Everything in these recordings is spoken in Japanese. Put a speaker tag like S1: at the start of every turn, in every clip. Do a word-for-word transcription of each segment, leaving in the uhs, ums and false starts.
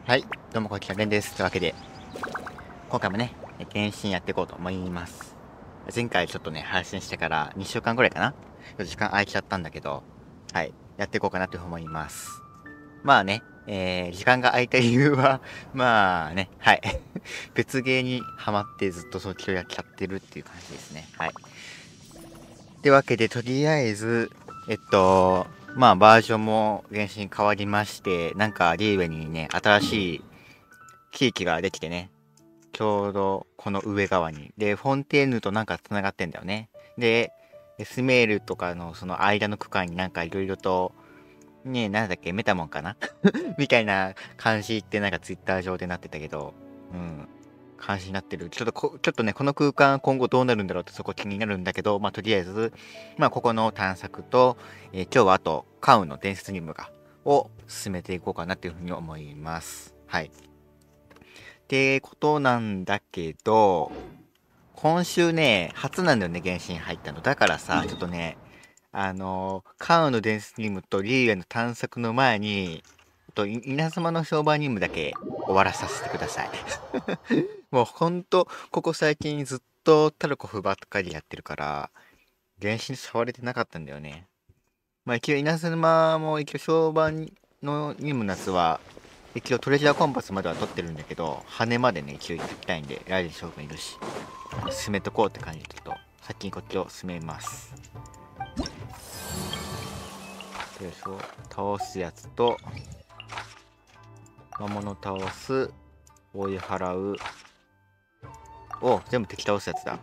S1: はい、どうもこんにちは、レンです。というわけで、今回もね、原神やっていこうと思います。前回ちょっとね、配信してからにしゅうかんぐらいかな時間空いちゃったんだけど、はい、やっていこうかなと思います。まあね、えー、時間が空いた理由は、まあね、はい。別ゲーにハマってずっとそっちをやっちゃってるっていう感じですね。はい。ってわけで、とりあえず、えっと、まあバージョンも原神変わりまして、なんかリーウェにね、新しい地域ができてね、ちょうどこの上側に。で、フォンテーヌとなんか繋がってんだよね。で、スメールとかのその間の区間になんかいろいろと、ねえ、なんだっけ、メタモンかなみたいな感じってなんかツイッター上でなってたけど、うん。感じになってる。ちょっとこ、ちょっとね、この空間今後どうなるんだろうってそこ気になるんだけど、まあとりあえず、まあここの探索と、えー今日はあと、カウンの伝説任務が、を進めていこうかなっていうふうに思います。はい。ってことなんだけど、今週ね、初なんだよね、原神入ったの。だからさ、ちょっとね、あのーカウンの伝説任務とリーウェの探索の前に、とい稲妻の商売任務だけ終わらさせてください。もうほんと、ここ最近ずっとタルコフばっかりやってるから、原神触れてなかったんだよね。まあ一応稲妻も一応商売の任務のやつは、一応トレジャーコンパスまでは取ってるんだけど、羽までね、一応行きたいんで、ライデン将軍いるし、進めとこうって感じで、ちょっと、先にこっちを進めます。よいしょ、倒すやつと、魔物倒す、追い払う、お、全部敵倒すやつだ。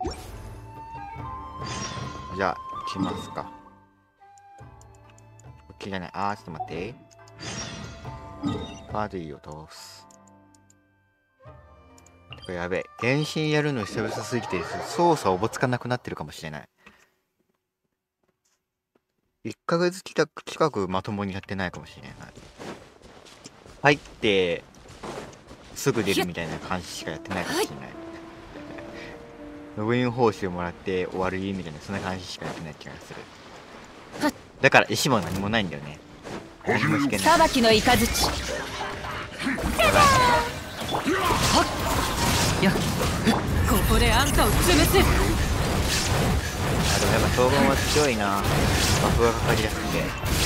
S1: じゃあ、行きますか。こっちじゃない、あー、ちょっと待って。バディを倒す。てかやべえ。原神やるの久々すぎて、操作おぼつかなくなってるかもしれない。いっかげつ近く近くまともにやってないかもしれない。入って、すぐ出るみたいな感じしかやってないかもしれない。ログイン報酬もらって終わりみたいな、そんな感じしかやってない気がする。だから石も何もないんだよね。何も引けない。
S2: 裁きの雷。やっ、ここであんたを潰す。
S1: あ、でもやっぱ将軍は強いな。バフがかかりやすくて。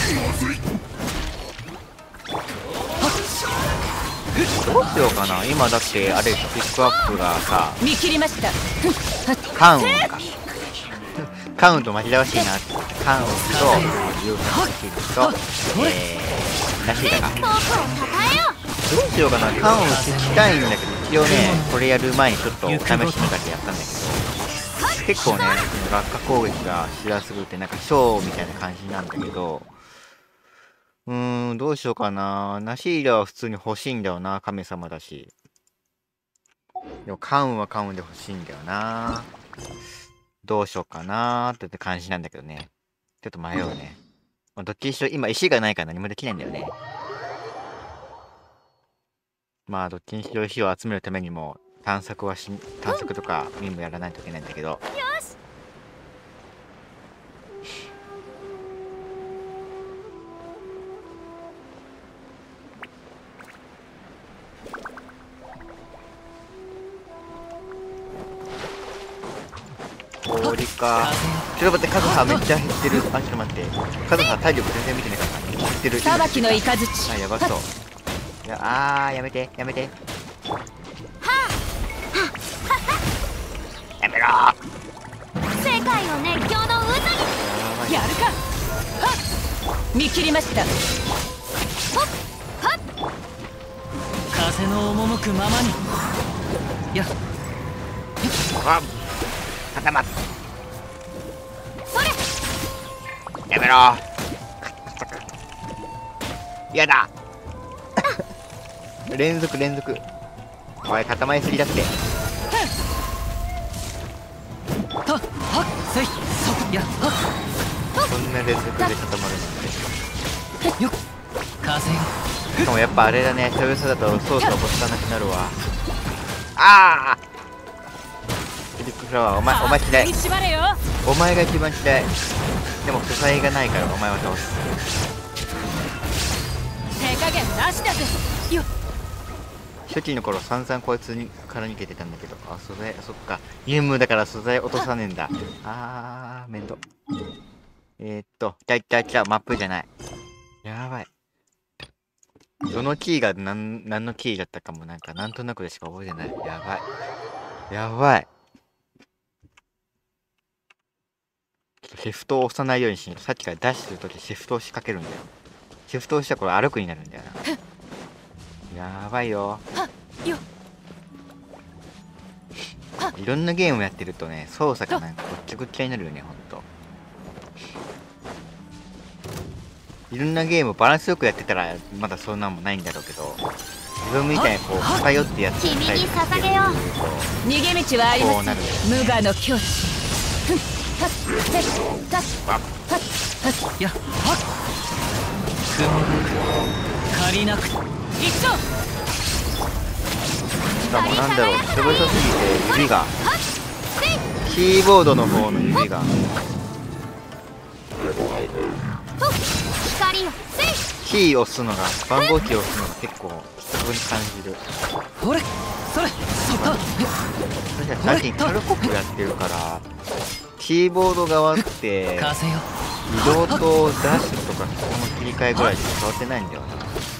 S1: どうしようかな。今だってあれピックアップがさ、
S2: 見切りました。
S1: カウンか。カウンと紛らわしいな。カウンとユーファンスキルと、えー、ラシーダが。どうしようかな。カウン聞きたいんだけど、一応ね、これやる前にちょっと試しにだけやったんだけど、結構ね、落下攻撃がしやすくて、なんかショーみたいな感じなんだけど、うーん、どうしようかな。ナシーダは普通に欲しいんだよな、神様だし。でもカウンはカウンで欲しいんだよな。どうしようかなーって感じなんだけどね。ちょっと迷うね。まあどっちにしろ今石がないから何もできないんだよね。まあどっちにしろ石を集めるためにも探索はし、探索とか任務やらないといけないんだけど。氷か。ちょっと待って、カズハめっちゃ減ってる。あ、ちょっと待って。カズハ体力全然見てないからな。減ってる。
S2: 裁きの雷。
S1: あ、やばそう。いや、あー、やめて、やめて。やめろー。
S3: 世界の熱狂の渦に
S2: やるか。見切りました。風の赴くままに。やっ、
S1: あ、固まっ。やめろー。やだ。連続連続。おい、固まりすぎだって。
S2: はっはっせいそやっは
S1: そんな連続で固まるなんて。
S2: よっ風よ。
S1: しかもやっぱあれだね、久々だと操作を起こさなくなるわ。ああ。フィリックフラワー、お前、お前嫌い。
S2: 縛れよ。
S1: お前が一番嫌い。でも負債がないからお前は倒す。
S2: 手加減なしだぜ。よっ
S1: 初期の頃散々こいつにから逃げてたんだけど、あ、素材、そっか。ユームだから素材落とさねえんだ。あー、めんど。えー、っと、来た来た来た、マップじゃない。やばい。どのキーが何、何のキーだったかもなんか、なんとなくでしか覚えてない。やばい。やばい。ちょっとシフトを押さないようにしないと、さっきからダッシュするときシフトを仕掛けるんだよ。シフトをしたらこれ歩くになるんだよな。やばいよ。いろんなゲームやってるとね、操作がなんかごっちゃごっちゃになるよね、ほんと。いろんなゲームバランスよくやってたらまだそんなんもないんだろうけど、自分みたいにこう偏ってやって
S3: 君に捧げよう。
S4: 逃げ道はありません。無我の境地。
S2: やっはっ雲借りなく一丁
S1: しかもなんだろう、つぶさすぎて指が、キーボードの方の指が
S3: 光よせい。
S1: キー押すのが、番号キー押すのが結構きつくに感じる。
S2: ほれそれそっか
S1: 私は最近カルコフやってるからキーボード側って
S2: 貸せよ
S1: 移動とダッシュとかそこの切り替えぐらいしか変わってないんだよな。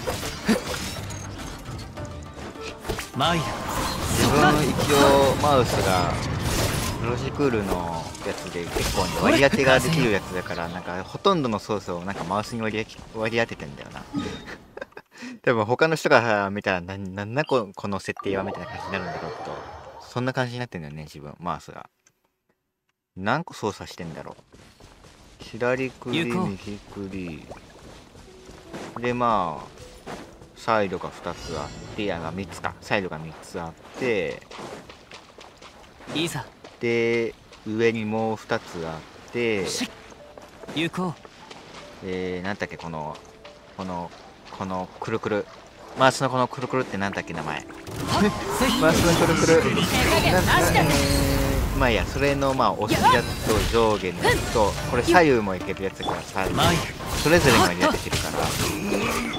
S2: マイル
S1: 自分一応マウスがロジクールのやつで結構ね割り当てができるやつだから、なんかほとんどの操作をなんかマウスに割り割り当ててんだよな。多分他の人が見たらな、なんだここの設定はみたいな感じになるんだろうけど、そんな感じになってんだよね、自分、マウスが。何個操作してんだろう。左クリ、
S2: 行こう
S1: 右クリ。で、まあ、サイドがふたつあって、いや、みっつか。サイドがみっつあって、
S2: いざ
S1: で、上にもうふたつあって、
S2: し行こ
S1: えー、なんだっけ、この、この、このくるくる。マウスのこのくるくるってなんだっけ、名前。
S2: うはっせい
S1: マウスのくるくる。なんなえー、まあいいや、それのまあ押すやつと上下のやつと、これ左右もいけるやつだからさ、
S2: マイル
S1: それぞれに割り当ててるから、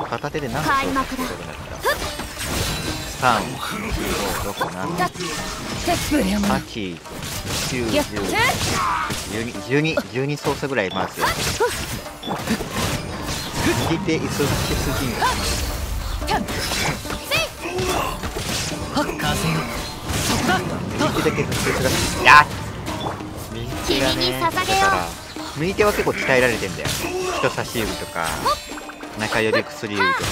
S1: 片手で何個操作することになったら、さん、ご、ろく、なな、はち、きゅう、じゅう、じゅうに、じゅうに、じゅうに操作ぐらい回すよ。右手急ぎすぎんだ。
S2: はっ貸せよそっか
S1: 右手だけ普通がいや右手がね、
S3: 君に捧げよう
S1: だから右手は結構鍛えられてんだよ。人差し指とか中指薬指とか、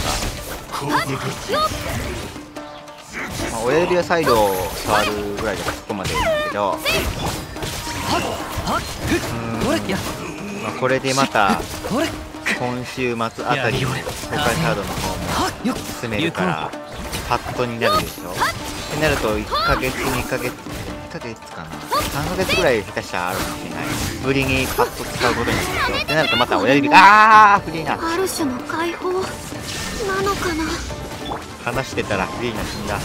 S1: まあ、親指はサイドを触るぐらいだからそこまでいいんだけど、
S2: はっはっ
S1: うーん
S2: ほれや
S1: まあ、これでまた
S2: ほれ
S1: 今週末あたりに公開カードの方も
S2: はっよっ
S1: 進めるからパッドになるでしょ。ってなるといっかげつにかげついっかげつかなさんかげつぐらい下手したらあるかもしれない。無理にパッド使うことになるでしょ。ってなるとまた親指があーフリーな
S3: ある種の解放なのかな。
S1: 話してたらフリーな死んだ。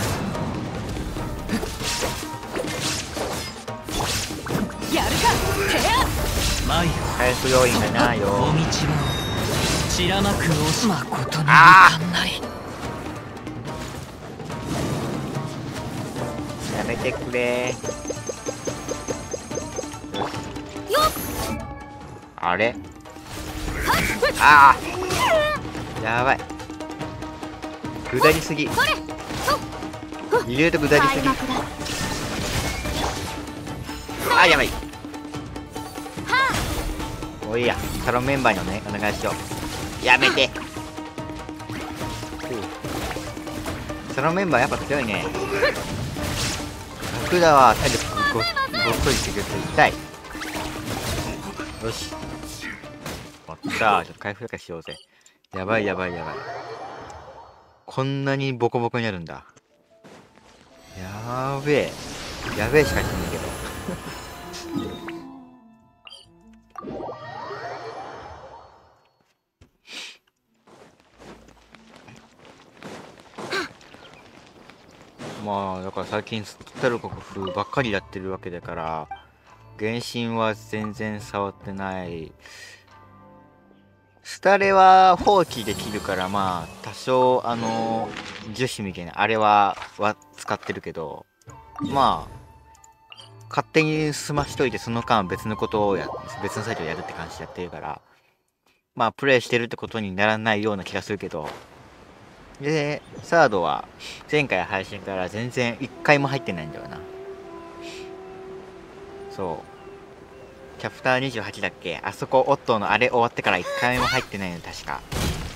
S4: やるかてや
S2: マイル
S1: 回復要因がないよ。
S2: お道は散らまく押しまことにいかんない
S1: やめてくれ。
S3: よっ
S1: あれああやばい、下りすぎ、
S3: これ
S1: 入れると下りすぎ。
S3: 開幕だ。
S1: あーやばい。
S3: は
S1: もういいや、サロンメンバーにお,、ね、お願いしよう。やめて。サロンメンバーやっぱ強いね。僕らは体力ごごっそりしてくれて痛い。よし終わった。ちょっと回復だけしようぜ。やばいやばいやばい、こんなにボコボコになるんだ。やーべえやべえしか言ってないけどまあだから最近スタルコフばっかりやってるわけだから、原神は全然触ってない。 スタレは放棄できるから、まあ多少あの樹脂みたいなあれはは使ってるけど、まあ勝手に済ましといてその間別のことをや別の作業やるって感じでやってるから、まあプレイしてるってことにならないような気がするけど。でサードは前回配信から全然いっかいも入ってないんだよな。そうチャプターにじゅうはちだっけ、あそこオットーのあれ終わってからいっかいも入ってないの確か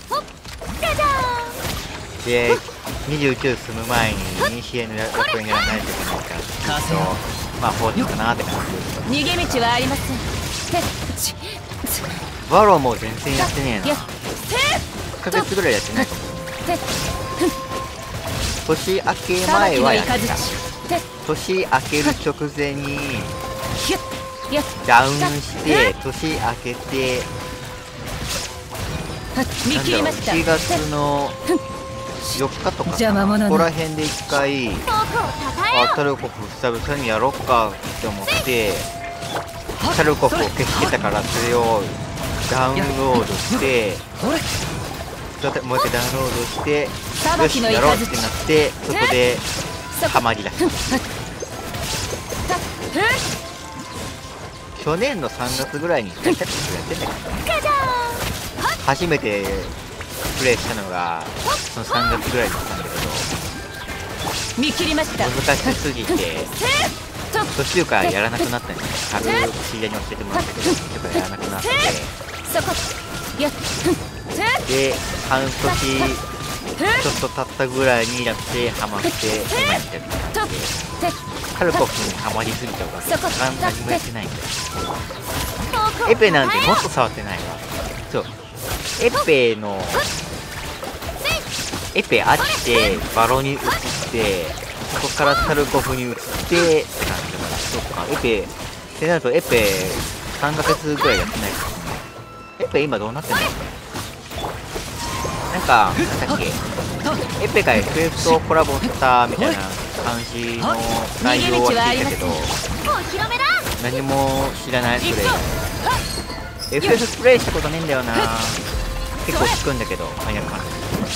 S1: で。にじゅうきゅう進む前にイニシエの楽園やらないといけないからずっとまあ放置かなって感じ。
S4: 逃げ道はありません。
S1: ワロも全然やってねえな。いっかげつぐらいやってないかも。年明け前はやってた。年明ける直前にダウンして年明けてなんだろういちがつのよっかとかかな、ここら辺でいっかいあタルコフ久々にやろっかって思ってタルコフを消してたからそれをダウンロードしてもう一回ダウンロードしてよしやろうってなってそこでハマりだした。去年のさんがつぐらいに一回キャッチやってたから初めてプレイしたのがそのさんがつぐらいだったんだけど
S4: 見切りました。
S1: 難しすぎて途中からやらなくなったんですよ。軽く知り合いに教えてもらったけど途中からやらなくなってで半年ちょっと経ったぐらいにやってハマって今やってるんでカルコフにハマりすぎたおかげで何もやってないんだよ。エペなんてもっと触ってないわ。そうエペのエペあってバロに移ってそこからタルコフに移ってって感じだから。そっかエペってなるとエペさんかげつぐらいやってないですね。エペ今どうなってんの。なんかなんだっけエペが エフエフ とコラボしたみたいな感じの内容は聞いたけど何も知らない。それ エフエフ プレイしたことねえんだよな。結構聞くんだけどファイナルファンタ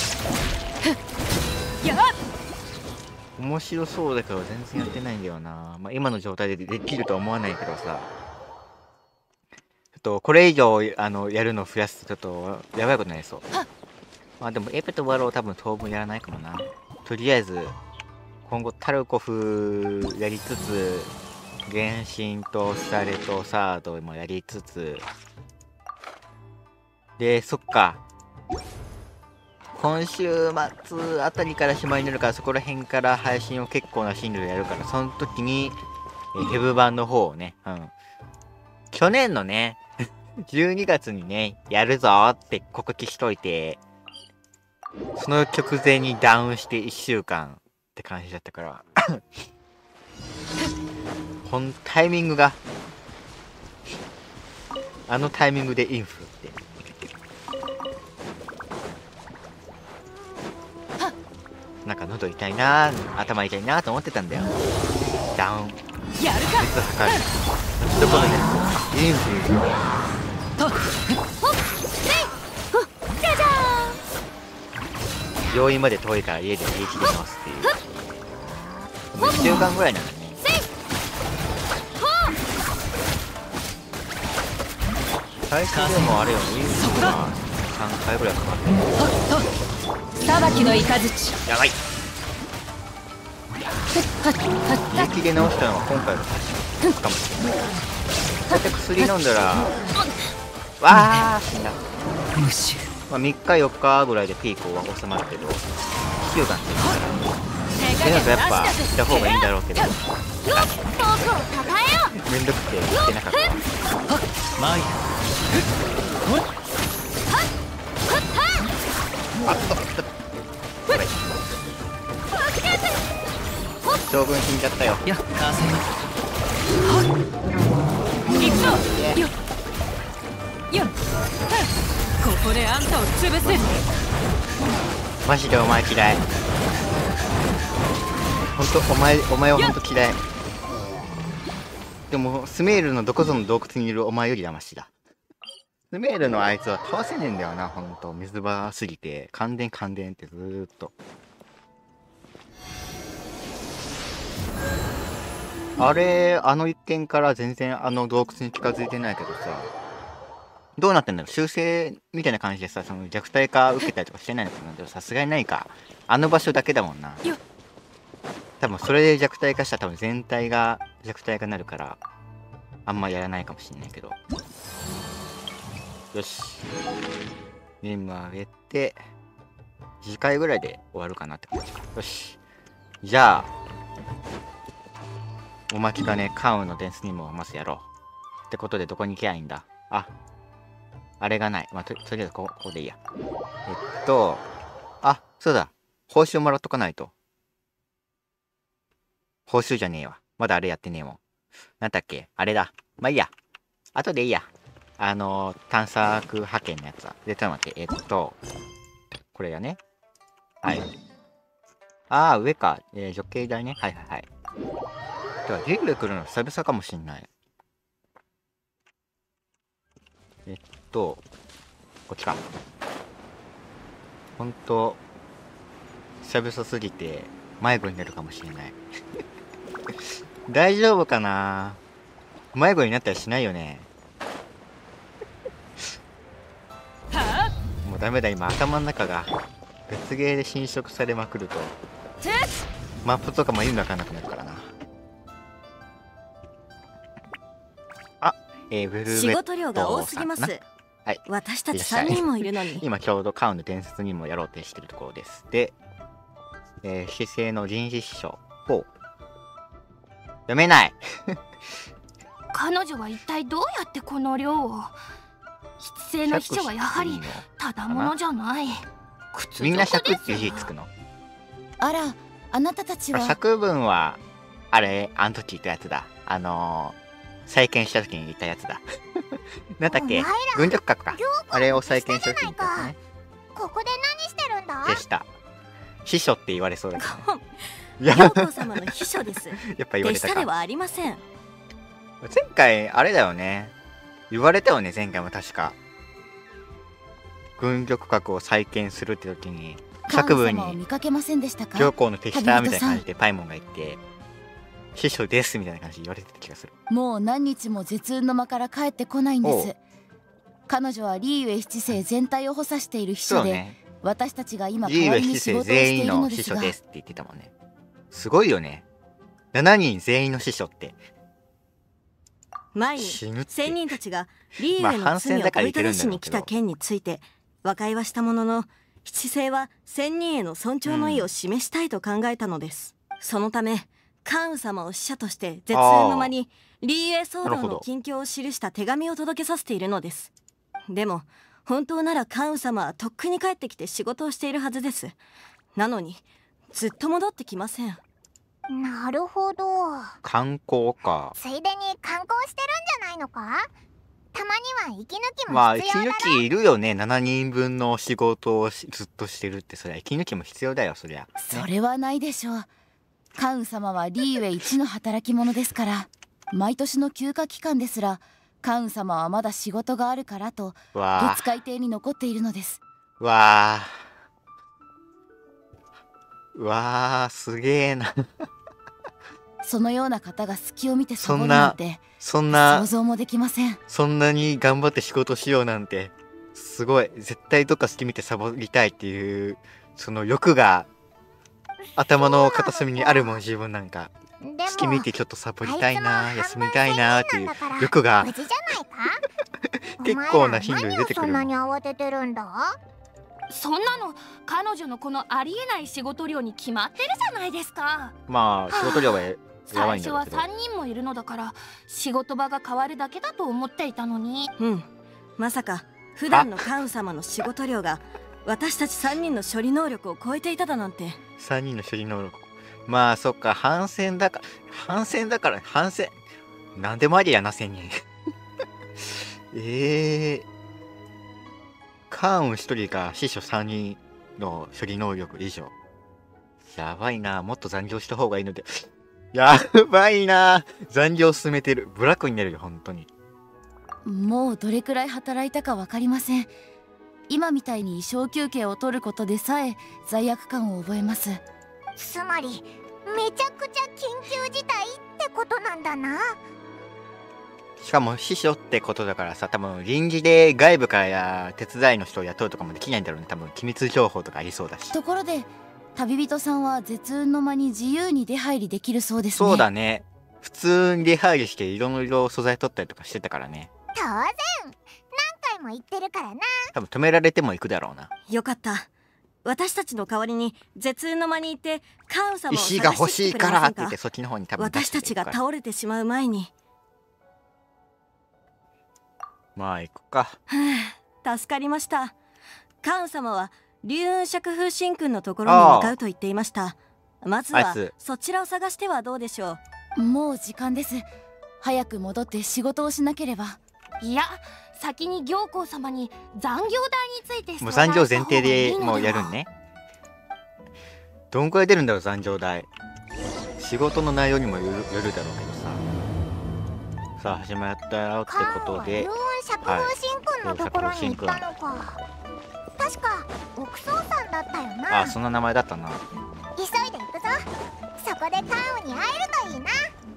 S1: ジー面白そうだけど全然やってないんだよな。まあ、今の状態でできるとは思わないけどさ、ちょっとこれ以上あのやるの増やすとちょっとやばいことになりそう。まあでもエペとワロー多分当分やらないかもな。とりあえず今後タルコフやりつつ原神とスタレとサードもやりつつで、そっか今週末あたりからしまいになるからそこら辺から配信を結構な頻度でやるからその時にえヘブ版の方をね、うん、去年のねじゅうにがつにねやるぞって告知しといてその直前にダウンしていっしゅうかんって感じだったからこのタイミングがあのタイミングでインフってなんか喉痛いな頭痛いなと思ってたんだよ。ダウン
S4: やるか
S1: 熱測るどこの熱インフ病院まで遠いから家で平気でますっていうもういっしゅうかんぐらいなんだね。最初でもあれよインフがさんかいぐらいかかってる。
S4: 裁きの雷
S1: やばい平気で治したのは今回の確かもしれない。だって薬飲んだらわー死んだ。
S2: 無臭
S1: まあ、みっかよっかぐらいでピークは収まるけどいっしゅうかんって言ったらでなんかやっぱした方がいいんだろうけどめんどくてしてなかった。
S2: マイ
S1: あっとっとやばい将軍死んじゃったよ。
S2: や風
S4: 行くぞよよここであんたを潰す。
S1: マジでお前嫌い。ほんとお前お前はほんと嫌い。でもスメールのどこぞの洞窟にいるお前よりはマシだ。 スメールのあいつは倒せねえんだよな、ほんと。水場すぎて。感電感電ってずーっと。あれ、あの一件から全然あの洞窟に近づいてないけどさ。どうなってんだろう、修正みたいな感じでさ、その弱体化受けたりとかしてないのかな。でもさすがにないか。あの場所だけだもんな。多分それで弱体化したら多分全体が弱体化になるから、あんまやらないかもしんないけど。よし。任務上げて、次回ぐらいで終わるかなって感じか。よし。じゃあ、お待ちかね、カウンの伝説任務をまずやろう。ってことで、どこに行けばいいんだ。あ、あれがない。まあ、と、とりあえずここ、ここでいいや。えっと、あ、そうだ。報酬もらっとかないと。報酬じゃねえわ。まだあれやってねえもん。なんだっけあれだ。まあいいや。後でいいや。あのー、探索派遣のやつだ。で、ちょっと待って。えっと、これやね。はい。ああ、上か。えー、女系台ね。はいはいはい。てか、リグル来るの久々かもしんない。えっと、こっちか。ほんと、久々すぎて、迷子になるかもしれない。大丈夫かな？迷子になったりしないよね。もうダメだ、今頭の中が別ゲーで侵食されまくるとマップとかも意味わかんなくなるからな。あ、えー、ブルーベット
S4: 仕事量が多すぎます。
S1: はい、
S4: 私たちさんにんもいるのに。
S1: 今ちょうどカウンの伝説にもやろうとしてるところです。で、えー、姿勢の人事師匠を読めない。
S3: 彼女は一体どうやってこの量を。筆性の秘書はやはりただものじゃない。
S1: みんな尺って字つくの？
S5: あら、あなたたちは。
S1: 作文はあれ、あの時言ったやつだ。あのー、再建した時に言ったやつだ。なんだっけ、軍力閣か。あれを再建した時に言ったやつね。
S3: ここで何してるんだ？
S1: でした。秘書って言われそうだけど。
S4: 陽子様の秘書です。
S1: やっぱ言われたか。
S4: 手下ではありません。
S1: 前回あれだよね。言われたよね、前回も確か。軍力閣を再建するって時に作文に上皇の手下みたいな感じでパイモンが言って師匠ですみたいな感じで言われてた気がする。
S5: もう何日も絶運の間から帰ってこないんです。彼女はリーウェイ七世全体を補佐している秘書で、ね、私たちが今代わりに仕事をしているのですが。
S1: リーウェイ七世全員の秘書ですって言ってたもんね。すごいよね。しちにん全員の秘書って
S4: 前に仙人たちがリーウェイの罪を問いただしに来た件について和解はしたものの、七世は仙人への尊重の意を示したいと考えたのです、うん、そのため関羽様を使者として絶運の間にリーウェイ騒動の近況を記した手紙を届けさせているのです。でも本当なら関羽様はとっくに帰ってきて仕事をしているはずです。なのにずっと戻ってきません。
S3: なるほど。
S1: 観光か。
S3: ついでに観光してるんじゃないのか。たまには息抜きも必要だろ。
S1: まあ息抜きいるよね。しちにんぶんの仕事をずっとしてるってそりゃ息抜きも必要だよそりゃ、ね、
S5: それはないでしょう。関羽様はリーウェイ一の働き者ですから、毎年の休暇期間ですら関羽様はまだ仕事があるからと月海邸に残っているのです。
S1: わあわあすげえな。
S5: そのような方が隙を見てサボるなんて
S1: そんな
S5: 想像もできません。
S1: そんなに頑張って仕事しようなんてすごい。絶対どっか隙見てサボりたいっていうその欲が頭の片隅にあるもん。自分なんか隙見てちょっとサボりたいな、休みたいなっていう欲が結構な頻度で出てくる。
S3: そんなに慌ててるんだ。
S6: そんなの彼女のこのありえない仕事量に決まってるじゃないですか。
S1: まあ仕事量はやばいんだろうけど、
S6: 最初はさんにんもいるのだから仕事場が変わるだけだと思っていたのに。
S4: うん、まさか普段の関羽様の仕事量が私たちさんにんの処理能力を超えていただなんて。
S1: さんにんの処理能力、まあそっか、反戦だから反戦だから反戦なんでもありやな。せんにんええー関羽ひとりが司書さんにんの処理能力以上。やばいな。もっと残業した方がいいので。やばいな。残業進めてる。ブラックになるよ、本当に。
S5: もうどれくらい働いたか分かりません。今みたいに小休憩を取ることでさえ罪悪感を覚えます。
S7: つまりめちゃくちゃ緊急事態ってことなんだな。
S1: しかも秘書ってことだからさ、多分臨時で外部から手伝いの人を雇うとかもできないんだろうね。多分機密情報とかありそうだし。
S5: ところで旅人さんは絶雲の間に自由に出入りできるそうですね。
S1: そうだね。普通に出入りしていろいろ素材取ったりとかしてたからね。
S7: 当然何回も言ってるからな。
S1: 多分止められても行くだろうな。
S4: よかった。私たちの代わりに絶雲の間に行ってカウン様を
S1: 石
S4: 探
S1: が欲しい
S4: してきてくれ
S1: からって
S4: ませんか。
S1: 言ってそっちの方に多分出して
S4: 私たちが倒れてしまう前に。
S1: まあ行くか。
S4: はあ、助かりました。カウン様は龍雲釈風神君のところに向かうと言っていました。まずはそちらを探してはどうでしょ
S5: う。もう時間です。早く戻って仕事をしなければ。
S6: いや、先に行幸様に残業代について
S1: もう残業前提でもうやるんね。どんくらい出るんだろう残業代。仕事の内容にもよるよるだろうけどさ。さあ始まったよってことで、
S7: 龍雲釈風神君のところに行ったのか。確か奥宗さんだったよな。
S1: あ、そんな名前だったな。
S7: 急いで行くぞ。そこでカウに会えるといいな。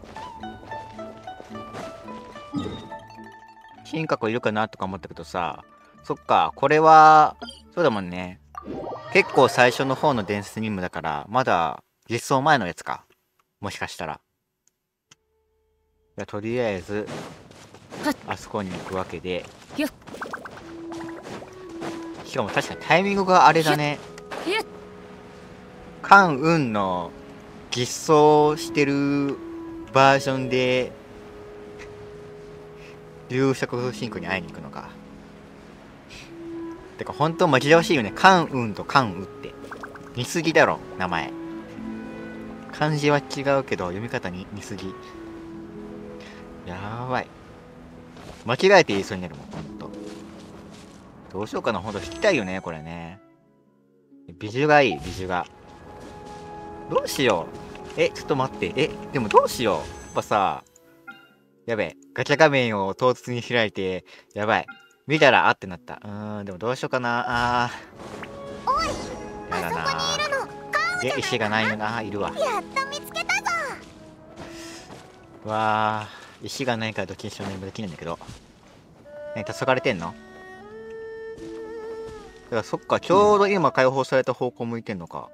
S1: 金閣いるかなとか思ったけどさ、そっか、これはそうだもんね。結構最初の方の伝説任務だからまだ実装前のやつか、もしかしたら。じゃあとりあえずあそこに行くわけで、しかも確かにタイミングがあれだね。関雲の実装してるバージョンで龍釈風神君に会いに行くのか。てか本当紛らわしいよね。関雲と関羽って似すぎだろ名前。漢字は違うけど読み方に似すぎ。やばい、間違えて言いそうになるもんほんと。どうしようかな、ほんと聞きたいよねこれね。美女がいい、美女が。どうしよう。えちょっと待って、えでもどうしよう。やっぱさ、やべえ、ガチャ画面を唐突に開いて、やばい、見たらあってなった。うーん、でもどうしようかな。あー、
S7: おい、
S1: やだな。
S7: あそこにいるのカウじゃないかな。
S1: え石がないよな。いるわ。
S7: やっと見つけたぞ。
S1: わー、石がないからドキンションもできないんだけど。ね、黄昏れてんの？だからそっか、ちょうど今解放された方向向いてんのか。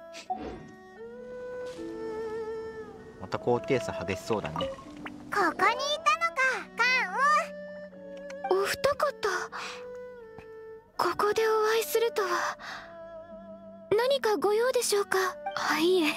S1: また高低差激しそうだね。
S7: ここにいたのか、カウ。
S3: お二方、ここでお会いするとは。何かご用でしょうか。あ、いいえ、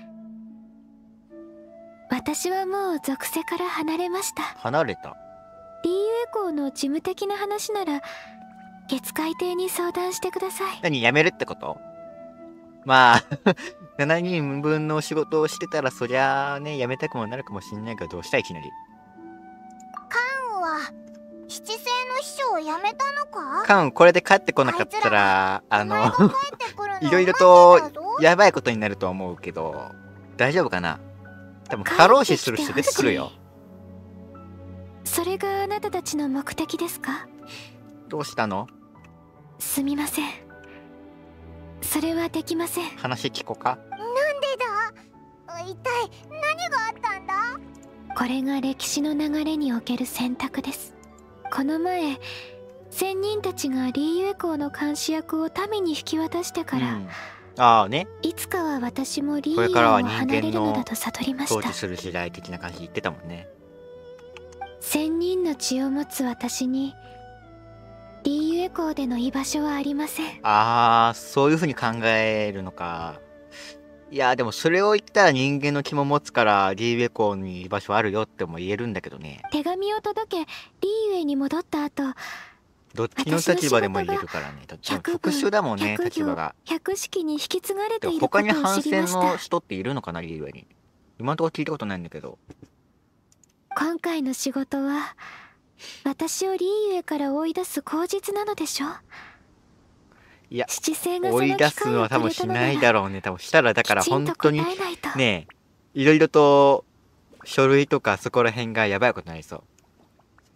S3: 私はもう属性から離れました。
S1: 離れた。
S3: リーユエコーの事務的な話なら月海亭に相談してください。
S1: 何、辞めるってこと？まあしちにんぶんの仕事をしてたらそりゃあね、辞めたくもなるかもしんないけど、どうしたいきなり。
S7: カウは七星の秘書を辞めたのか。
S1: カンこれで帰ってこなかったらあのい
S7: い
S1: ろいろとやばいことになると思うけど、大丈夫かな。多分過労死する人出てくるよ。
S3: それがあなたたちの目的ですか。
S1: どうしたの？
S3: すみません、それはできません。
S1: 話聞こうか。
S7: なんでだ。一体何があったんだ。
S3: これが歴史の流れにおける選択です。この前仙人たちがリーユエコーの監視役を民に引き渡してから、うん、
S1: ああね、
S3: いつかは私もリーユエを離れるのだと悟りました。
S1: 統治する時代的な感じ言ってたもんね。
S3: 仙人の血を持つ私にリーユエコーでの居場所はありません。
S1: ああ、そういう風に考えるのか。いやでもそれを言ったら人間の気も持つからリーユエコーに居場所あるよっても言えるんだけどね。
S3: 手紙を届けリーユエに戻った後、
S1: どっちの立場でも言えるからね。特殊だもんね、立場が。
S3: 百式に引き継がれていることを知りました。
S1: 他に反戦の人っているのかな、リーユエに。今のところ聞いたことないんだけど。
S3: 今回の仕事は私をリーユエから追い出す口実なのでしょう。
S1: いや、
S3: 七星が
S1: 追い出すのは多分しないだろうね。多分したらだから本当にね、いろいろと書類とかそこら辺がやばいことになりそう。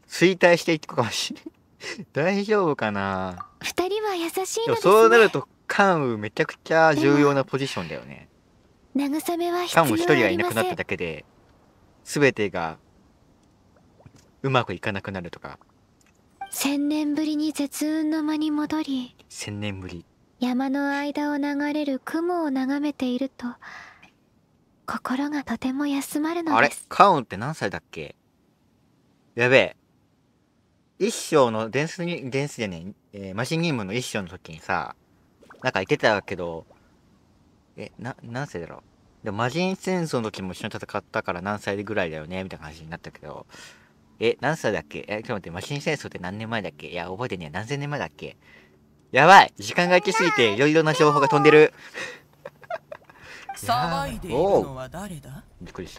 S1: 衰退していくかもしれない大丈夫かな。
S3: 二人は優しいのですね。
S1: そうなると関羽めちゃくちゃ重要なポジションだよね。
S3: 慰めは必要ありません。
S1: 関羽一人がいなくなっただけで全てがうまくいかなくなるとか。
S3: 千年ぶりに絶雲の間に戻り、
S1: 千年ぶり
S3: 山の間を流れる雲を眺めていると心がとても休まるのです。
S1: あれ関羽って何歳だっけ。やべえ、一章の伝説に伝説でね、えー、マシン任務の一章の時にさ、なんか言ってたけど、えな何歳だろう。でも魔人戦争の時も一緒に戦ったから何歳ぐらいだよねみたいな話になったけど、え何歳だっけ。えちょっと待って、魔人戦争って何年前だっけ。いや覚えてねえ。何千年前だっけ。やばい、時間が空きすぎていろいろな情報が飛んでる。
S2: 騒いでいるのは誰だ。
S1: びっくりした。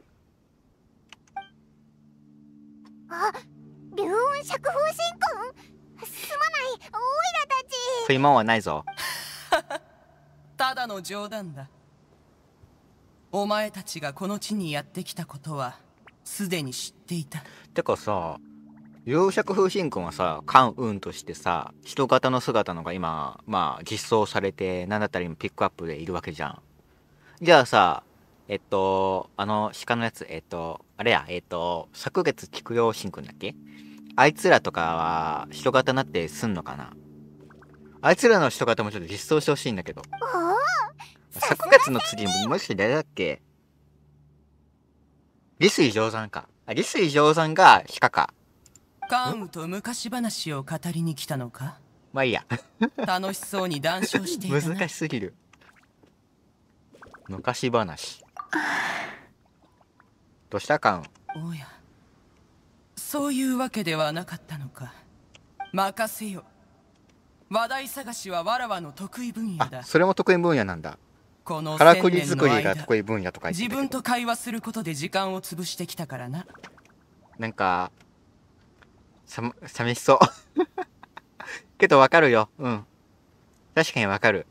S7: あ、龍雲釈風神君、すまない、オイラたち。
S1: そういうもんはないぞ。
S2: ただの冗談だ。お前たちがこの地にやってきたことはすでに知っていた。
S1: てかさ、龍釈風神君はさ、関羽としてさ、人型の姿のが今まあ実装されて、何だったら今ピックアップでいるわけじゃん。じゃあさ、えっとあの鹿のやつ、えっとあれや、えっと昨月菊陽神君だっけ。あいつらとかは人型になってすんのかな。あいつらの人型もちょっと実装してほしいんだけど。昨月の次もし誰だっけ。利水定山か。あ、利水定山が鹿か。
S2: 関羽と昔話を語りに来たのか。
S1: まあいいや。
S2: 楽しそうに談笑していたな。
S1: 難しすぎる。昔話。どうした関羽。
S2: おや、そういうわけではなかったのか。任せよ。話題探しはわらわの得意分野だ。
S1: あ、それも得意分野なんだ。
S2: この
S1: からくり作りが得意分野とか言ってたけど、
S2: 自分と会話することで時間を潰してきたからな。
S1: なんかさ寂しそうけどわかるよ。うん、確かにわかる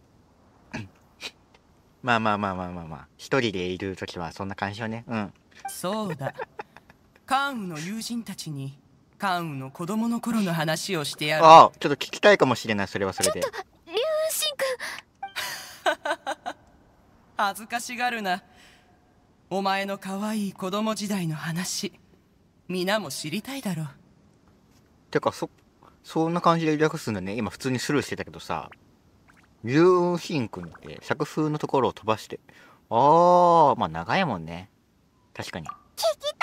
S1: まあまあまあまあまあまあ、一人でいる時はそんな感じよね。うん、
S2: そうだ。関羽の友人たちに関羽の子供の頃の話をしてやる。
S1: ああ、ちょっと聞きたいかもしれない。それはそれで。
S3: ちょっと龍神
S2: 恥ずかしがるな。お前の可愛い子供時代の話、皆も知りたいだろう。
S1: てかそそんな感じで略すんだね。今普通にスルーしてたけどさ、龍神君って作風のところを飛ばして、ああ、まあ長いもんね。確かに。
S7: 聞きたいぞ。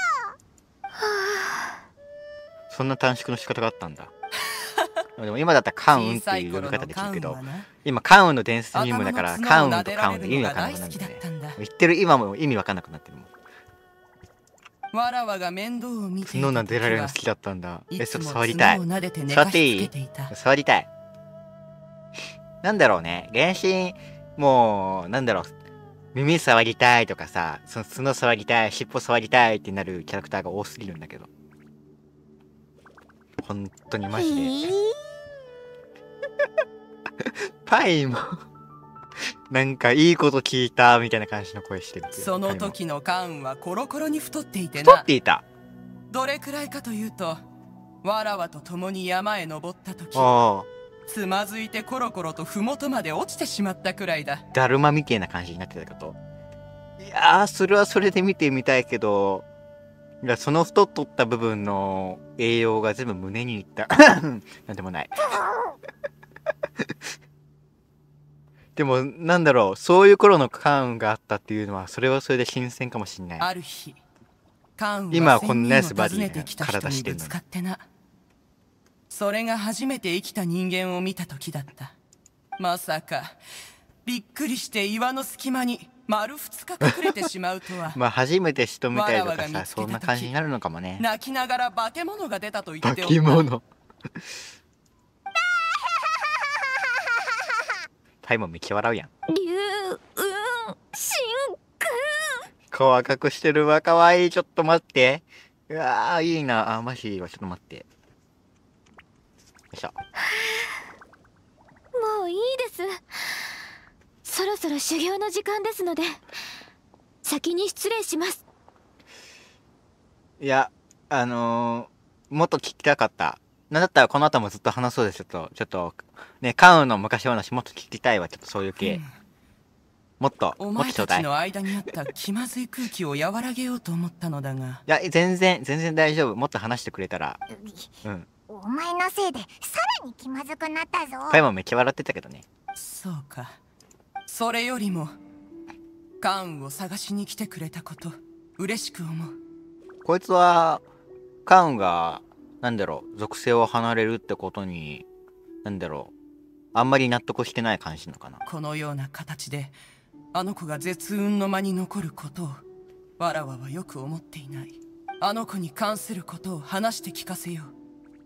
S1: そんな短縮の仕方があったんだ。でも今だったら関羽っていう呼び方で聞くけど、今関羽の伝説任務だから関羽と関羽で意味わかんなくなるんだね。言ってる今も意味わかんなくなってるもん。
S2: わらわが面倒を見て
S1: 角撫でられるの好きだったんだ。え、ちょっと触りたい。触っていい？触りたい。なんだろうね、原神もうなんだろう、耳触りたいとかさ、その角触りたい、尻尾触りたいってなるキャラクターが多すぎるんだけど、本当にマジで、えー、パイもなんかいいこと聞いたみたいな感じの声してる。
S2: その時の関羽はコロコロに太っていてな。
S1: 太っていた。
S2: どれくらいかというと、わらわと共に山へ登った時、つまずいてコロコロと麓まで落ちてしまったくらいだ。
S1: だるまみたいな感じになってたこと。いやー、それはそれで見てみたいけど、いや、その太っとった部分の栄養が全部胸にいったなんでもないでもなんだろう、そういう頃の関羽があったっていうのは、それはそれで新鮮かもしんない。
S2: ある日、関羽
S1: 今はこんなや
S2: つ
S1: つバディな体してるのに。
S2: それが初めて生きた人間を見た時だった。まさかびっくりして岩の隙間に丸二日隠れてしまうとは
S1: まあ初めて人見たりとかさ、そんな感じになるのかもね。
S2: 泣きながら化け物が出たと言っておった。
S1: 化け物タイもめっちゃ笑うやん。
S3: 龍雲神君、
S1: 顔赤くしてるわ、かわいい。ちょっと待って、うわーいいなあ。マジいいわ、ちょっと待って。よいしょ。
S3: もういいです。そろそろ修行の時間ですので先に失礼します。
S1: いや、 あのー、もっと聞きたかった。なんだったらこの後もずっと話そうです。ちょっと、ちょっと、ね、カウンの昔話もっと聞きたいわ。ちょっとそういう系。うん、もっと、
S2: お前たちの間にあった気まずい空気を和らげようと思ったのだが。
S1: いや、全然、全然大丈夫。もっと話してくれたら。うん。
S7: お前のせいでさらに気まずくなったぞ。
S1: 声もめっちゃ笑ってたけどね。
S2: そうか。それよりもカウンを探しに来てくれたこと嬉しく思う。
S1: こいつはカウンがなんだろう、属性を離れるってことになんだろう、あんまり納得してない感じなのかな。
S2: このような形であの子が絶運の間に残ることをわらわはよく思っていない。あの子に関することを話して聞かせよう。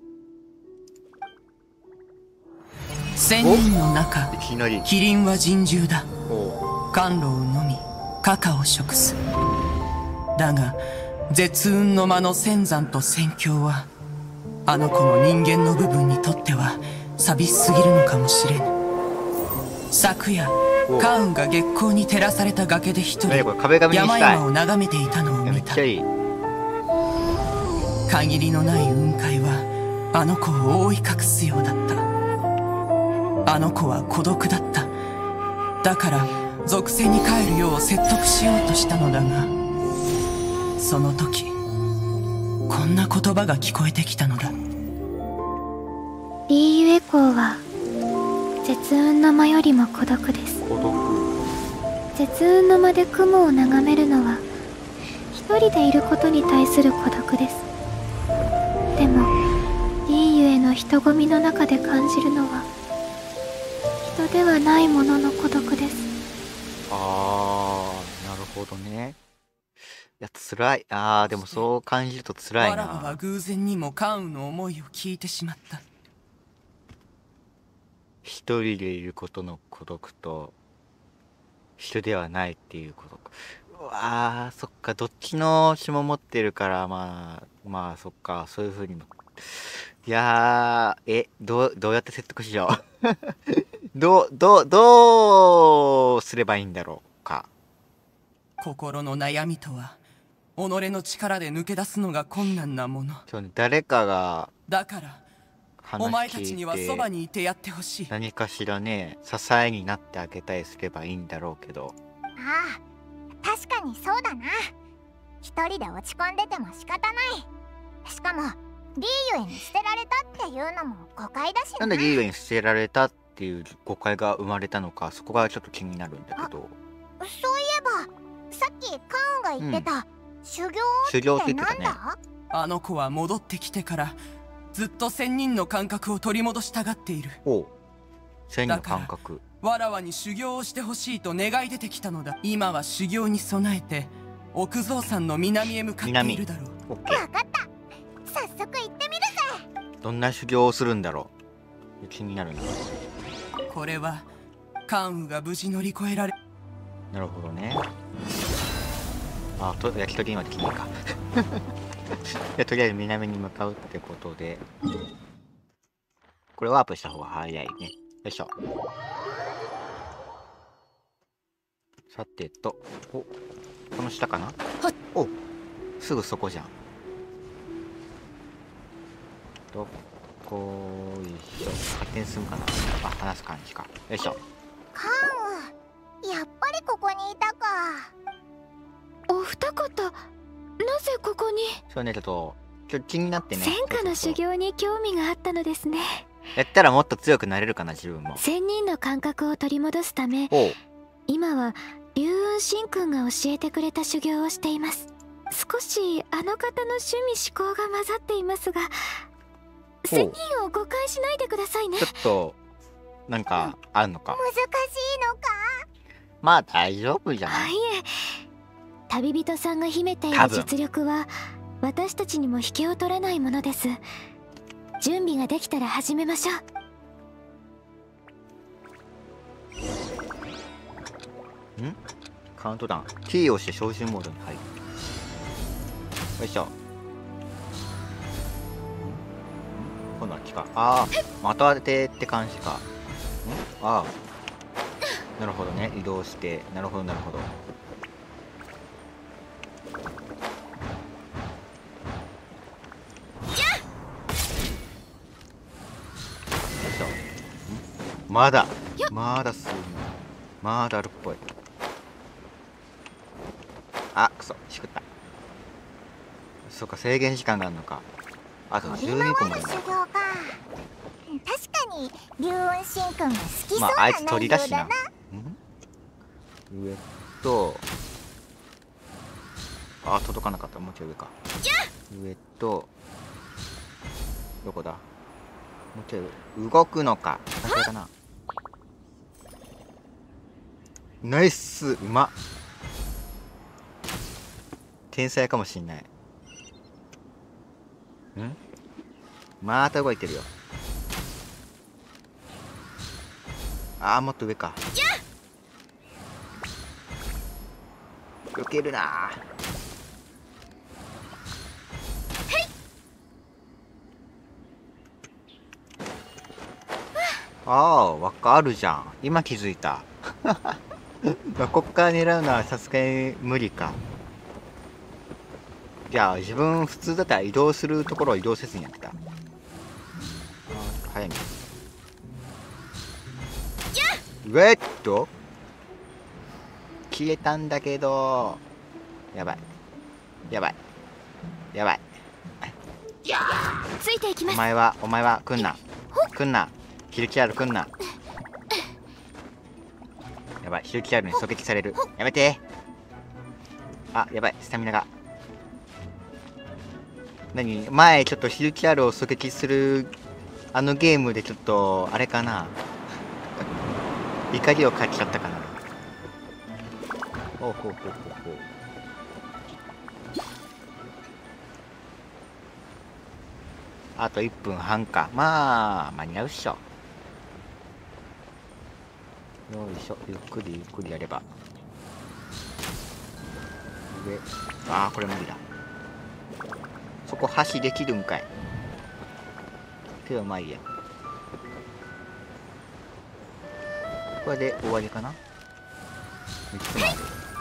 S2: 千人の中、キリンは人獣だ。甘露を飲みカカを食す。だが絶運の間の仙山と仙境はあの子の人間の部分にとっては寂しすぎるのかもしれぬ。昨夜カウンが月光に照らされた崖で一人山々を眺めていたのを見た。限りのない雲海はあの子を覆い隠すようだった。あの子は孤独だった。だから属性に帰るよう説得しようとしたのだが、その時こんな言葉が聞こえてきたのだ。
S3: リーユエコーは絶運の間よりも孤独です。絶運の間で雲を眺めるのは一人でいることに対する孤独です。でもリーユへの人混みの中で感じるのは人ではないものの孤独です。
S1: あー、なるほどね。いや、辛い。あー、でもそう感じると辛いな。
S2: わらわは偶然にもカウンの思いを聞いてしまった。
S1: 一人でいることの孤独と人ではないっていう孤独。うわー、そっか、どっちの血も持ってるから、まあまあそっか、そういう風にも。いやー、え、どうどうやって説得しよう。どうどうどうすればいいんだろうか。
S2: 心の悩みとは己の力で抜け出すのが困難なもの。
S1: 誰かが
S2: だからお前たちにはそばにいてやってほしい。
S1: 何かしらね、支えになってあげたりすればいいんだろうけど。
S7: ああ、確かにそうだな。一人で落ち込んでても仕方ない。しかもリーユエに捨てられたっていうのも誤解だしな。
S1: なんでリーユエに捨てられたっていう誤解が生まれたのか、そこがちょっと気になるんだけど。
S7: そういえばさっきカウンが言ってた、うん、修行
S1: 修行って
S7: なんだ？
S1: 言ってたね。
S2: あの子は戻ってきてからずっと仙人の感覚を取り戻したがっている。
S1: おう、仙人の感覚。
S2: わらわに修行をしてほしいと願い出てきたのだ。今は修行に備えて奥蔵山の南へ向かっているだろう。
S7: 分かった、早速行ってみるぜ。
S1: どんな修行をするんだろう、気になるな。
S2: これはカウンが無事乗り越えられ。
S1: なるほどね。あ、と焼き鳥まで切るか。でとりあえず南に向かうってことで、これワープした方が早いね。よいしょ。さてと、お、この下かな。お、すぐそこじゃん。どこいしょ。勝手に進むかな。あ、話す感じか。よいしょ。
S7: カウン、やっぱりここにいたか。
S3: お二方、なぜここに？
S1: そうね、ちょっとちょっと気になってね。
S3: 戦火の修行に興味があったのですね。
S1: やったらもっと強くなれるかな、自分も。
S3: 仙人の感覚を取り戻すため、今は龍雲神君が教えてくれた修行をしています。少しあの方の趣味思考が混ざっていますが、仙人を誤解しないでくださいね。
S1: ちょっとなんかあるのか。
S7: 難しいのか。
S1: まあ大丈夫じゃない。
S3: いえ、旅人さんが秘めている実力は私たちにも引けを取らないものです。準備ができたら始めましょ
S1: う。ん？カウントダウン。T を押して照準モードに入る。よいしょ。今度は木か。ああ、的当てって感じか。ん？ああ。なるほどね。移動して。なるほどなるほど。 まだまだするまだあるっぽい。あ、くそしくった。そうか、制限時間があるのか。あとじゅうにこもある。
S7: 修行か。確かに龍雲神君が好きそうな
S1: まああいつ鳥だしな。
S7: 内容だ
S1: うん上とあ届かなかった。もうちょい上か。上とどこだ。もうちょい上動くのか。これかな。ナイス、うまっ。天才かもしんない。んまた動いてるよ。あーもっと上か。避けるなああーわかるじゃん。今気づいた。こっから狙うのはさすがに無理か。じゃあ自分普通だったら移動するところを移動せずにやってた。あ早いね。ウェット消えたんだけど、やばいやばいやばい。
S3: ついていきます。
S1: お前はお前は来んな来んな。ヒルキアール来んな。やばい、ヒルキアールに狙撃される。やめて。あ、やばい、スタミナが。何前ちょっとヒルキアールを狙撃するあのゲームでちょっとあれかな、怒りを感じちゃったかな。ほうほうほうほうほう。あといっぷんはんか。まあ間に合うっしょ。よいしょ、ゆっくりゆっくりやれば。上、ああこれ無理だ。そこ橋できるんかい。けどまあいいや。これで終わりかな。みっつまで。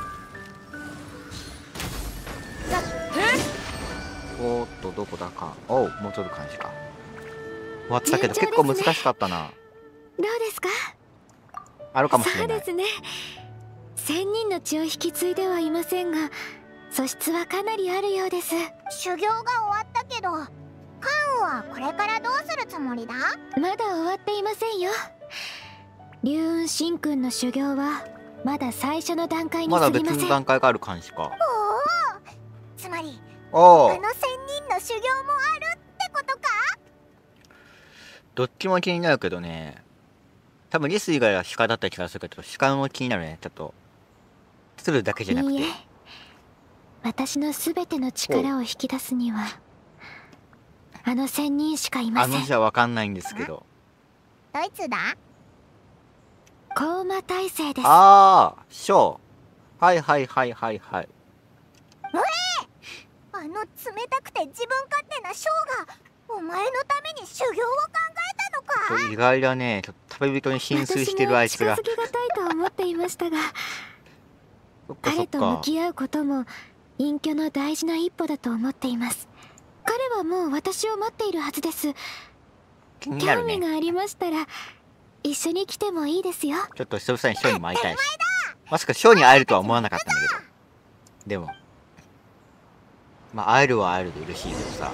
S1: おーっとどこだか。おうもうちょっと感じか。終わったけど結構難しかったな。
S3: どうですか。
S1: あるかもしれない。
S3: そうですね。千人の血を引き継いではいませんが素質はかなりあるようです。
S7: 修行が終わったけど、カンウはこれからどうするつもりだ？
S3: まだ終わっていませんよ。龍雲神君の修行はまだ最初の段階に
S1: まだ
S3: 過ぎません。
S1: 別の段階がある感じか。
S7: おお、つまり
S1: おお
S7: あの千人の修行もあるってことか？
S1: どっちも気になるけどね。多分リス以外は鹿だった気がするけど、鹿も気になるね。ちょっと釣るだけじゃなくて。
S3: いいえ、私のすべての力を引き出すにはあの仙人しかいません。
S1: あのじゃわかんないんですけど。
S7: どいつだ？
S3: 高魔大聖です。
S1: ああ、ショー。はいはいはいはいはい。
S7: あの冷たくて自分勝手なショーがお前のために修行を考えたのか？
S1: 意外だね。ちょっと食べ人に浸水してるあいつが。
S3: 私も近づきがたいと思っていましたが
S1: そっかそ
S3: 彼
S1: っか。
S3: と向き合うことも隠居の大事な一歩だと思っています。彼はもう私を待っているはずです。
S1: 気になるね。
S3: 興味がありましたら一緒に来てもいいですよ。
S1: ちょっと久々にショーにも会いたいし。まさかショーに会えるとは思わなかったんだけど。でもまあ会えるは会えるで嬉しいけどさ。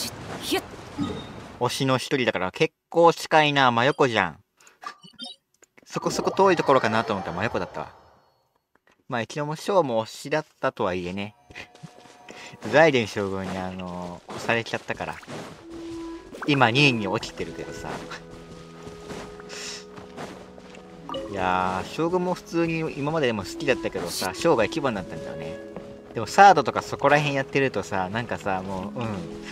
S1: 推しの一人だから結構近いな。真横じゃん。そこそこ遠いところかなと思ったら真横だったわ。まあ一応もショーも推しだったとはいえね。ザイデン将軍にあのー、押されちゃったから今にいに落ちてるけどさ。いやー将軍も普通に今まででも好きだったけどさ、ショーが一番だったんだよね。でもサードとかそこら辺やってるとさ、なんかさもううん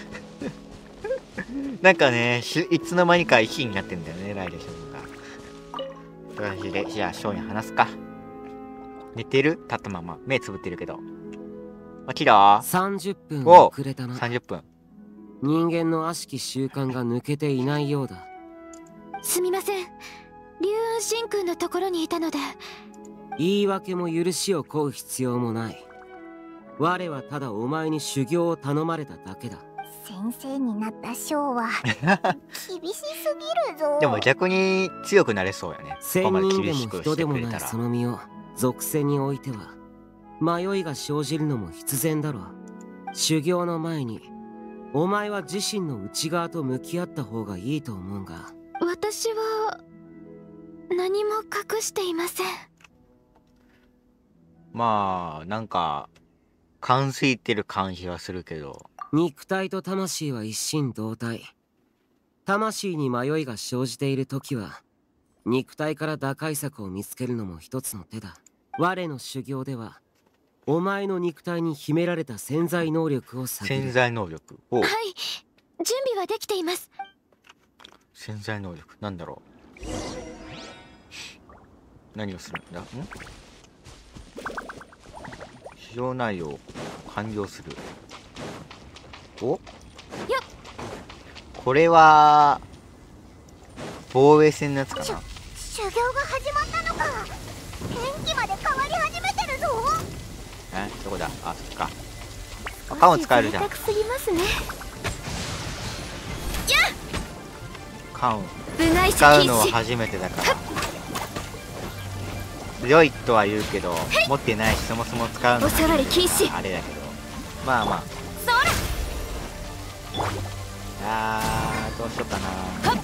S1: なんかね、いつの間にかいちいになってんだよね、ライデン将軍が。という感じで、じゃあショーに話すか。寝てる？立ったまま目つぶってるけど。起きろ。
S8: さんじゅっぷん遅れたな。
S1: さんじゅっぷん。
S8: 人間の悪しき習慣が抜けていないようだ。
S3: すみません。龍雲神君のところにいたので。
S8: 言い訳も許しを請う必要もない。我はただお前に修行を頼まれただけだ。
S7: 先生になったショーは厳しすぎるぞ。
S1: でも逆に強くなれそうやね。
S8: 仙人でも人でもないその身を属性においては迷いが生じるのも必然だろう。修行の前にお前は自身の内側と向き合った方がいいと思うが。
S3: 私は何も隠していません。
S1: まあなんか感づいてる感じはするけど、
S8: 肉体と魂は一心同体。魂に迷いが生じている時は肉体から打開策を見つけるのも一つの手だ。我の修行ではお前の肉体に秘められた潜在能力を探る。
S1: 潜在能力。
S3: はい、準備はできています。
S1: 潜在能力なんだろう。何をするんだ。ん使用内容完了する。おこれは防衛戦のやつかな。
S7: 修行が始まったのか。天気まで変わり始めてるぞ。
S1: えどこだ。あそっか。パンを使えるじゃん。
S3: すぎますね。
S1: カウン使うのは初めてだから強いとは言うけど持ってないし、そもそも使うのはあれだけど、まあまああーどうしようかな。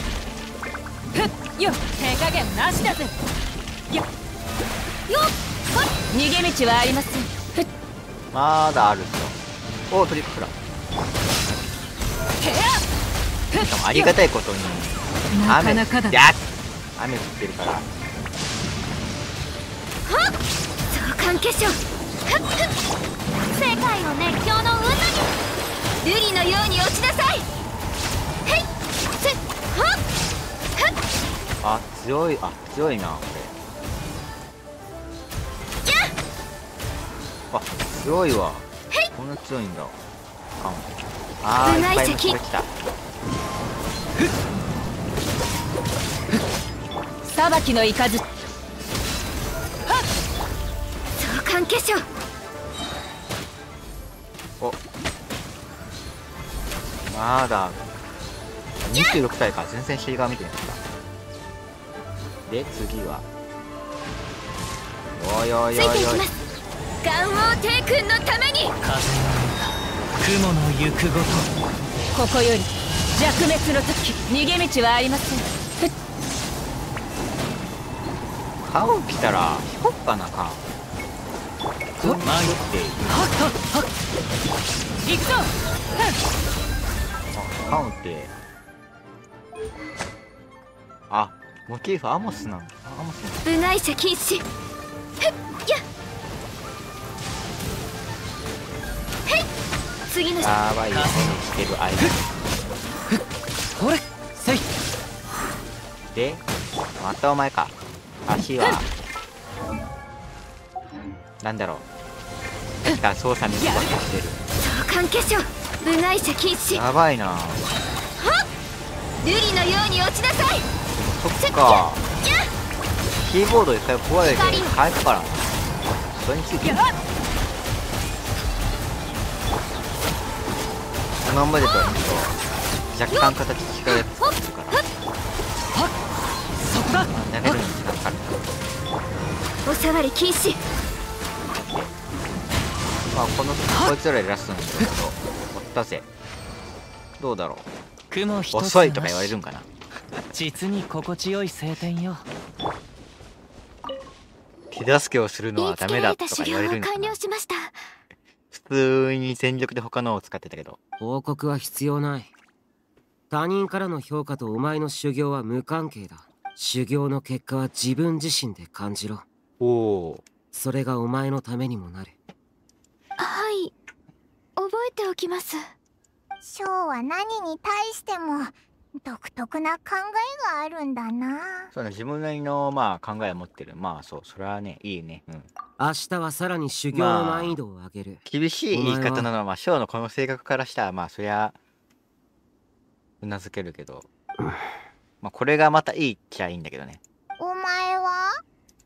S6: よっ手加減なしだぜ。よっよっ逃げ道はありません。
S1: まだあるぞ。おおトリックフラしかもありがたいことに雨やっ雨降ってるから。
S3: 相関化粧。
S6: 世界の熱狂の渦に瑠璃のように落ちなさい。へいせっはっ
S1: あ強い。あ強いなこれ。あ強いわ。こんな強いんだ。あーいっぱいこれ来た。
S6: 裁きのいかず
S3: 相関化粧。
S1: おまだにじゅうろく体か。全然尻側見てなかった。で次はおいおいおいおい
S3: ガンオー帝君のために。
S9: 風の雲の行くごと。
S6: ここより弱滅の時逃げ道はありません。
S1: カウン来たら引こっかな。カウン普通に引って
S6: 行くぞ。
S1: カウンってあモチーフアモスなんだ。アモス
S3: 部外者禁止。次の
S1: やばいよしてる間
S9: ほれせい
S1: でまたお前か。足はなんだろう。確か操作見つかしてる。
S3: 相関化粧。部外者禁止。
S1: やばいな。
S3: はっ瑠璃のように落ちなさい。
S1: そっかキーボード一回壊れて変えたからな。それについて今までとはちょっと若干形違うやつ作ってるから。
S9: そこだ。
S1: 投げるのに時間かかる。
S3: おさわり禁止。
S1: まあこのこいつらでラストの人だと追ったぜ。どうだろう。
S9: 雲一つ
S1: 遅いとか言われるんかな。
S9: 実に心地よい晴天よ。
S1: 手助けをするのはダメだとか言われるんかな。
S3: 完了しました。
S1: 普通に全力で他のを使ってたけど。
S8: 報告は必要ない。他人からの評価とお前の修行は無関係だ。修行の結果は自分自身で感じろ。
S1: おお。
S8: それがお前のためにもなる。
S3: はい、覚えておきます。
S7: ショーは何に対しても独特な考えがあるんだな。
S1: そうね、自分なりのまあ考えを持ってる。まあそう、それはね、いいね。うん。
S8: 明日はさらに修行の難易度を上げる。まあ、
S1: 厳しい言い方なのは、まあ、ショーのこの性格からしたら、まあそりゃうなずけるけど、まあこれがまたいいっちゃいいんだけどね。
S7: お前は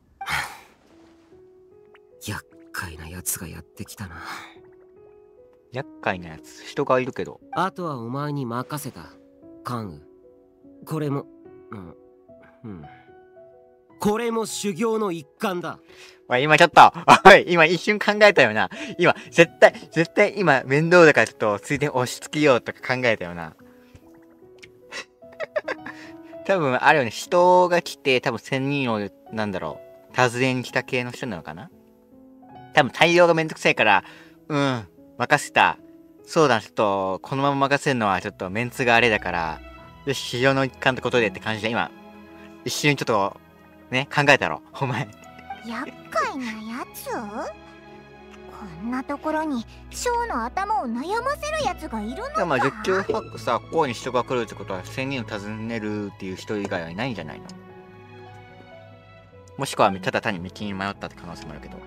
S8: 厄介なやつがやってきたな。
S1: 厄介なやつ、人がいるけど。
S8: あとはお前に任せた、関羽。これも、うん、うん。これも修行の一環だ。
S1: おい、今ちょっと、おい、今一瞬考えたよな。今、絶対、絶対今面倒だからちょっと、ついでに押し付けようとか考えたよな。多分、あるよね、人が来て、多分仙人を、なんだろう、訪ねに来た系の人なのかな。多分対応がめんどくさいから、うん、任せた。そうだ、ちょっと、このまま任せるのはちょっとメンツがあれだから、よし、修行の一環ってことでって感じで、今、一瞬ちょっと、ね、考えたろ、お前。
S7: 厄介なやつ？こんなところに、ショーの頭を悩ませるやつがいるのか？
S1: まあ、絶叫ハックさ、ここに人が来るってことは、仙人を訪ねるっていう人以外はいないんじゃないの？もしくは、ただ単に道に迷ったって可能性もあるけど。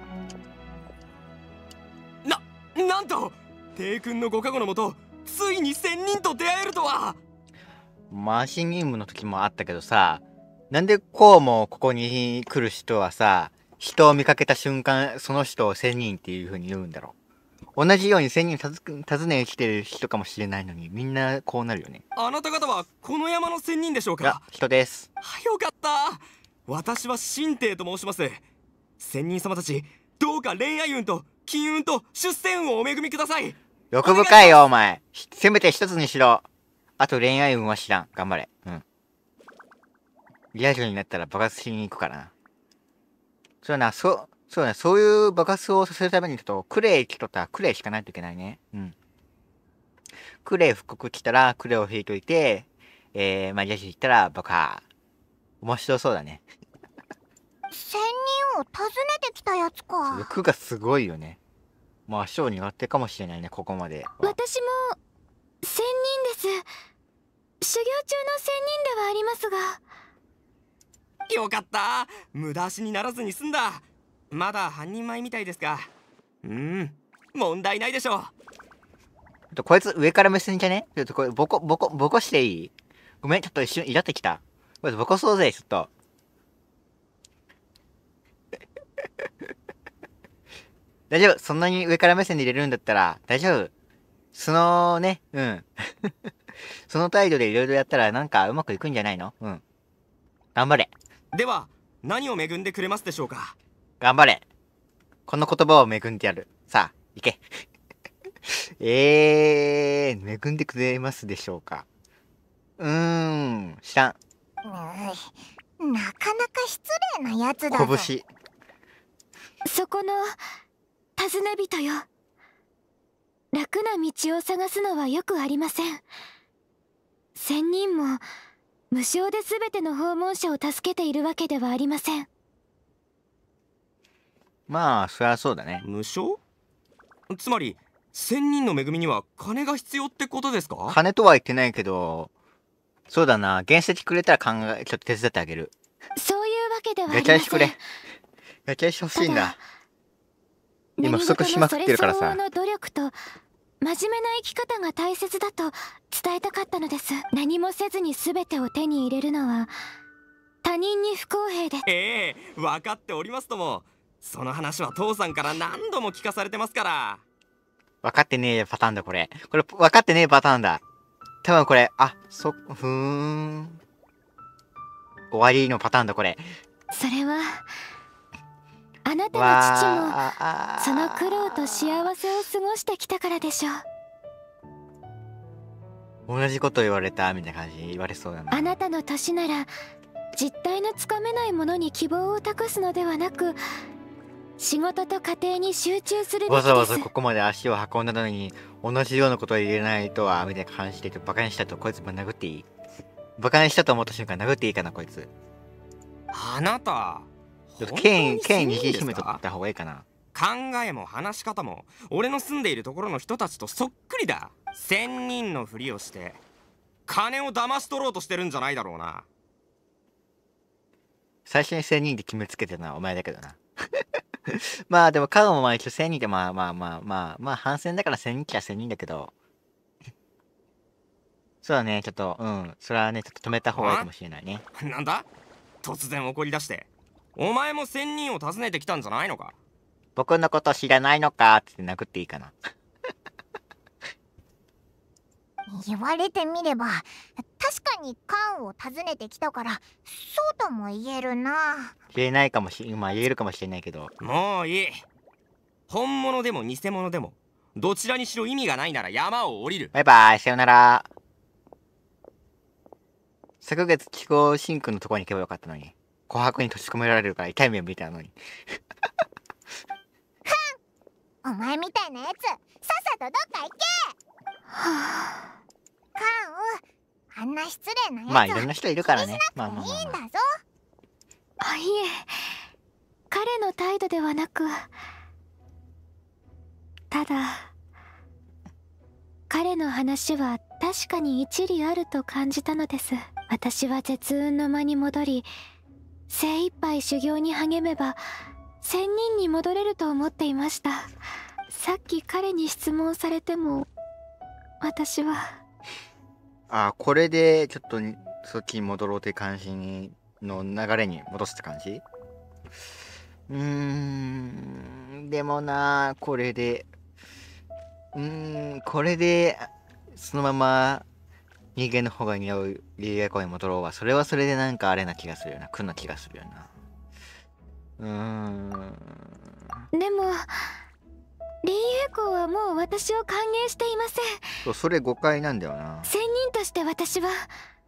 S10: な、なんと帝君のご加護のもと、ついに仙人と出会えるとは。
S1: マシン任務の時もあったけどさ、なんでこうもここに来る人はさ、人を見かけた瞬間、その人を仙人っていう風に言うんだろう。同じように仙人訪ねに来てる人かもしれないのに、みんなこうなるよね。
S10: あなた方はこの山の仙人でしょうか？いや、
S1: 人です。
S10: よかった。私は神帝と申します。仙人様たち、どうか恋愛運と金運と出世運をお恵みください。
S1: 欲深いよお前。せめて一つにしろ。あと恋愛運は知らん。頑張れ。うん。リア充になったら爆発しに行くからな。そうな、そう、そうな、そういう爆発をさせるためにちょっと、クレイ来とったらクレイしかないといけないね。うん。クレイ復刻来たら、クレイを引いといて、えー、まあ、リア充行ったら爆破。面白そうだね。
S7: 仙人を訪ねてきたやつか。
S1: 欲がすごいよね。まあ、ショーによってかもしれないね、ここまで。
S3: 私も、仙人です。修行中の仙人ではありますが。
S10: よかった。無駄足にならずに済んだ。まだ半人前みたいですが、うん、問題ないでしょう。
S1: こいつ上から目線じゃね？ちょっとこれボコボコボコしていい？ごめん、ちょっと一瞬イラってきた。こいつボコそうぜ、ちょっと。大丈夫、そんなに上から目線で入れるんだったら大丈夫。そのね、うん。その態度でいろいろやったらなんかうまくいくんじゃないの？うん。頑張れ。
S10: では、何を恵んでくれますでしょうか？
S1: 頑張れ。この言葉を恵んでやる。さあ、行け。えー、恵んでくれますでしょうか？うーん、知らん。
S7: うん、なかなか失礼なやつだぞ。
S1: 拳。
S3: そこの、尋ね人よ。楽な道を探すのはよくありません。仙人も、無償で全ての訪問者を助けているわけではありません。
S1: まあ、そりゃそうだね。
S10: 無償？つまり、仙人の恵みには金が必要ってことですか？
S1: 金とは言ってないけど、そうだな、原石くれたら考え、ちょっと手伝ってあげる。
S3: そういうわけではありません。
S1: ガチャ石くれ。ガチャ石欲しいんだ。今不足しまくってるからさ。
S3: 何事のそれ相応の努力と真面目な生き方が大切だと伝えたかったのです。何もせずに全てを手に入れるのは他人に不公平で。
S10: ええー、分かっておりますとも。その話は父さんから何度も聞かされてますから。
S1: 分かってねえパターンだこれ。これ分かってねえパターンだ。多分これ、あ、そ、ふーん。終わりのパターンだこれ。
S3: それはあなたの父もその苦労と幸せを過ごしてきたからでしょ
S1: う。同じこと言われたみたいな感じ言われそうだな。
S3: あなたの年なら実態のつかめないものに希望を託すのではなく、仕事と家庭に集中するべきです。
S1: わざわざここまで足を運んだのに同じようなことを言えないとはみたいな感じでバカにしたとこいつも殴っていい？バカにしたと思った瞬間殴っていいかなこいつ。
S10: あなた
S1: 剣剣握りしめとった方がいいかな。
S10: 考えも話し方も俺の住んでいるところの人たちとそっくりだ。仙人のふりをして金を騙し取ろうとしてるんじゃないだろうな。
S1: 最初に仙人で決めつけてるのはお前だけどな。まあでもカウもまあ一応仙人でまあまあまあまあまあ反戦だから仙人っちゃ仙人だけど、そうだね、ちょっとうんそれはねちょっと止めた方がいいかもしれないね。
S10: なんだ突然怒り出して。お前も仙人を訪ねてきたんじゃないのか。
S1: 僕のこと知らないのかって殴っていいかな。
S7: 言われてみれば確かにカンを訪ねてきたからそうとも言えるな。
S1: 言えないかもしれまあ言えるかもしれないけど、
S10: もういい。本物でも偽物でもどちらにしろ意味がないなら山を降りる。
S1: バイバイ、さよなら。昨月気候シンクのところに行けばよかったのに、琥珀に閉じ込められるから痛い目見たのに。
S7: カン、お前みたいなやつさっさとどっか行け。はあ、カン、あんな失礼なやつ
S1: まあいろんな人いるからね。まあまあまあ、まあ、
S7: いいんだぞ。
S3: あ、いえ、彼の態度ではなく、ただ彼の話は確かに一理あると感じたのです。私は絶雲の間に戻り、精一杯修行に励めば仙人に戻れると思っていました。さっき彼に質問されても私は
S1: あ、これでちょっとそっちに戻ろうという関心の流れに戻すって感じ。うーん、でもな、これでうーんこれでそのまま人間の方が似合うリーガ公園に戻ろうは、それはそれでなんかあれな気がするよな、苦な気がするよな。うーん、
S3: でもリーエコーはもう私を歓迎していません。
S1: そう、それ誤解なんだよな。
S3: 仙人として私は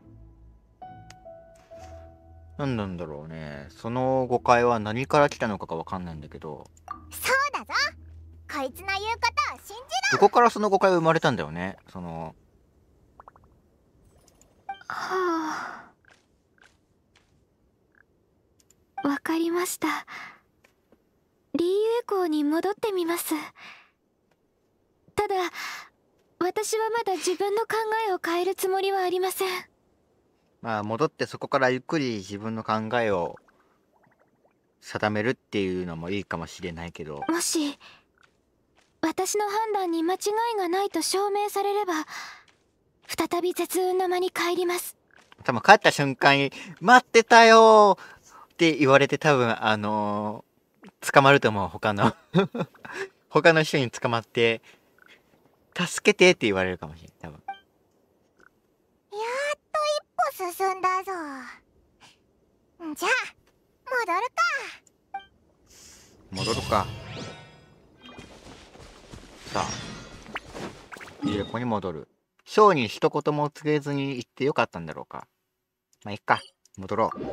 S1: 何なんだろうね。その誤解は何から来たのかがわかんないんだけど。
S7: そうだぞ、こいつの言うことを信じろ。
S1: どこからその誤解が生まれたんだよね。その
S3: はあ、わかりました。リーエコーに戻ってみます。ただ私はまだ自分の考えを変えるつもりはありません。
S1: まあ戻ってそこからゆっくり自分の考えを定めるっていうのもいいかもしれないけど、
S3: もし私の判断に間違いがないと証明されれば再び絶雲の間に帰ります。
S1: 多分帰った瞬間に待ってたよーって言われて、多分あのー、捕まると思う。他の他の人に捕まって助けてって言われるかもしれない。多分
S7: やっと一歩進んだぞ。じゃあ戻るか。
S1: 戻るか。さあ、いや、ここに戻る。ショーに一言も告げずに行ってよかったんだろうか。まあいっか、戻ろう。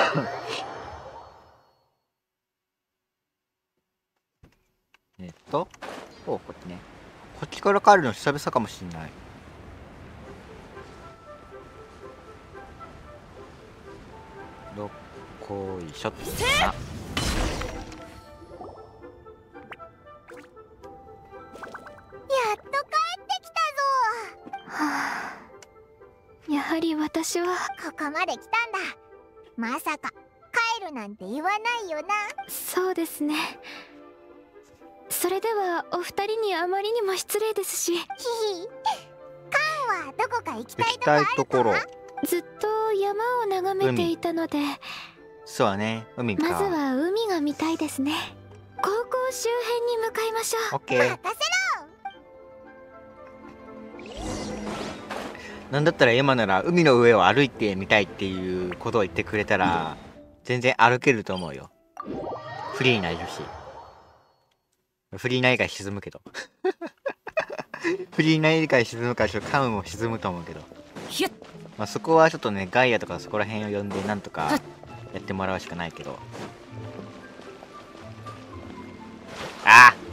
S1: えっとお、こっちね。こっちから帰るの久々かもしんない。どっこいしょっとな。
S7: やっと帰ってきたぞ。
S3: はあ、やはり私は
S7: ここまで来たんだ。まさか帰るなんて言わないよな。
S3: そうですね。それではお二人にあまりにも失礼ですし。
S7: ヒヒ、カンはどこか行きたい
S1: 行きたいところ。
S3: ずっと山を眺めていたので、
S1: そうだね、海か。
S3: まずは海が見たいですね。高校周辺に向かいましょう。
S1: オッケー。
S7: 任せろ。
S1: なんだったら今なら海の上を歩いてみたいっていうことを言ってくれたら全然歩けると思うよ。フリーになれるし。フリーないから沈むけど。フリーないから沈むからちょっとカウンも沈むと思うけど。まあそこはちょっとね、ガイアとかそこら辺を呼んでなんとかやってもらうしかないけど。ああ、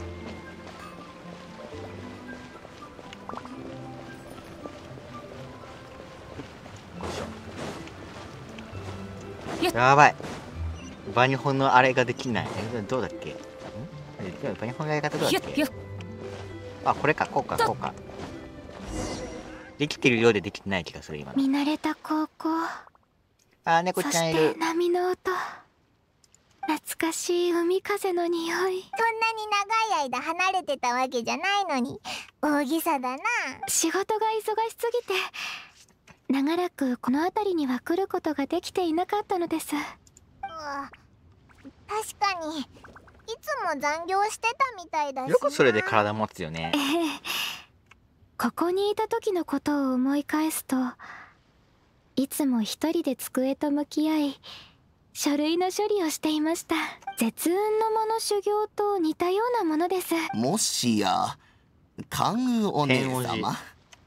S1: やばい。バニホンのあれができない。え、どうだっけ？ん？バニホンのやり方どうだっけ？あ、これか、こうか、こうか。できてるようでできてない気がする、今の。
S3: 見慣れた高校。
S1: あ、猫ちゃんいる。
S3: そして波の音。懐かしい海風の匂い。
S7: そんなに長い間離れてたわけじゃないのに大げさだな。
S3: 仕事が忙しすぎて長らくこの辺りには来ることができていなかったのです。
S7: あ、確かにいつも残業してたみたいだしな。
S1: よくそれで体持つよね。
S3: ええ、 ここにいた時のことを思い返すと、いつも一人で机と向き合い書類の処理をしていました。絶雲の間の修行と似たようなものです。
S11: もしや関羽お姉様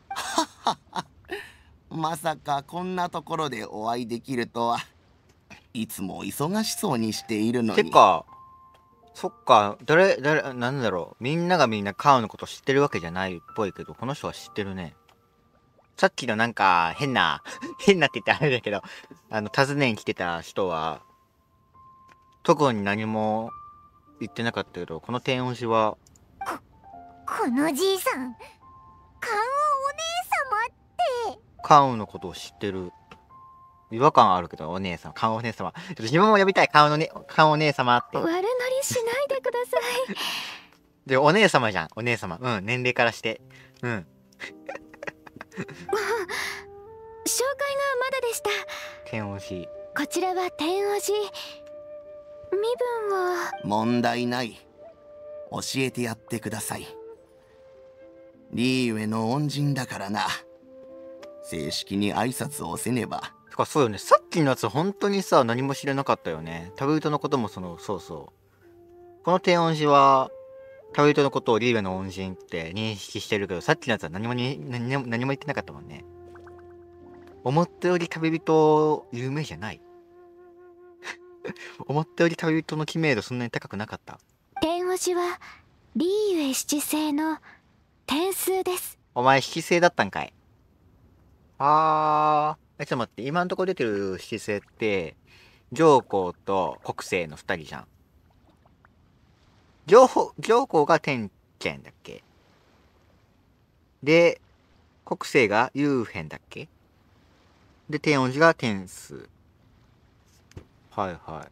S11: まさかこんなところでお会いできるとは。いつも忙しそうにしているのに。
S1: てかそっか、誰誰なんだろう、みんながみんなカウのこと知ってるわけじゃないっぽいけど、この人は知ってるね。さっきのなんか変な変なって言ったらあれだけど、あの訪ねに来てた人は特に何も言ってなかったけど、この天王寺は
S7: ここのじいさん、関羽お姉様って
S1: カウのことを知ってる。違和感あるけど、お姉様、カウお姉様。ちょっと自分も呼びたい、カウのね、カウお姉様って。
S3: 悪乗りしないでください。
S1: で、お姉様じゃん、お姉様。うん、年齢からして。うん。紹
S3: 介がまだでした。
S1: 天王寺。
S3: こちらは天王寺。身分は
S11: 問題ない。教えてやってください。リーウェの恩人だからな。正式に挨拶をせねば。
S1: とかそうよね。さっきのやつ本当にさ、何も知らなかったよね。旅人のこともその、そうそう。この天王寺は旅人のことをリーウェの恩人って認識してるけど、さっきのやつは何もに何も何も言ってなかったもんね。思ったより旅人有名じゃない。思ったより旅人の知名度そんなに高くなかった。
S3: 天王寺はリーウェ七世の天数です。
S1: お前七世だったんかい。あー、え、ちょっと待って、今のところ出てる七世って上皇と国政の二人じゃん。上上皇が天剣だっけで、国政が幽変だっけで、天王寺が天数。はいはい。なんだって、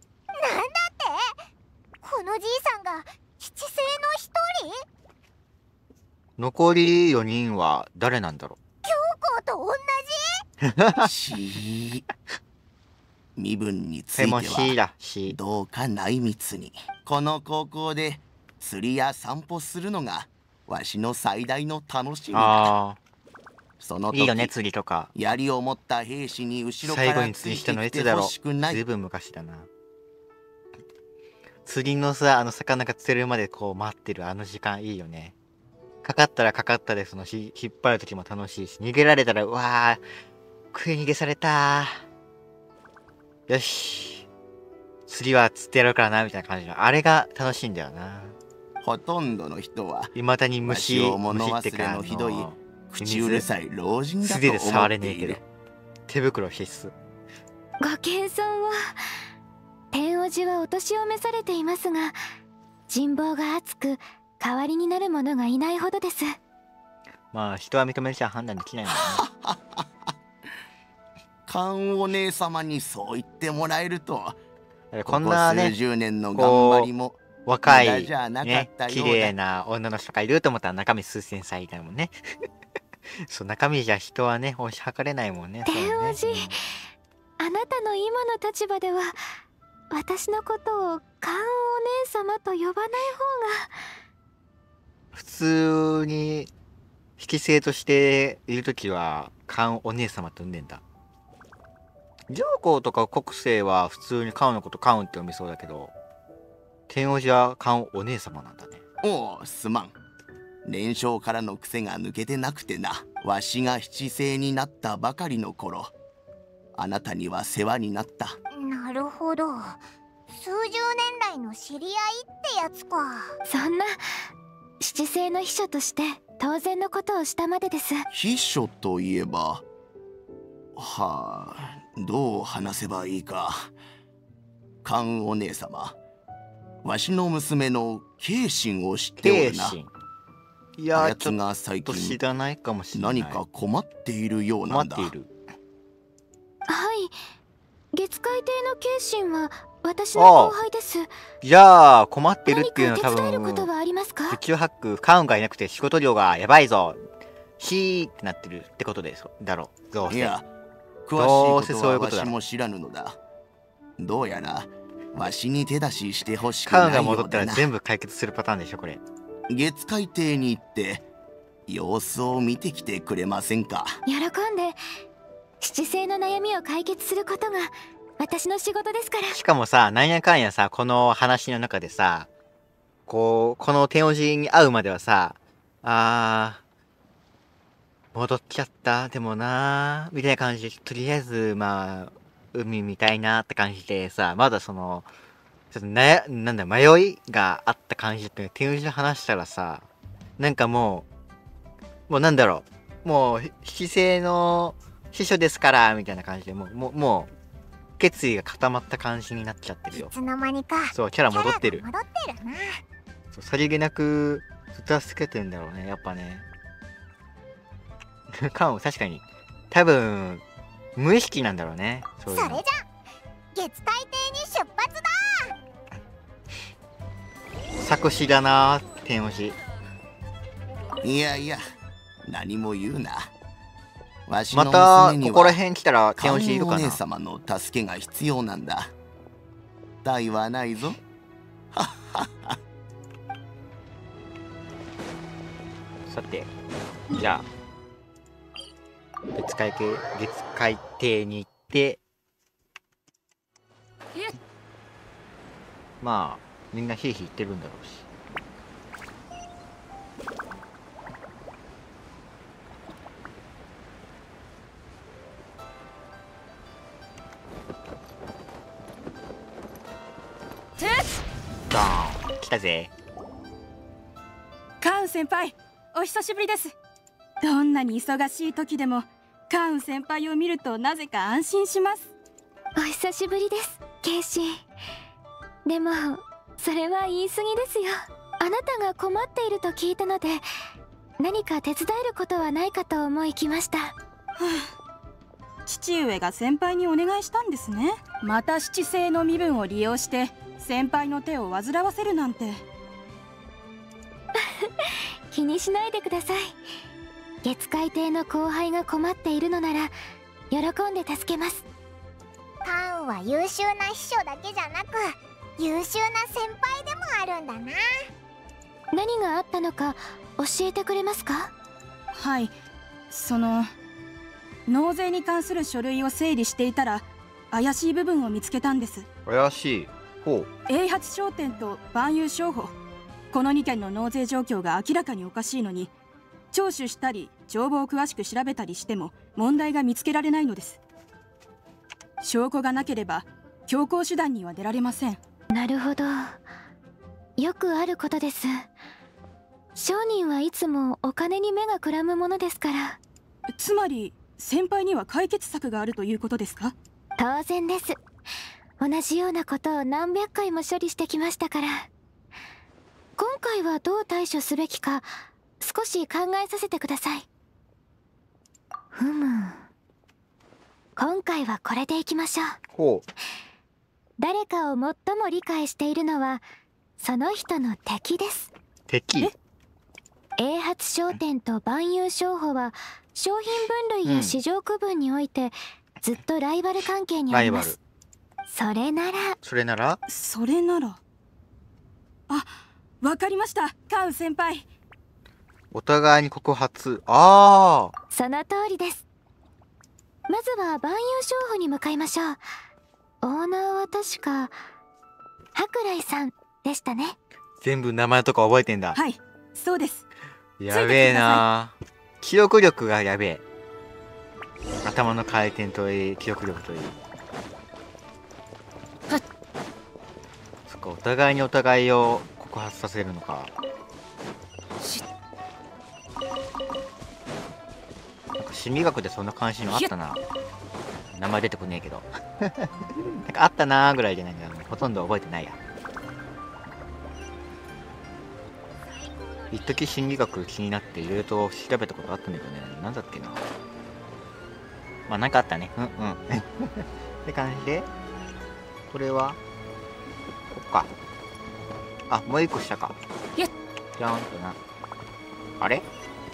S7: このじいさんが七世の一人？
S1: 残りよにんは誰なんだろう。
S7: 教皇と同じ？
S11: し身分についてはどうか内密に。この高校で釣りや散歩するのがわしの最大の楽しみだ。その時いいよね、釣りとか。槍を持った兵士に後ろからついてきてほしくない。
S1: ずいぶん昔だな。釣りのさ、あの魚が釣れるまでこう待ってるあの時間いいよね。かかったらかかったで、その引っ張る時も楽しいし、逃げられたらうわー食い逃げされたー、よし釣りは釣ってやろうからなみたいな感じのあれが楽しいんだよな。
S11: ほとんどの人はい
S1: まだに虫
S11: を物忘れのひどい口うるさい老人だと思っている。素手で触れねえけど
S1: 手袋必須。
S3: ご謙遜を。天王寺はお年を召されていますが、人望が厚く代わりになる者がいないほどです。
S1: まあ人は認めるじゃ判断できないもんね。
S11: 関お姉様にそう言ってもらえると、
S1: こんなね、
S11: 数十年の頑張りも
S1: 若いね、綺麗な女の人がいると思ったら中身数千歳だもんね。そう、中身じゃ人はね、推し量れないもんね。
S3: 天王寺、あなたの今の立場では私のことを関お姉様と呼ばない方が。
S1: 普通に引生としているときは関お姉様と呼んでんだ。上皇とか国政は普通に関のこと関って読みそうだけど、天王寺は関お姉様なんだね。
S11: おお、すまん。年少からの癖が抜けてなくてな。わしが七世になったばかりの頃、あなたには世話になった。
S7: なるほど、数十年来の知り合いってやつか。
S3: そんな七世の秘書として当然のことをしたまでです。
S11: 秘書といえば、はあ、どう話せばいいか。関お姉様、わしの娘の慶心を知っておるな。
S1: いや、
S11: あやつが最近
S1: 知らないかもしれない。
S11: 何か困っているようなんだ。
S3: はい、月海亭の慶心は私の後輩です。
S1: じゃあ困ってるっていうのは多分
S3: 何か手伝えることはありますか？
S1: 宇宙ハックカウンがいなくて仕事量がやばいぞ、ヒーってなってるってことでだろう。どうせ
S11: いや、詳しいことはわしも知らぬのだ。どうやらわしに手出ししてほしくないようだな。
S1: カウンが戻ったら全部解決するパターンでしょこれ。
S11: 月海亭に行って様子を見てきてくれませんか。
S3: 喜んで。七星の悩みを解決することが私の仕事ですから。
S1: しかもさ、なんやかんやさ、この話の中でさ、こうこの天王寺に会うまではさ、あー戻っちゃった、でもなーみたいな感じで、とりあえずまあ海見たいなって感じでさ、まだそのちょっとなやなんだ迷いがあった感じって天王寺の話したらさ、なんかもうもうなんだろう、もう七星の師匠ですからみたいな感じで、もうもうもう決意が固まった感じになっちゃってるよ。
S7: いつの間にか
S1: そう、キャラ戻ってる。
S7: 戻ってるな。
S1: そう、さりげなくずっと助けてんだろうね、やっぱね。カン、確かに多分無意識なんだろうね。
S7: それじゃ月海亭に出発だ。
S1: 作詞だな天王寺。
S11: いやいや、何も言うな。わし
S1: ま
S11: の
S1: た
S11: 娘には
S1: ここら辺来たら天王寺いるか
S11: 観音お
S1: な。
S11: 姉様の助けが必要なんだ。大はないぞ。
S1: さて、じゃあ月海系月海亭に行って、まあみんなヒーヒー言ってるんだろうし。ドーン来たぜ。
S12: カウン先輩、お久しぶりです。どんなに忙しい時でもカウン先輩を見るとなぜか安心します。
S3: お久しぶりです、ケイシー。でもそれは言い過ぎですよ。あなたが困っていると聞いたので、何か手伝えることはないかと思い来ました。は
S12: あ、父上が先輩にお願いしたんですね。また七星の身分を利用して先輩の手を煩わせるなんて。
S3: 気にしないでください。月海亭の後輩が困っているのなら喜んで助けます。
S7: カウンは優秀な秘書だけじゃなく優秀な先輩でもあるんだな。
S3: 何があったのか教えてくれますか？
S12: はい、その納税に関する書類を整理していたら怪しい部分を見つけたんです。
S1: 怪しい。ほう。
S12: 栄発商店と万有商法、このにけんの納税状況が明らかにおかしいのに、聴取したり帳簿を詳しく調べたりしても問題が見つけられないのです。証拠がなければ強行手段には出られません。
S3: なるほど、よくあることです。商人はいつもお金に目がくらむものですから。
S12: つまり先輩には解決策があるということですか？
S3: 当然です。同じようなことを何百回も処理してきましたから。今回はどう対処すべきか少し考えさせてください。ふむ、今回はこれでいきましょう。
S1: ほう。
S3: 誰かを最も理解しているのはその人の敵です。
S1: 敵？
S3: 栄発商店と万有商法は商品分類や市場区分においてずっとライバル関係にあります。それなら
S1: それなら
S12: それならあ、わかりました、カウン先輩。
S1: お互いに告発。ああ、
S3: その通りです。まずは万有商法に向かいましょう。オーナーは確か舶来さんでしたね。
S1: 全部名前とか覚えてんだ。
S12: はい、そうです。
S1: やべえな、記憶力がやべえ。頭の回転といい、記憶力といい。そっか、お互いにお互いを告発させるのか。なんか心理学でそんな関心あったな。名前出てこねえけどなんかあったなーぐらいじゃないんだよ。ほとんど覚えてないや。一時心理学気になっていろいろと調べたことあったんだけどね。なんだっけな。まあなんかあったね。うんうんって感じで、これはこっか。あ、もう一個下か。じゃーんとな。あれ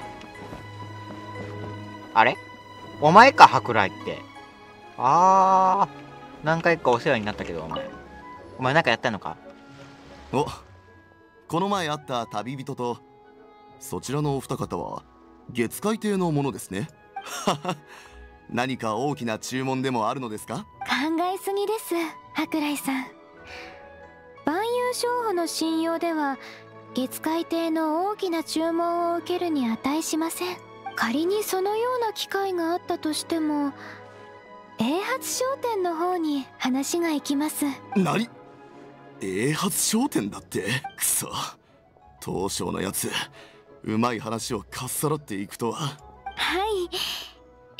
S1: あれお前か、舶来って。あー、何回かお世話になったけど、お前お前なんかやったのか？
S11: お、この前会った旅人とそちらのお二方は月海亭のものですね。何か大きな注文でもあるのですか？
S3: 考えすぎです、舶来さん。万有商法の信用では月海亭の大きな注文を受けるに値しません。仮にそのような機会があったとしても栄発商店の方に話が行きます。
S11: 何？栄発商店だって？くそ、東証のやつ、うまい話をかっさらっていくとは。
S3: はい、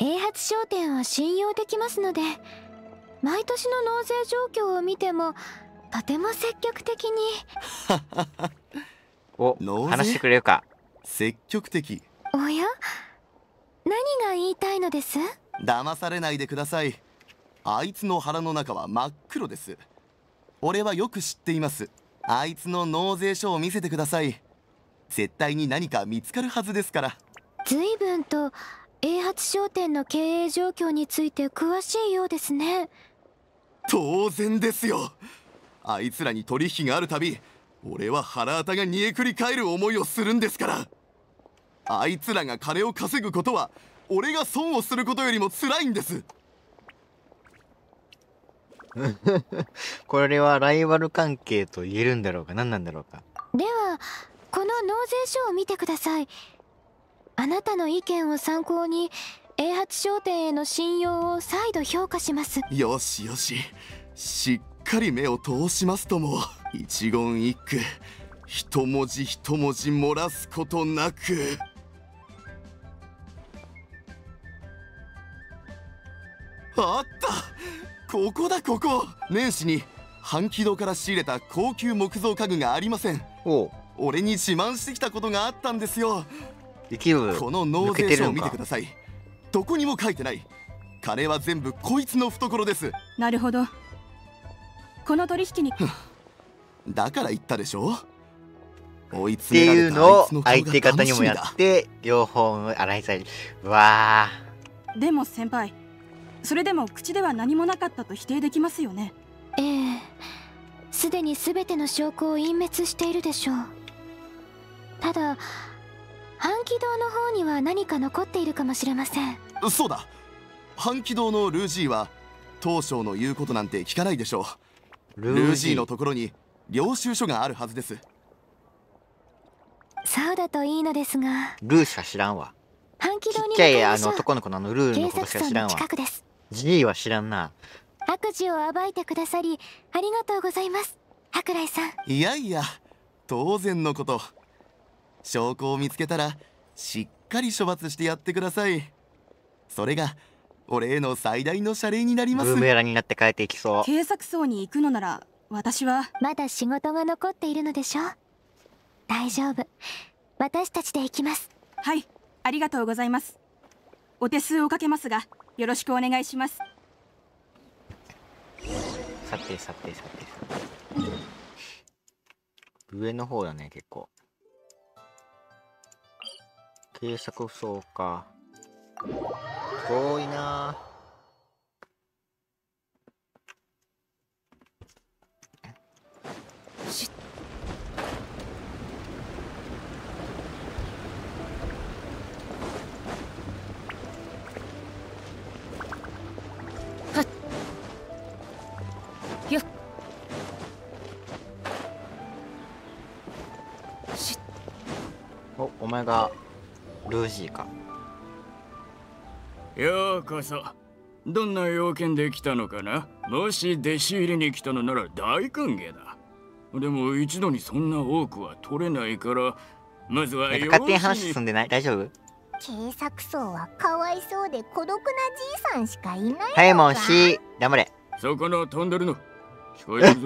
S3: 栄発商店は信用できますので、毎年の納税状況を見てもとても積極的に。
S1: お、話してくれるか。
S11: 積極的。
S3: おや、何が言いたいのです？
S11: 騙されないでください。あいつの腹の中は真っ黒です。俺はよく知っています。あいつの納税書を見せてください。絶対に何か見つかるはずですから。
S3: 随分と栄発商店の経営状況について詳しいようですね。
S11: 当然ですよ。あいつらに取引があるたび、俺は腹あたが煮えくり返る思いをするんですから。あいつらが金を稼ぐことは俺が損をすることよりも辛いんです。
S1: これはライバル関係と言えるんだろうか、何なんだろうか。
S3: ではこの納税書を見てください。あなたの意見を参考に栄発商店への信用を再度評価します。
S11: よしよし、しっかり目を通しますとも。一言一句一文字一文字漏らすことなく。あった、ここだここ。年始に半気道から仕入れた高級木造家具がありません。
S1: おう、
S11: 俺に自慢してきたことがあったんですよ。この納
S1: 抜けて
S11: 税書を
S1: るんか。
S11: 見てください。どこにも書いてない。金は全部こいつの懐です。
S12: なるほど。この取引に
S11: だから言ったでしょ。追い
S1: って
S11: 詰められた
S1: いうのを
S11: あいつの顔
S1: 相手
S11: が
S1: 方にもや
S11: 楽しみだ。
S1: って両方洗いざり。うわ
S12: でも先輩、それでも口では何もなかったと否定できますよね。
S3: ええ、すでに全ての証拠を隠滅しているでしょう。ただ半気道の方には何か残っているかもしれません。
S11: そうだ、半気道のルージーは東証の言うことなんて聞かないでしょう。
S1: ルージー
S11: ルージーのところに領収書があるはずです。
S3: そうだといいのですが。
S1: ー、ルーしか知らんわ。
S3: 半気道に
S1: ちっちゃいあ
S3: 向かいましょう。
S1: の男の子のあのルーの
S3: 警
S1: ことし
S3: 察署の
S1: か知らんわ。
S3: 近くです。
S1: ジーは知らんな。
S3: 悪事を暴いてくださりありがとうございます、舶来さん。
S11: いやいや、当然のこと。証拠を見つけたらしっかり処罰してやってください。それが俺への最大の謝礼になります。
S1: ブーメランになって帰っていきそう。
S12: 警察層に行くのなら私は。
S3: まだ仕事が残っているのでしょう。大丈夫、私たちで行きます。
S12: はい、ありがとうございます。お手数をかけますがよろしくお願いします。
S1: さてさてさてさて。上の方だね、結構。警察層か。遠いなぁ。
S5: よっ
S1: お、お前がルージーか。
S13: ようこそ。どんな用件で来たのかな。もし弟子入りに来たのなら大歓迎だ。でも一度にそんな多くは取れないから、まずは
S1: なんか勝手に話進んでない？大丈夫？
S7: 警察層はかわいそうで孤独なじいさんしかいないのか。
S1: はいもんし、黙れ。
S13: そこの飛んでるの聞こえてるぞ。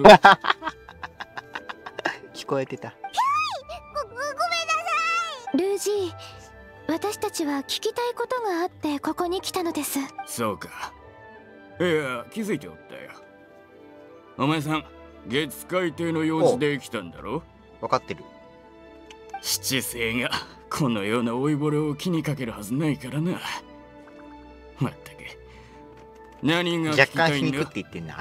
S1: 聞こえてた。
S7: ご、ごめんなさ
S3: ルージー、私たちは聞きたいことがあってここに来たのです。
S13: そうか。いや、気づいておったよ。お前さん、月海亭の用事で来たんだろ。
S1: 分かってる。
S13: 七星がこのような老いぼれを気にかけるはずないからな。まったく何が聞きたいんだ。
S1: 若干皮肉って言ってんな。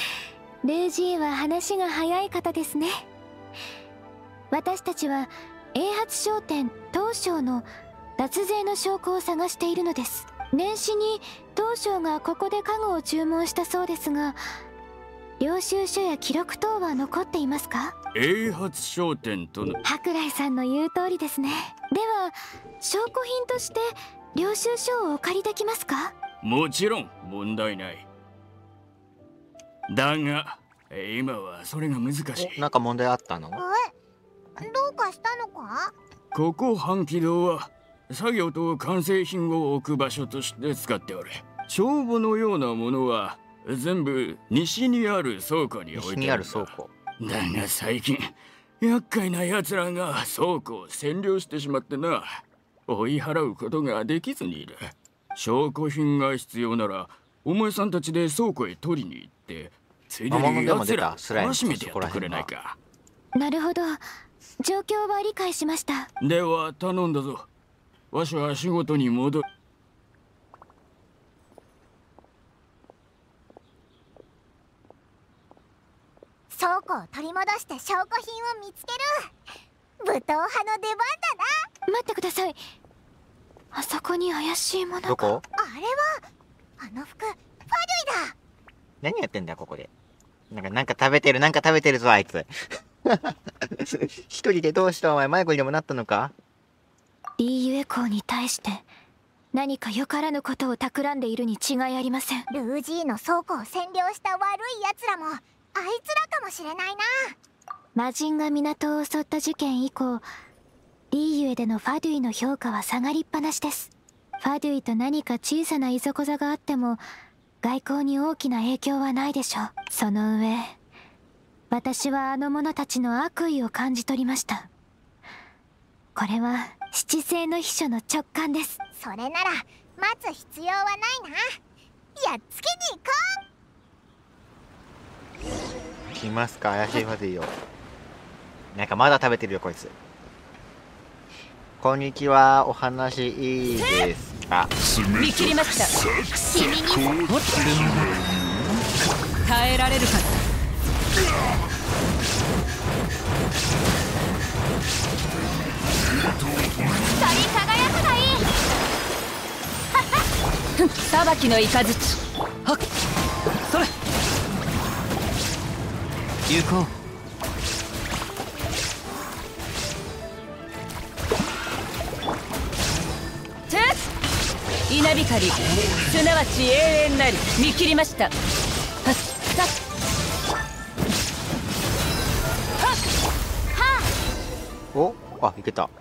S3: ルージーは話が早い方ですね。私たちは英発商店東証の脱税の証拠を探しているのです。年始に東証がここで家具を注文したそうですが、領収書や記録等は残っていますか？
S13: 英発商店との
S3: 舶来さんの言う通りですね。では証拠品として領収書をお借りできますか？
S13: もちろん問題ない。だが今はそれが難しい。
S1: なんか問題あったの？
S7: え、どうかしたのか？
S13: ここ半気道は作業と完成品を置く場所として使っておる。帳簿のようなものは全部西にある倉庫に置いてある。西にある倉庫。だが最近厄介な奴らが倉庫を占領してしまってな、追い払うことができずにいる。証拠品が必要ならお前さんたちで倉庫へ取りに行って、ついでに奴らを懲しめてやってくれないか。
S3: なるほど、状況は理解しました。
S13: では頼んだぞ。わしは仕事に戻る。
S7: 倉庫を取り戻して証拠品を見つける。武闘派の出番だな。
S3: 待ってください。あそこに怪しいものが。
S1: どこ？
S7: あれはあの服、ファドゥイだ。
S1: 何やってんだここで。なんかなんか食べてるなんか食べてるぞあいつ。一人でどうしたお前、迷子にでもなったのか？
S3: リーユエコーに対して何かよからぬことを企んでいるに違いありません。
S7: ルージーの倉庫を占領した悪い奴らもあいつらかもしれないな。
S3: 魔人が港を襲った事件以降、リーユエでのファドゥイの評価は下がりっぱなしです。ファドゥイと何か小さないざこざがあっても外交に大きな影響はないでしょう。その上私はあの者たちの悪意を感じ取りました。これは七星の秘書の直感です。
S7: それなら待つ必要はないな。やっつけに行こ
S1: う。来ますか怪しいファドゥイを。なんかまだ食べてるよこいつ。こんにちは、お話いいですか？
S2: 見切りました。君に耐えられるか。
S6: 光り輝くがいい。
S2: 裁きの雷。はっ、それ行こう。稲光、すなわち永遠なり。見切りました。はっさっ
S1: お、あ、いけた。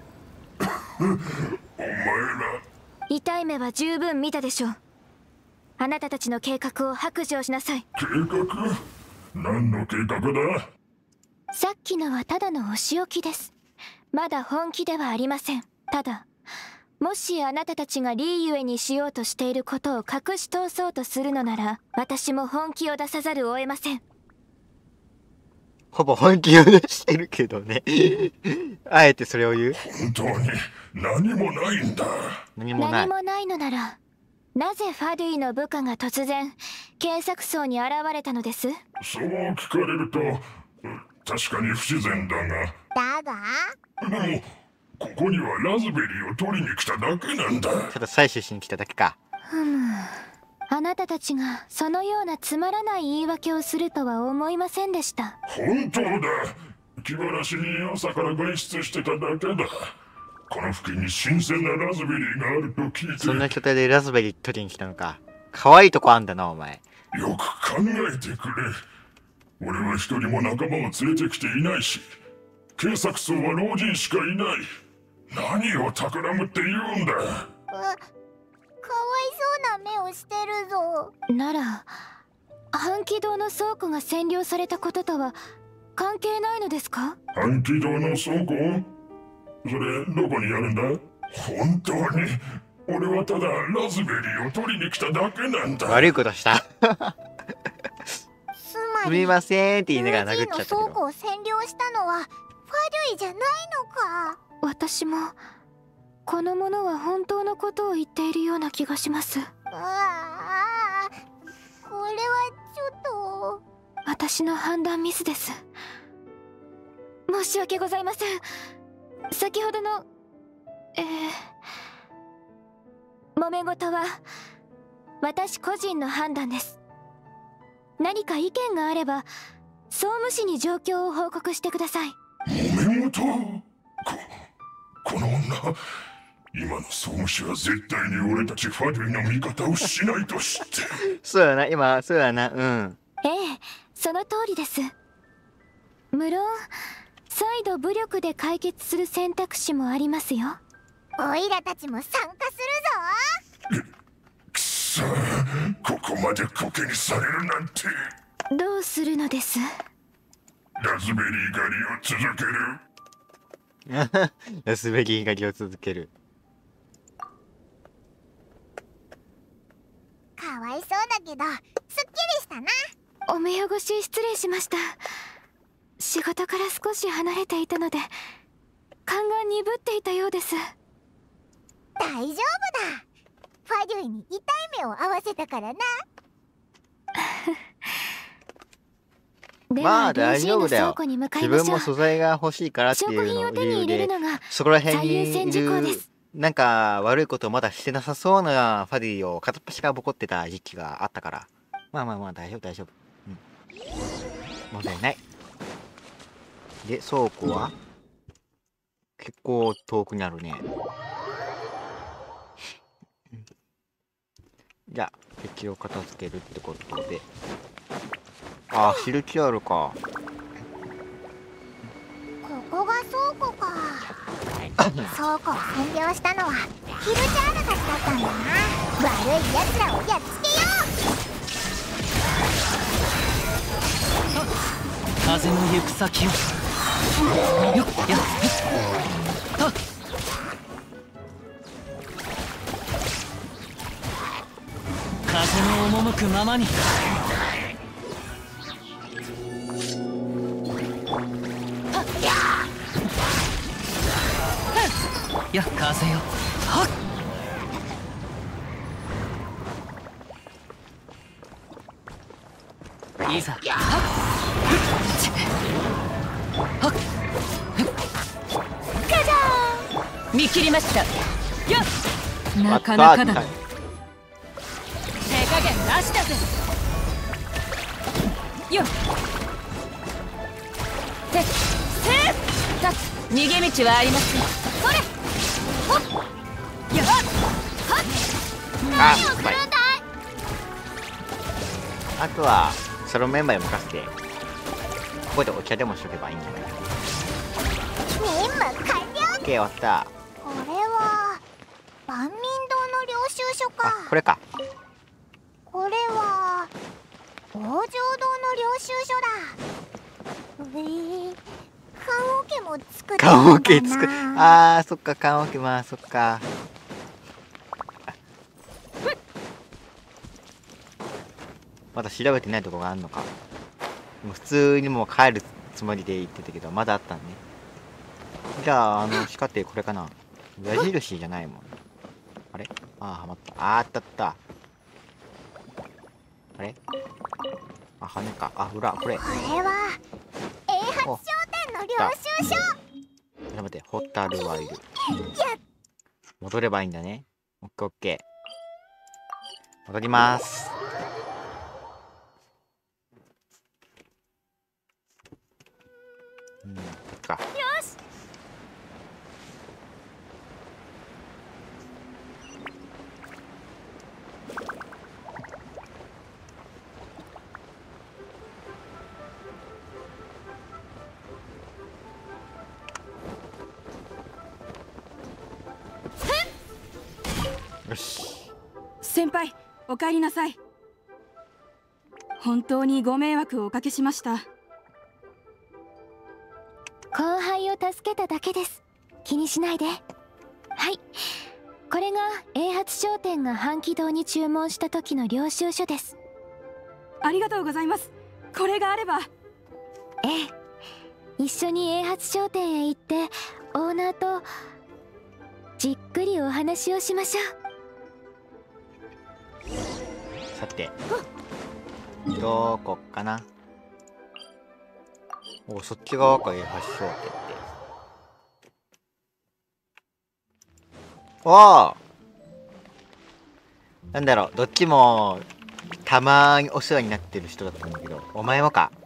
S3: 痛い目は十分見たでしょう。あなたたちの計画を白状しなさい。
S14: 計画？何の計画だ？
S3: さっきのはただのお仕置きです。まだ本気ではありません。ただもしあなたたちがリーユエにしようとしていることを隠し通そうとするのなら、私も本気を出さざるを得ません。
S1: ほぼ本気を出してるけどね。あえてそれを言う？
S14: 本当に何もないんだ。
S1: 何もない。
S3: 何もないのなら、なぜファドゥイの部下が突然検索層に現れたのです？
S14: そう聞かれると確かに不自然だが。
S7: だが？
S14: でもここにはラズベリーを取りに来ただけなんだ。
S1: ただ採取しに来ただけか。
S3: ふむ、あなたたちがそのようなつまらない言い訳をするとは思いませんでした。
S14: 本当だ。気晴らしに朝から外出してただけだ。この付近に新鮮なラズベリーがあると聞いて。
S1: そんな拠点でラズベリー取りに来たのか。可愛いとこあんだなお前。
S14: よく考えてくれ。俺は一人も仲間を連れてきていないし、警察層は老人しかいない。何を企むって言うんだ。う、かわい
S7: そうな目をしてるぞ。
S3: なら半気道の倉庫が占領されたこととは関係ないのですか？
S14: 半気道の倉庫？それどこにあるんだ？本当に俺はただラズベリーを取りに来ただけなんだ。
S1: 悪いことした。
S7: すま
S1: みませんって言いながら殴っちゃったけど。
S7: ルージーの倉庫を占領したのはファドゥイじゃないのか。
S3: 私もこの者は本当のことを言っているような気がします。
S7: ああ、これはちょっと
S3: 私の判断ミスです。申し訳ございません。 先ほどのえー、揉め事は私個人の判断です。何か意見があれば総務士に状況を報告してください。
S14: 揉め事？ここの女、今の総務士は絶対に俺たちファデュイの味方をしないと知って
S1: そうやな、今そうやな。うん、
S3: ええ、その通りです。無論再度武力で解決する選択肢もありますよ。
S7: オイラたちも参加するぞ。
S14: くそ、ここまでコケにされるなんて。
S3: どうするのです？
S14: ラズベリー狩りを続ける。
S1: ラズベリー狩りを続ける。
S7: かわいそうだけどすっきりしたな。
S3: お目汚し失礼しました。仕事から少し離れていたので勘が鈍っていたようです。
S7: 大丈夫だ。ファデュイに痛い目を合わせたからな。
S1: まあ大丈夫だよ。自分も素材が欲しいからっていうの理由でそこら辺にいるなんか悪いことをまだしてなさそうなファディを片っ端からボコってた時期があったから、まあまあまあ大丈夫大丈夫、うん、問題ない。で倉庫は結構遠くにあるね。じゃあ敵を片付けるってことで、ああ、汁気あるか。
S7: ここが倉庫か。倉庫を占領したのはヒルチャールたちだったんだな。悪い奴らをやっつけよ
S9: う。風の行く先をよっやっはっ。風の赴くままに。やっ風よ。はっいざ。はっはっガジャーン。見切りました。よっなかなかだ。手加減なしだぜ。よっせせっさっ逃げ道はありません。それほっやっはっ何をするんだい。
S1: あとはそのメンバーに任せてここでお茶でもしとけばいいんじゃない。
S7: 任務完了。
S1: OK 終わった。
S7: これは万民堂の領収書か。
S1: あ、これか。
S7: これは王城堂の領収書だ。うえー棺桶も作ったんだな。
S1: 棺桶作っあーそっか棺桶まあそっか。まだ調べてないとこがあるのか。もう普通にもう帰るつもりで行ってたけどまだあったんね。じゃああの光ってこれかな。矢印じゃないもん。あれあーはまった。あーあったあった。あれあ羽か。あ裏これ。
S7: これは英発商店の領収書。
S1: ちょっと待ってホタルはいる。戻ればいいんだね。オッケーオッケー。戻ります。うん、か。よし。よし。
S12: 先輩、お帰りなさい。本当にご迷惑をおかけしました。
S3: 後輩を助けただけです。気にしないで。はい、これが英発商店が半気道に注文した時の領収書です。
S12: ありがとうございます。これがあれば。
S3: ええ、一緒に英発商店へ行ってオーナーとじっくりお話をしましょ
S1: う。さてどこかな。おそっち側か英発商店って。 おお、なんだろう、どっちもたまにお世話になってる人だったんだけど、お前もか。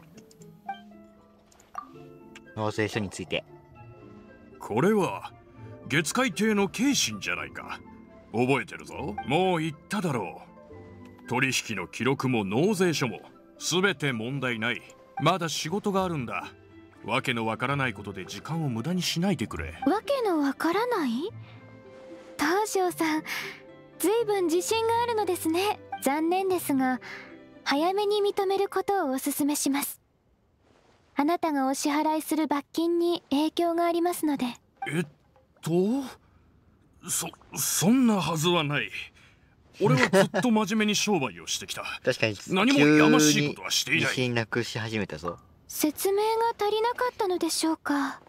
S1: 納税書について。
S15: これは月海亭の慶心じゃないか。覚えてるぞ。もう言っただろう。取引の記録も納税書も全て問題ない。まだ仕事があるんだ。わけのわからないことで時間を無駄にしないでくれ。
S3: わけのわからない？東証さん、ずいぶん自信があるのですね。残念ですが早めに認めることをお勧めします。あなたがお支払いする罰金に影響がありますので。
S15: えっとそそんなはずはない。俺はずっと真面目に商売をしてきた。
S1: 確かに
S15: 何もやましいことはしていない。
S1: 自信なくし始めたぞ。
S3: 説明が足りなかったのでしょうか。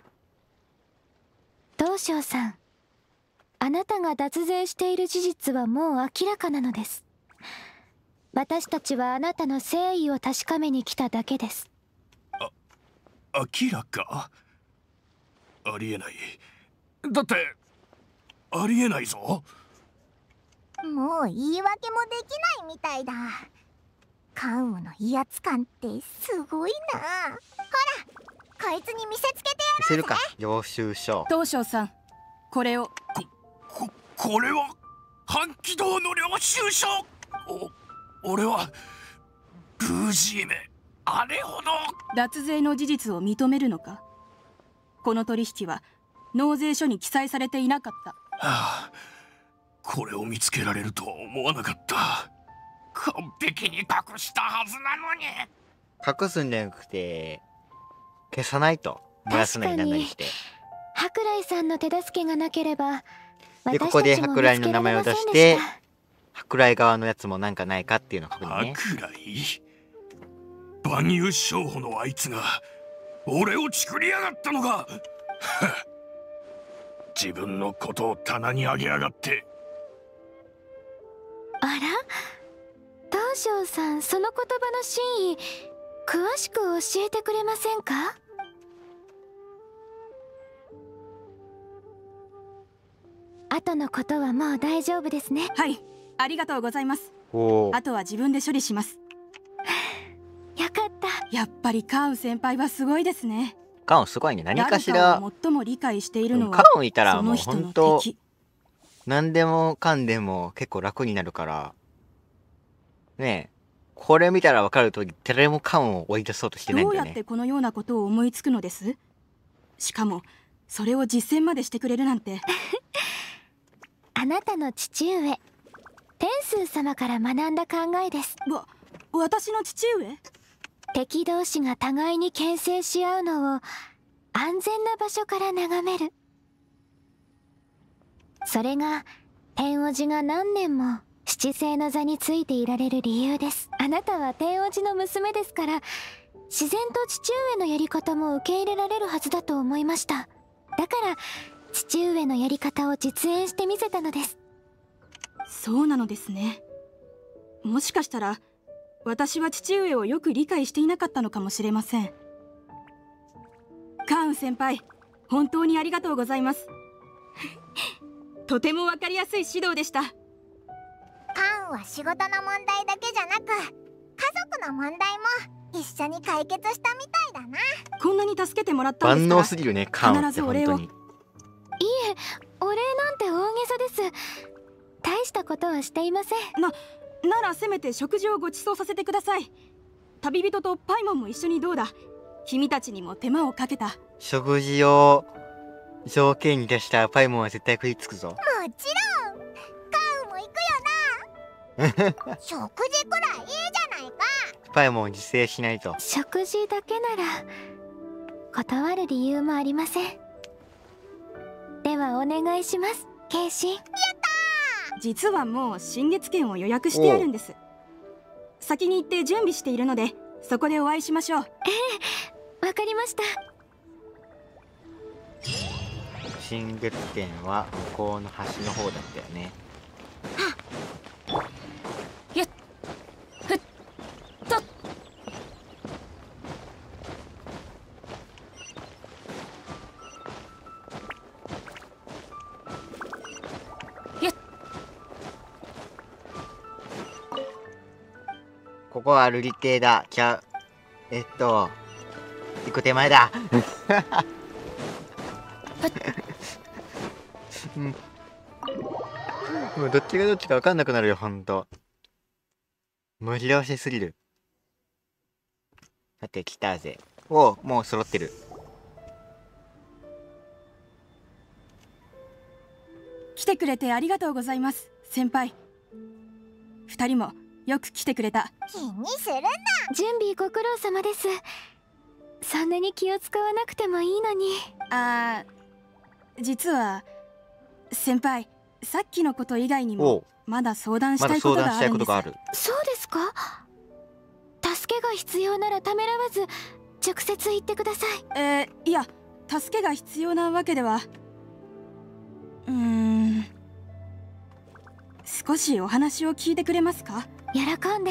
S3: 東証さん、あなたが脱税している事実はもう明らかなのです。私たちはあなたの誠意を確かめに来ただけです。
S15: あ、明らか？ありえない。だってありえないぞ。
S7: もう言い訳もできないみたいだ。関羽の威圧感ってすごいな。ほら、こいつに見せつけてやろうぜ。
S1: 見せるか、領収書。
S12: 東証さん、これを。
S15: こ、こ、これは半気道の領収書。お、俺はルージーめ、あれほど。
S12: 脱税の事実を認めるのか。この取引は納税書に記載されていなかった。
S15: はあ、これを見つけられるとは思わなかった。完璧に隠したはずなのに。
S1: 隠すんじゃなくて消さないと。燃やすなりなんなりして。
S3: 舶来さんの手助けがなければ
S1: でここで舶来の名前を出して舶来側のやつもなんかないかっていうのを確認ね。
S15: 舶来？万有商法のあいつが俺を作りやがったのか。自分のことを棚に上げやがって。
S3: あら、東証さん、その言葉の真意詳しく教えてくれませんか？後のことはもう大丈夫ですね。
S12: はい、ありがとうございます。あとは自分で処理します。
S3: よかった。
S12: やっぱりカウン先輩はすごいですね。
S1: カウンすごいね。何かしら
S12: 最も理解しているのは
S1: カウンいたらもう本当何でもかんでも結構楽になるからね。えこれ見たら分かると誰もカウンを追い出そうとしてないんだよね。
S12: どうやってこのようなことを思いつくのです？しかもそれを実践までしてくれるなんて。
S3: あなたの父上天数様から学んだ考えです。
S12: わ、私の父上？
S3: 敵同士が互いに牽制し合うのを安全な場所から眺める。それが天王寺が何年も七星の座についていられる理由です。あなたは天王寺の娘ですから自然と父上のやり方も受け入れられるはずだと思いました。だから父上のやり方を実演してみせたのです。
S12: そうなのですね。もしかしたら私は父上をよく理解していなかったのかもしれません。カウン先輩、本当にありがとうございます。とてもわかりやすい指導でした。
S7: カウンは仕事の問題だけじゃなく家族の問題も一緒に解決したみたいだな。
S12: こんなに助けてもらったんですから
S1: 万能すぎるね、カウンって本当に。
S3: いえ、お礼なんて大げさです。大したことはしていません。
S12: な、ならせめて食事をご馳走させてください。旅人とパイモンも一緒にどうだ。君たちにも手間をかけた。
S1: 食事を条件に出したパイモンは絶対食いつくぞ。も
S7: ちろんカウンも行くよな。食事くらいいいじゃないか。
S1: パイモン自制しないと。
S3: 食事だけなら断る理由もありません。ではお願いします、慶心。やった
S12: ー。実はもう新月券を予約してあるんです。先に行って準備しているのでそこでお会いしましょう。え
S3: え、わかりました。
S1: 新月券は向こうの端の方だったよね。
S5: やっふっと
S1: こはルリ系だ。ちゃう。えっと、一個手前だ。うん、もうどっちがどっちか分かんなくなるよ、ほんと。無理押しすぎる。さて、来たぜ。おう、もう揃ってる。
S12: 来てくれてありがとうございます、先輩。二人もよく来てくれた。
S7: 気にするな。
S3: 準備ご苦労様です。そんなに気を使わなくてもいいのに。
S12: あー、実は先輩、さっきのこと以外にもまだ相談したいことがあるんです。
S3: そうですか。助けが必要ならためらわず直接言ってください。
S12: えー、いや、助けが必要なわけでは。うーん、少しお話を聞いてくれますか？
S3: 喜んで。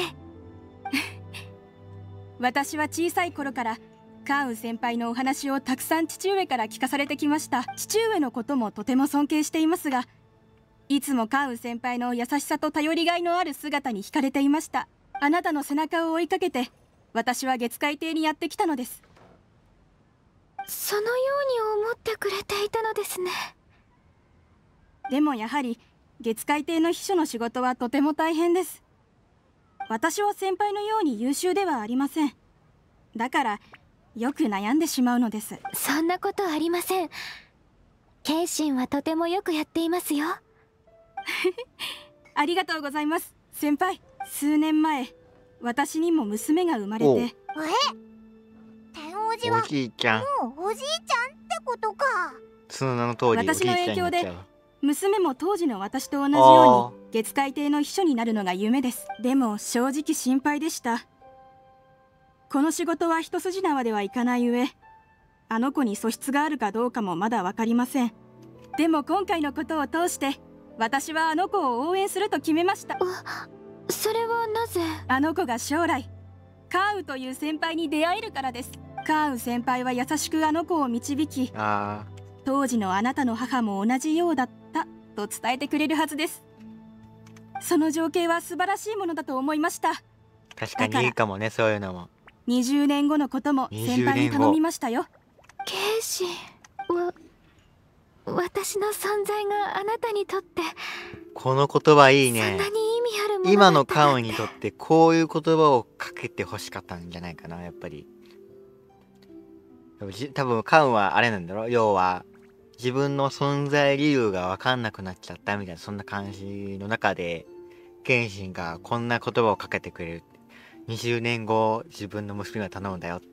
S12: 私は小さい頃からカーン先輩のお話をたくさん父上から聞かされてきました。父上のこともとても尊敬していますが、いつもカーン先輩の優しさと頼りがいのある姿に惹かれていました。あなたの背中を追いかけて私は月海邸にやってきたのです。
S3: そのように思ってくれていたのですね。
S12: でもやはり月海邸の秘書の仕事はとても大変です。私は先輩のように優秀ではありません。だからよく悩んでしまうのです。
S3: そんなことありません。謙信はとてもよくやっていますよ。
S12: ありがとうございます、先輩。数年前、私にも娘が生まれて。
S7: え、天王寺は
S1: おじいちゃん、
S7: もうおじいちゃんってことか。
S1: その名の通り
S12: 私の影響で娘も当時の私と同じように月海邸の秘書になるのが夢です。でも正直心配でした。この仕事は一筋縄ではいかない上、あの子に素質があるかどうかもまだ分かりません。でも今回のことを通して私はあの子を応援すると決めました。
S3: それはなぜ？
S12: あの子が将来カーウという先輩に出会えるからです。カーウ先輩は優しくあの子を導き、
S1: あ
S12: 当時のあなたの母も同じようだったと伝えてくれるはずです。その情景は素晴らしいものだと思いました。
S1: 確かにいいかもね、そういうのも。
S12: にじゅうねんごのことも先輩に頼みましたよ。
S3: 謙信は、私の存在があなたにとって
S1: この言葉いいね。
S3: そんなに意味あるものだったなんて。
S1: 今のカウンにとってこういう言葉をかけてほしかったんじゃないかな、やっぱり。多分カウンはあれなんだろう、要は自分の存在理由が分かんなくなっちゃったみたいな、そんな感じの中で謙信がこんな言葉をかけてくれるって、にじゅうねんご自分の娘が頼むんだよって、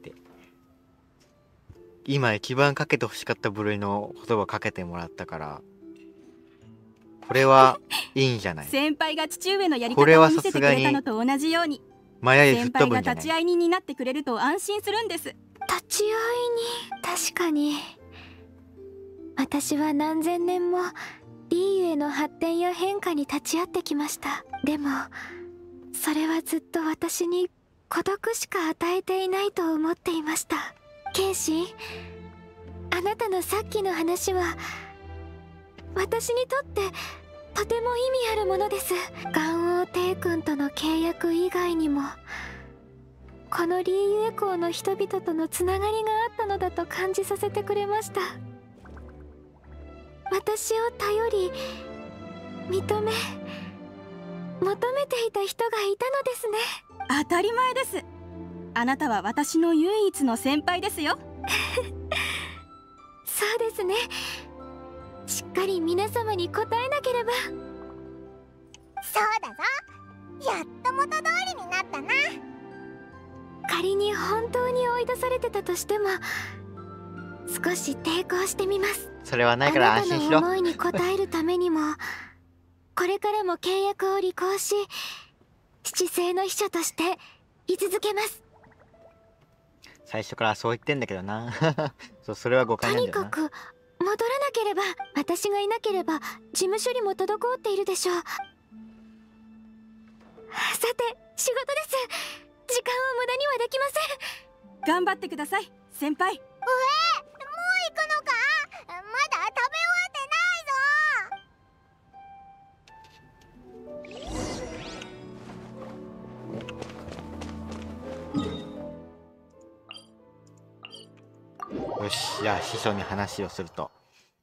S1: 今一番かけてほしかった部類の言葉をかけてもらったから、これはいいんじゃない？
S12: 先輩が父上のやり方を見せてくれたのと同じように、先輩が立ち会い人になってくれると安心するんです。
S3: 立ち会いに、確かに私は何千年もリーユへの発展や変化に立ち会ってきました。でもそれはずっと私に孤独しか与えていないと思っていました。謙信、あなたのさっきの話は私にとってとても意味あるものです。元王帝君との契約以外にもこのリーユエコーの人々とのつながりがあったのだと感じさせてくれました。私を頼り認め求めていた人がいたのですね。
S12: 当たり前です。あなたは私の唯一の先輩ですよ。
S3: そうですね。しっかり皆様に答えなければ。
S7: そうだぞ、やっと元通りになったな。
S3: 仮に本当に追い出されてたとしても少し抵抗してみます。
S1: それはないから安心しろ。
S3: あなたの思いに応えるためにもこれからも契約を履行し、七星の秘書として居続けます。
S1: 最初からそう言ってんだけどな。そう、それは誤解なんだよな。
S3: とにかく戻らなければ、私がいなければ事務処理も滞っているでしょう。さて、仕事です。時間を無駄にはできません。
S12: 頑張ってください、先輩。
S7: えー、もう行くのか？まだ食べ終わってないぞ。
S1: よし、じゃあ師匠に話をすると。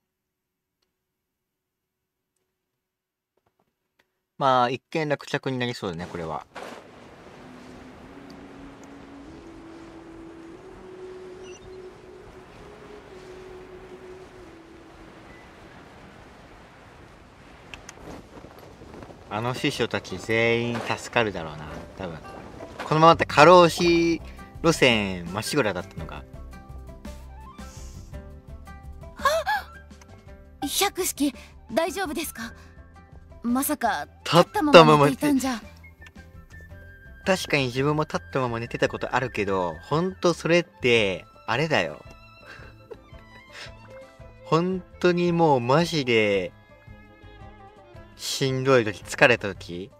S1: まあ一見落着になりそうだね、これは。あの師匠たち全員助かるだろうな、多分。このままだったら過労死路線まっしぐらだったのか。
S5: 百式大丈夫ですか？まさか
S1: 立ったまま寝ていたんじゃ。確かに自分も立ったまま寝てたことあるけど、ほんとそれってあれだよ。本当にもうマジでしんどい時、疲れた時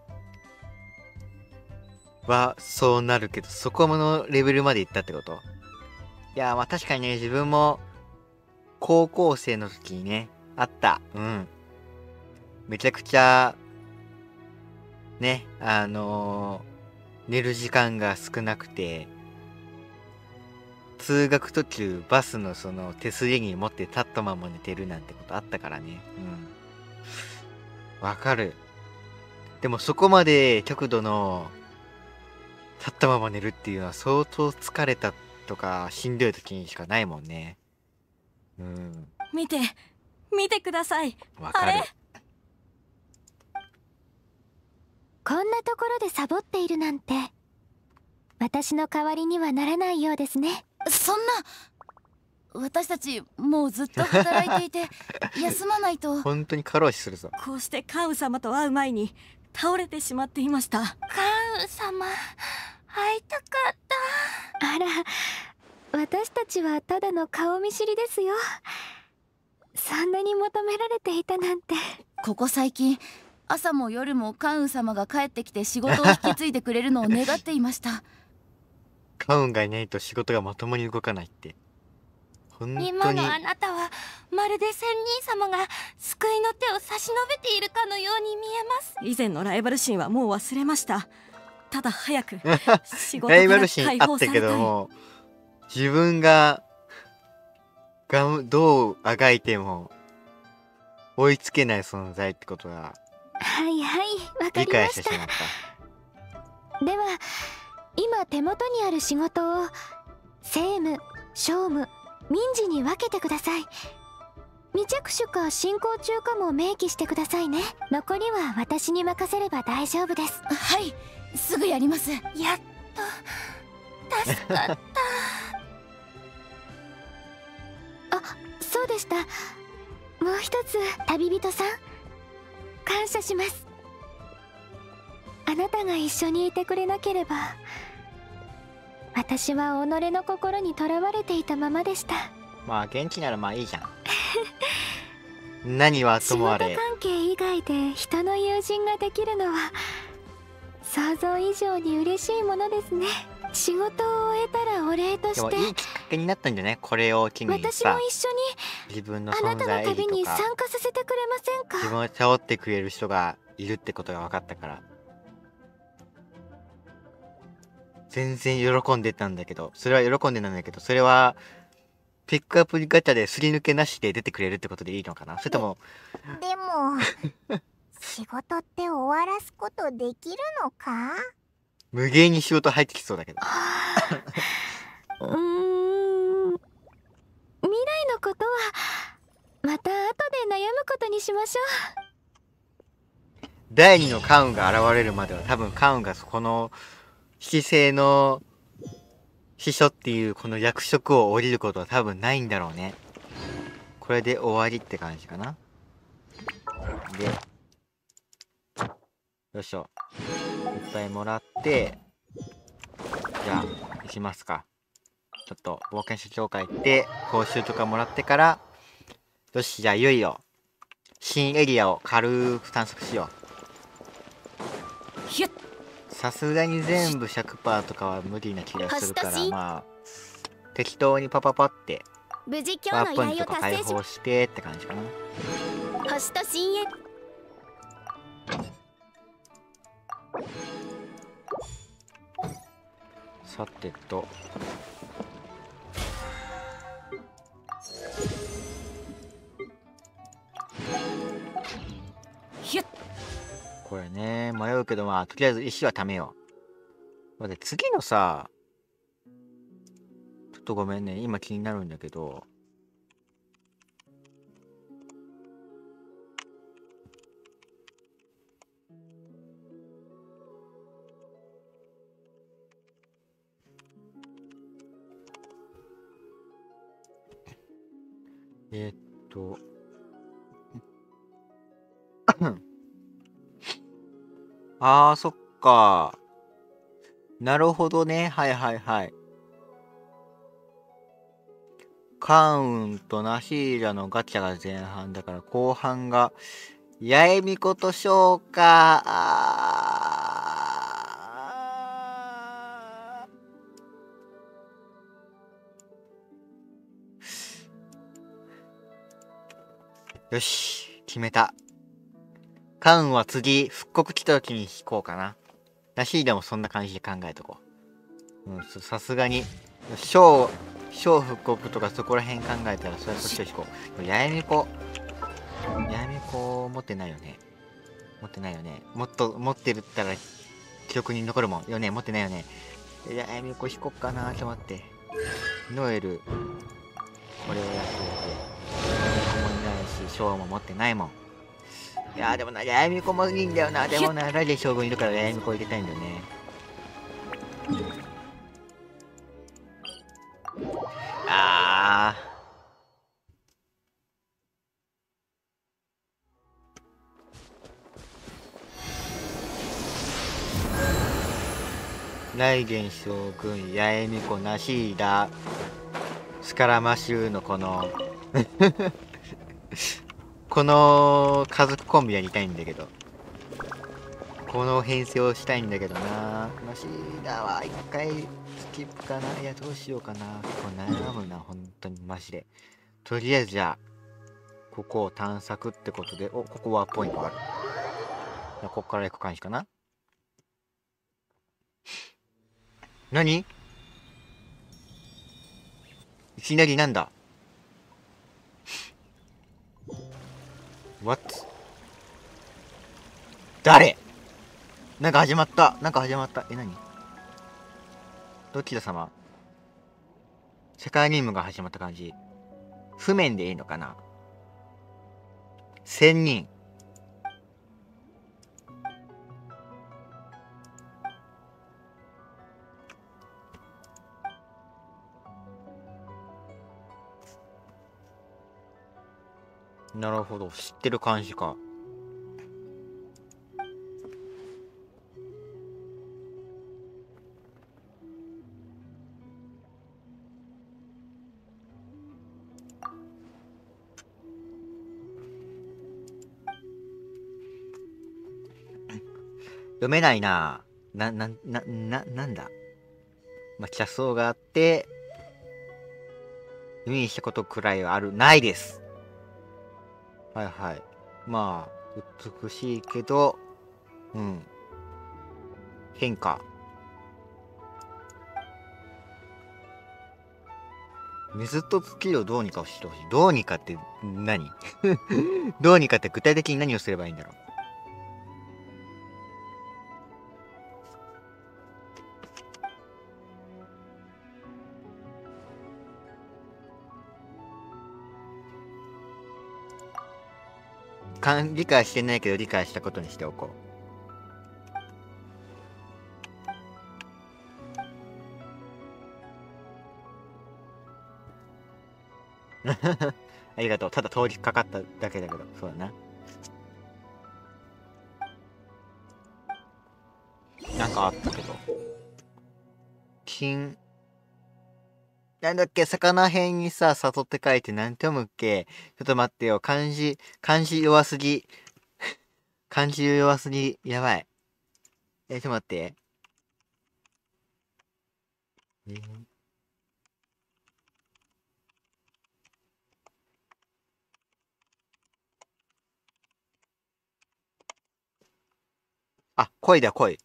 S1: はそうなるけど、そこのレベルまで行ったってこと？いやー、まあ確かにね、自分も高校生の時にね、あった。うん。めちゃくちゃ、ね、あのー、寝る時間が少なくて、通学途中バスのその手すりに持って立ったまま寝てるなんてことあったからね。うん。わかる。でもそこまで極度の立ったまま寝るっていうのは相当疲れたとかしんどい時にしかないもんね。うん。
S4: 見て。見てください。
S1: わかる。
S3: こんなところでサボっているなんて、私の代わりにはならないようですね。
S5: そんな、私たちもうずっと働いていて休まないと。
S1: 本当に過労死するぞ。
S4: こうして関羽様と会う前に倒れてしまっていました。関
S3: 羽様、会いたかった。あら、私たちはただの顔見知りですよ。そんなに求められていたなんて。
S5: ここ最近朝も夜も関羽様が帰ってきて仕事を引き継いでくれるのを願っていました。
S1: 関羽がいないと仕事がまともに動かないって。本当に
S3: 今のあなたはまるで仙人様が救いの手を差し伸べているかのように見えます。
S4: 以前のライバル心はもう忘れました。ただ早く仕事
S1: ライバ
S4: から
S1: ル心あった
S4: 解放されたい。
S1: けども、自分ががどうあがいても追いつけない存在ってことが
S3: はいはい、わか
S1: 理
S3: りまし。
S1: 解してしたまった。
S3: では今手元にある仕事を政務、商務、民事に分けてください。未着手か進行中かも明記してくださいね。残りは私に任せれば大丈夫です。
S5: はい、すぐやります。
S3: やっと助かった。あ、そうでした。もう一つ、旅人さん、感謝します。あなたが一緒にいてくれなければ、私は己の心にとらわれていたままでした。
S1: まあ元気ならまあいいじゃん。何はともあれ。
S3: 仕事関係以外で人の友人ができるのは想像以上に嬉しいものですね。仕事を終えたらお礼として、
S1: でもいいきっかけになったんじゃね、これを機に
S3: 私
S1: さ
S3: も一緒に
S1: 自分の
S3: あな
S1: 存在意
S3: たの旅に
S1: 義とか
S3: 参加させてくれませんか。
S1: 自分を背負ってくれる人がいるってことが分かったから、全然喜んでたんだけど、それは喜んでたんだけど、それはピックアップガチャですり抜けなしで出てくれるってことでいいのかな。それとも
S7: でも仕事って終わらすことできるのか？
S1: 無限に仕事入ってきそうだけど。
S3: うーん、未来のことはまた後で悩むことにしましょう。
S1: だいにの関羽が現れるまでは多分関羽がこの七星の秘書っていうこの役職を降りることは多分ないんだろうね。これで終わりって感じかな。で、よいしょ。いっぱいもらって、じゃあ行きますか。ちょっと冒険者協会行って報酬とかもらってから、よし、じゃあいよいよ新エリアを軽く探索しよう。
S5: ひゅっ、
S1: さすがに全部 ひゃくパーセント とかは無理な気がするから、まあ適当にパパパって
S7: 無事
S1: ワー
S7: 今日の依頼を
S1: プポイントとか解
S7: 達成し
S1: 放してって感じかな。
S7: 星と深淵。
S1: さてと、 迷うけど、まあ、とりあえず石は貯めよう。待って、次のさ、ちょっとごめんね。今気になるんだけど。えー、っと。あー、そっか。なるほどね。はいはいはい。カウンとナシーラのガチャが前半だから後半が八重巫女と昇華。よし、決めた。カウンは次復刻来た時に引こうかな。ナシーラもそんな感じで考えとこう。うん、さすがに昇小復刻とかそこら辺考えたらそれはそっちを引こう。八重巫女八重巫女持ってないよね。持ってないよね。もっと持ってるったら記憶に残るもんよね。持ってないよね。八重巫女引こっかな。ちょっと待って。ノエルこれをやっておいて、八重巫女もいないしショーも持ってないもん。いやーでもな、八重巫女もいいんだよな。でもな、ラジェ将軍いるから八重巫女入れたいんだよね。あーライゲン将軍、八重巫女、ナシーラ、スカラマシューのこのこの家族コンビやりたいんだけど、この編成をしたいんだけどな。ナシーラは一回スキップかな。いやどうしようかな。これ悩むな本当にマジで。とりあえずじゃあここを探索ってことで、お、ここはポイントある。じゃあここから行く感じかな。何？いきなりなんだ？ What？ 誰？なんか始まった。なんか始まった。え、何？どちら様？世界任務が始まった感じ。譜面でいいのかな？千人。なるほど、知ってる感じか。読めないな。な、な、な、な、なんだ。まあ、茶草があって、耳にしたことくらいはある、ないです。はいはい。まあ、美しいけど、うん。変化。水と月をどうにかしてほしい。どうにかって何どうにかって具体的に何をすればいいんだろう。かん理解してないけど理解したことにしておこう。ありがとう。ただ通りかかっただけだけど、そうだな。なんかあったけど。金。なんだっけ、魚辺にさ、里って書いてなんて読むっけ。ちょっと待ってよ。漢字、漢字弱すぎ。漢字弱すぎ。やばい。え、ちょっと待って。えー、あ、恋だ、恋。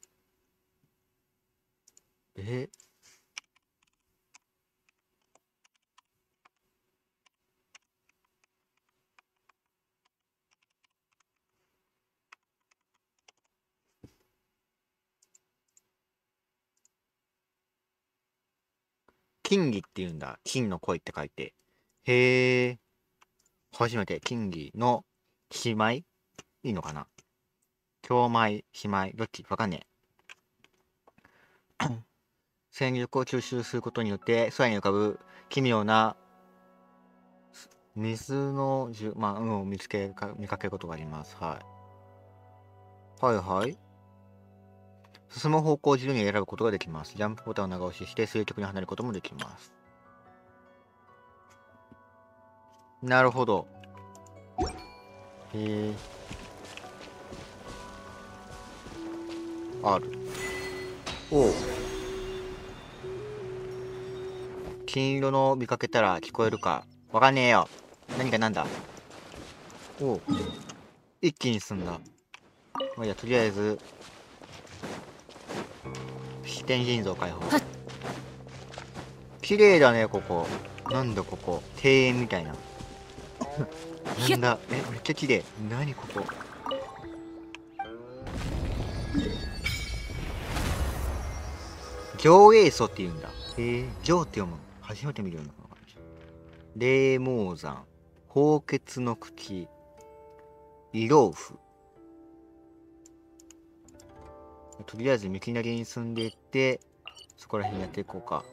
S1: えー金魚って言うんだ。金の鯉って書いて。へえ。初めて金魚の姉妹いいのかな。兄妹、姉妹、どっちわかんねえ。戦力を吸収することによって空に浮かぶ奇妙な水のじゅ、まあ、運を見つけか、見かけることがあります。はい。はいはい。進む方向を自由に選ぶことができます。ジャンプボタンを長押しして垂直に離れることもできます。なるほど。へえ。ある。おう。金色の見かけたら聞こえるかわかんねえよ。何かなんだ。おう。一気に進んだ。まあ、いや、とりあえず視点腎臓解放。綺麗だね、ここ。なんだここ。庭園みたいな。なんだ。え、めっちゃ綺麗。何ここ。上映素って言うんだ。へえ、上って読むの。初めて見るような感じ。霊毛山、宝穴の茎、イロウフ。とりあえず幹なりに進んでいって、そこら辺やっていこうか。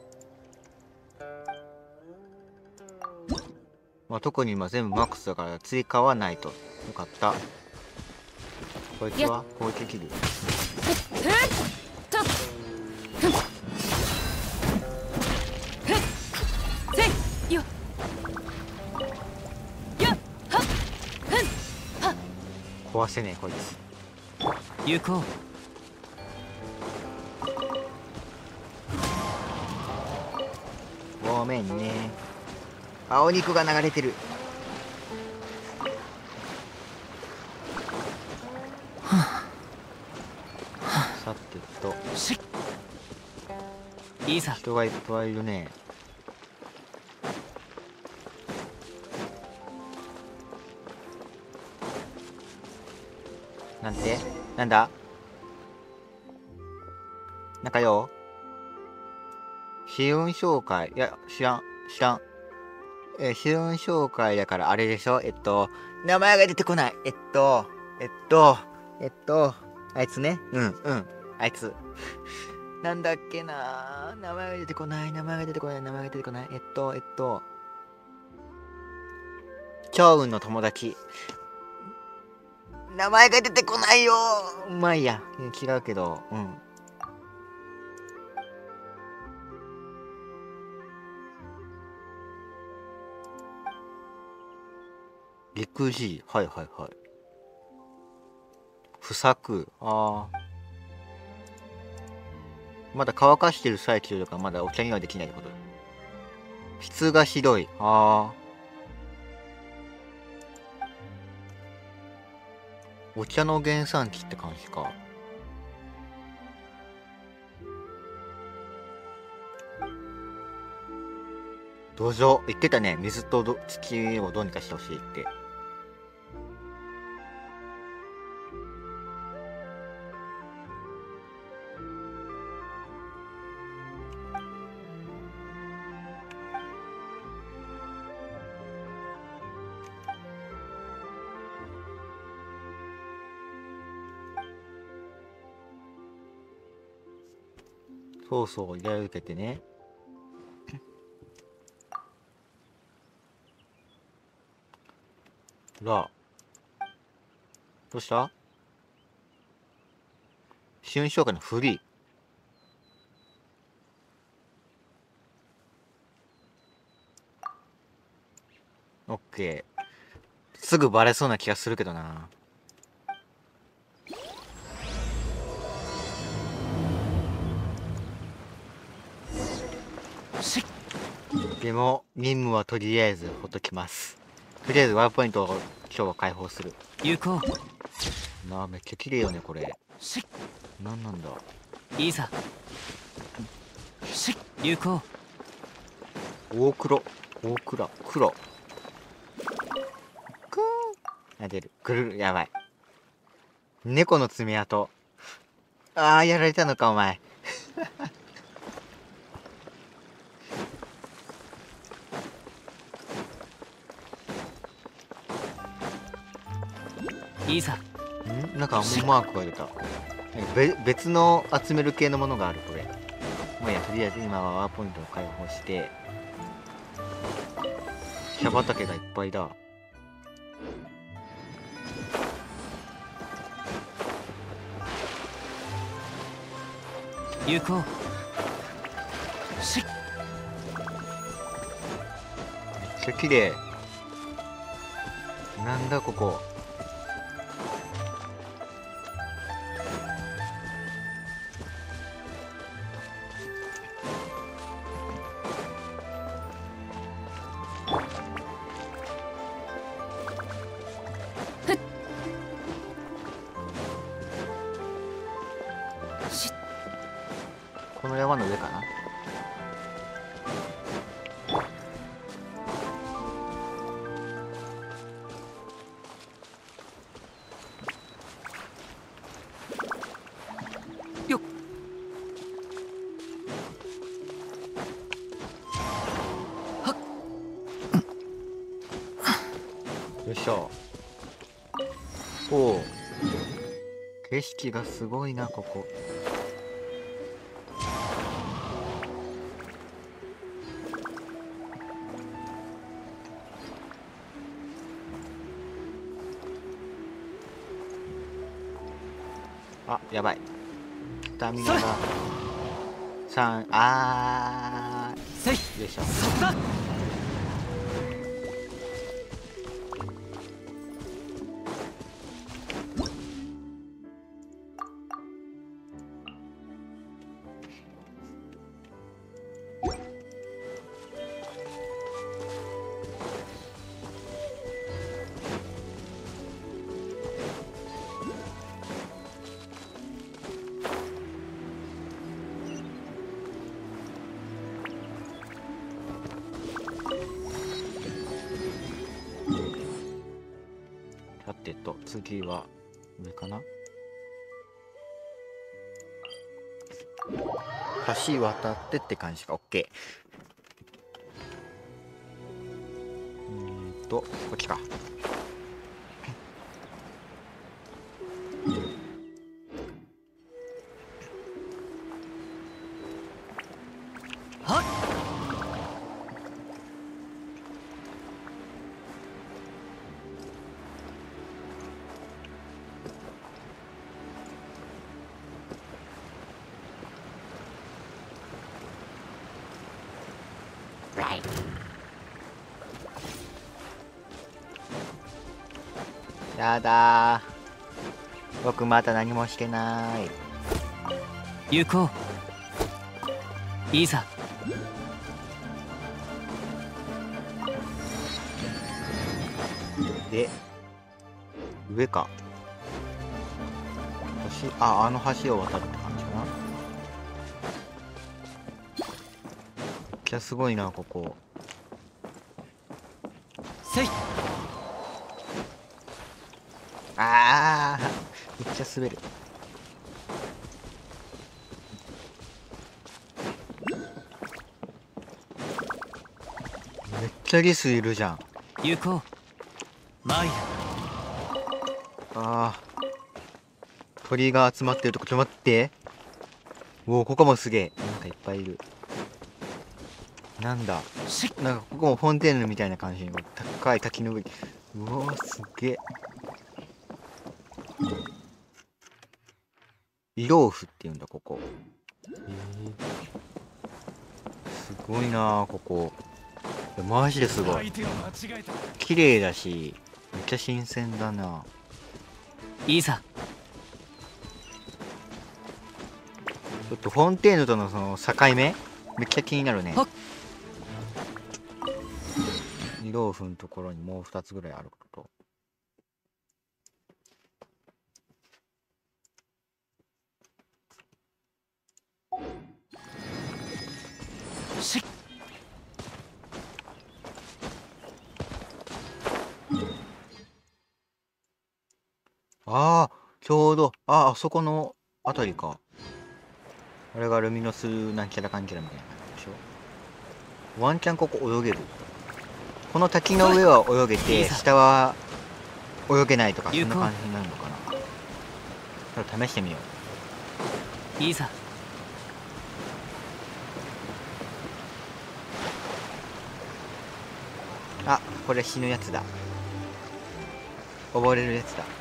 S1: まあ、特に今全部マックスだから追加はないと。よかった。こいつは攻撃力。壊せねえこいつ。
S2: 行こう。
S1: ごめんね。青肉が流れてる。さてと
S2: いいさ。
S1: 人がいっぱいいるね。なんてなんだなんかよ。試運紹介。いや、知らん。知らん。えー、試運紹介だからあれでしょ。えっと、名前が出てこない。えっと、えっと、えっと、あいつね。うん、うん。あいつ。なんだっけな。名前が出てこない。名前が出てこない。名前が出てこない。えっと、えっと、趙雲の友達。名前が出てこないよ。まあいいや。違うけど、うん。陸自、はいはいはい。不作、ああ。まだ乾かしてる最中だからまだお茶にはできないってこと。質がひどい、ああ。お茶の原産地って感じか。土壌言ってたね。水と土をどうにかしてほしいって。そうそう、依頼受けてね。ら、どうした春紹介のフリー。オッケー。すぐバレそうな気がするけどな。でも任務はとりあえずほっときます。とりあえずワープポイントを今日は解放する。
S2: 行こ
S1: う。なあ、めっちゃ綺麗よねこれ。なんなんだ。
S2: いいさ。行こ
S1: う。大黒、大黒、黒。くー。あ、出る。ぐるる、やばい。猫の爪痕。ああ、やられたのかお前。
S9: いざ。
S1: んなんかアンモンマークが出た。べ別の集める系のものがあるこれ。まあいいや、とりあえず今はワーポイントを解放して、茶畑がいっぱいだ。
S9: 行こう。しっ。
S1: めっちゃ綺麗。なんだここ。この山の上かな。
S9: よっ。はっ。
S1: よいしょ。おお。景色がすごいなここ。あ、やばい。スタミナがさん、あーよいしょ。
S9: そこだ。
S1: さてと次は上かな。橋渡ってって感じか。 OK。 うんとこっちか。
S9: はっ。やだー、僕まだ何もしてない。 行こう。いざ。
S1: で上か。橋、あ、あの橋を渡るって感じかな。めっちゃすごいなここ。
S9: せい。
S1: あーめっちゃ滑る。めっちゃリスいるじゃん。
S9: 行こう。マイル。
S1: あー鳥が集まってるとこ。ちょっと待って。おお、ここもすげえ。なんかいっぱいいる。なんだ、なんかここもフォンテーヌみたいな感じの高い滝の上に。うおーすげえ。イローフっていうんだここ。へーすごいなあここ。いやマジですごい。綺麗だしめっちゃ新鮮だな。
S9: いざ。
S1: ちょっとフォンテーヌとのその境目めっちゃ気になるね。イローフのところにもうふたつぐらいあること。
S9: し
S1: ああちょうど、あああそこのあたりか。あれがルミノスなんちゃらかんちゃらみたいな感じでしょ。ワンチャンここ泳げる。この滝の上は泳げて、下は泳げないとかそんな感じになるのかな。ちょっと試してみよ
S2: う。いざ。
S1: あ、これ死ぬやつだ。溺れるやつだ。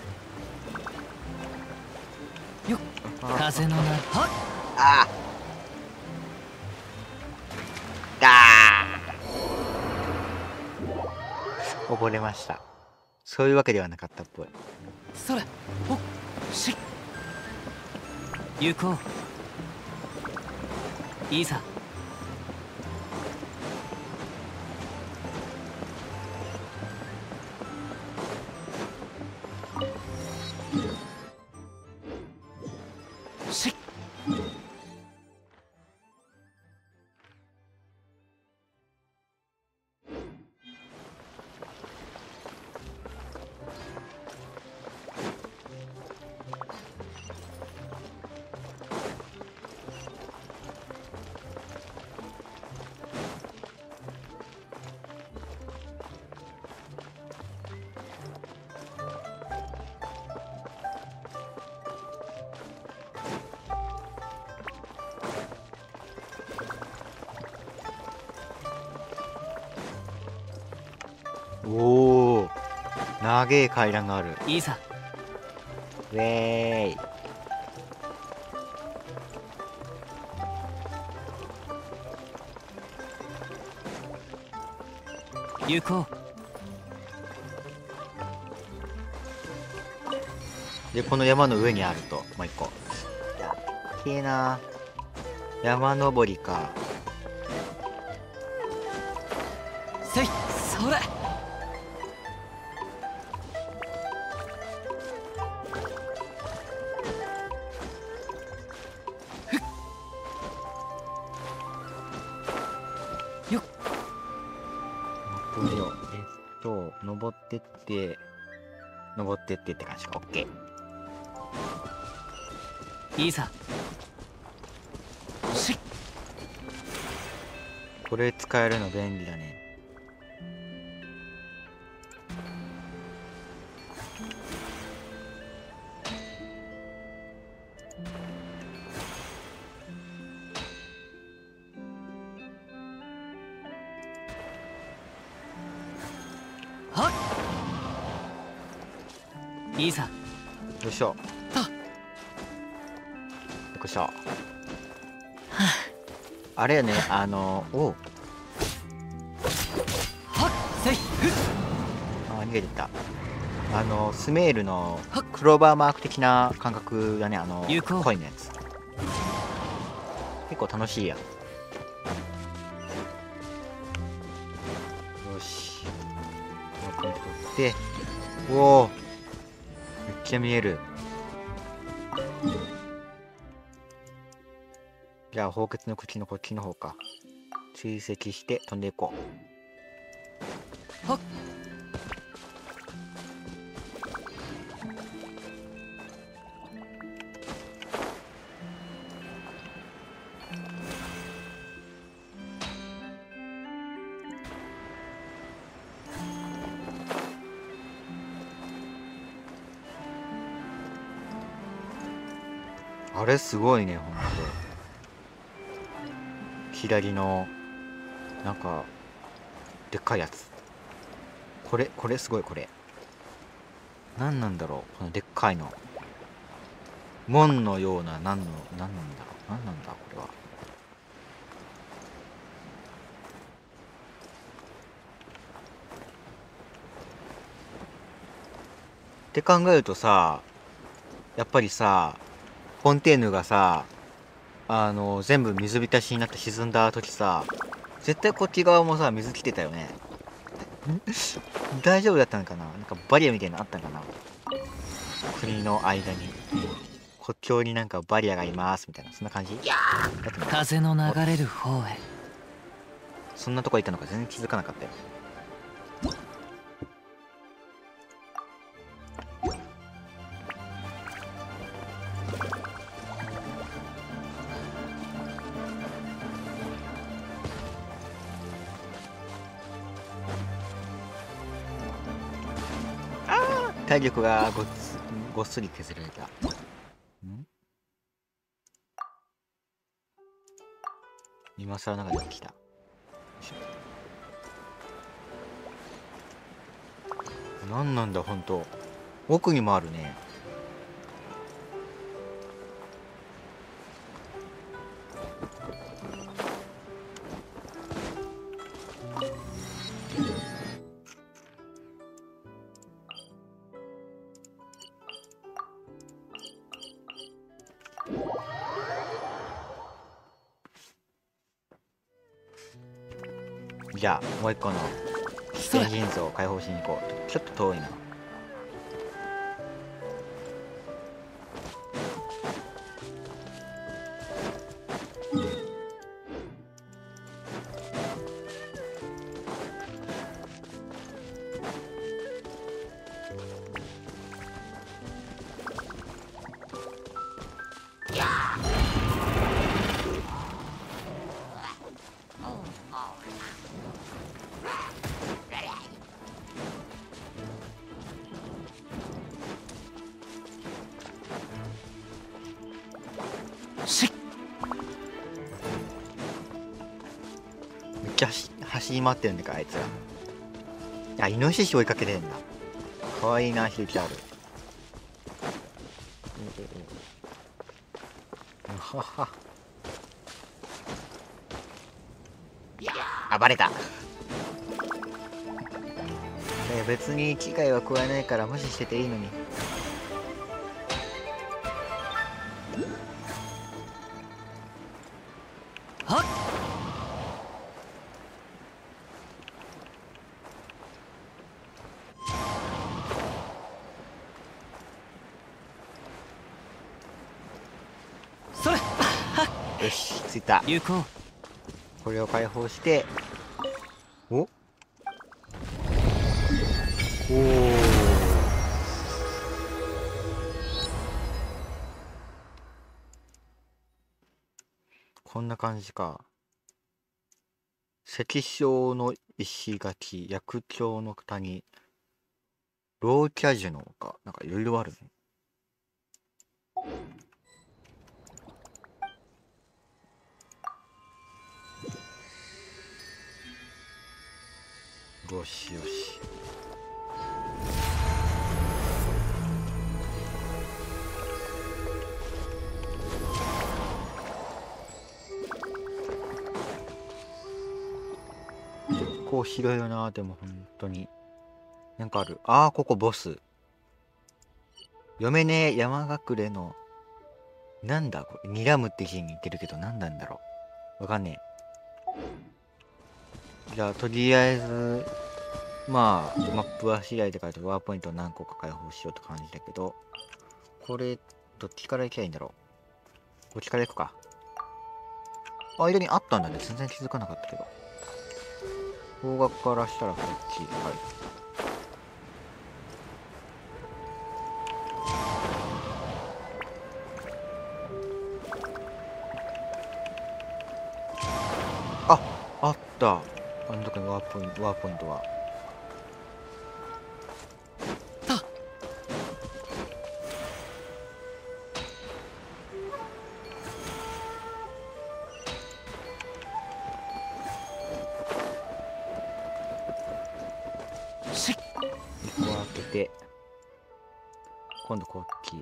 S2: よっ、風のな。はっ。
S1: ああ。あ。溺れました。そういうわけではなかったっぽい。
S2: それ。おっ。し。行こう。いざ。し。
S1: おお、長え階段がある。
S2: いざ。
S1: ウェーイ。
S2: 行こ
S1: う。でこの山の上にあるともう一個。やっけえな。山登りか。
S2: せい、それ。よっ。
S1: えっと登ってって登ってってって感じか。オッケ
S2: ー。いざ。し。
S1: これ使えるの便利だね。
S2: いざ。
S1: よいしょ。よいしょ。あれよね、あのおう。あ、逃げてった。あのスメールのクローバーマーク的な感覚だね。あのコインのやつ結構楽しいや。よし、これ取って。おお、めっちゃ見える。じゃあ氷結の口のこっちの方か。追跡して飛んでいこう。はっ。あれすごいね、ほんと。左のなんかでっかいやつ。これこれすごい。これ何なんだろう、このでっかいの。門のような、何の何なんだろう、何なんだこれは。って考えるとさ、やっぱりさフォンテーヌがさ、あの全部水浸しになって沈んだ時さ、絶対こっち側もさ水来てたよね。大丈夫だったのかな。なんかバリアみたいなのあったのかな。国の間に国境になんかバリアがいますみたいな、そんな感じ。
S2: 風の流れる方へ。
S1: そんなとこいたのか全然気づかなかったよ。 体力がごっつごっそり削られた。ん今更なんか出てきた。何なんだ本当。奥にもあるね。じゃあもう一個の視点人像を解放しに行こう。ちょっと遠いな。走り回ってるんだかあいつら。あ、イノシシ追いかけてんだ。かわいいな、ひるきある。うはは。あ、バレた。別に危害は加えないから無視してていいのに。よし、着いた。行こう。これを解放して、おおお、こんな感じか。石章の石垣、薬莢の谷、ローキャジュの丘、なんかいろいろあるね。よしよし。結構広いよな。でも本当になんかある。ああ、ここボス。読めねえ山隠れのなんだこれ。睨むって字に似てるけど何なんだろう。わかんねえ。じゃあとりあえずまあマップは次第って書いてワーポイントを何個か解放しようって感じだけど、これどっちから行きゃいいんだろう。こっちから行くか。あ、間にあったんだね。全然気づかなかったけど。方角からしたらこっち。はい。あ、あった。あの時のワーポイント、ワーポイントは。今度こっち。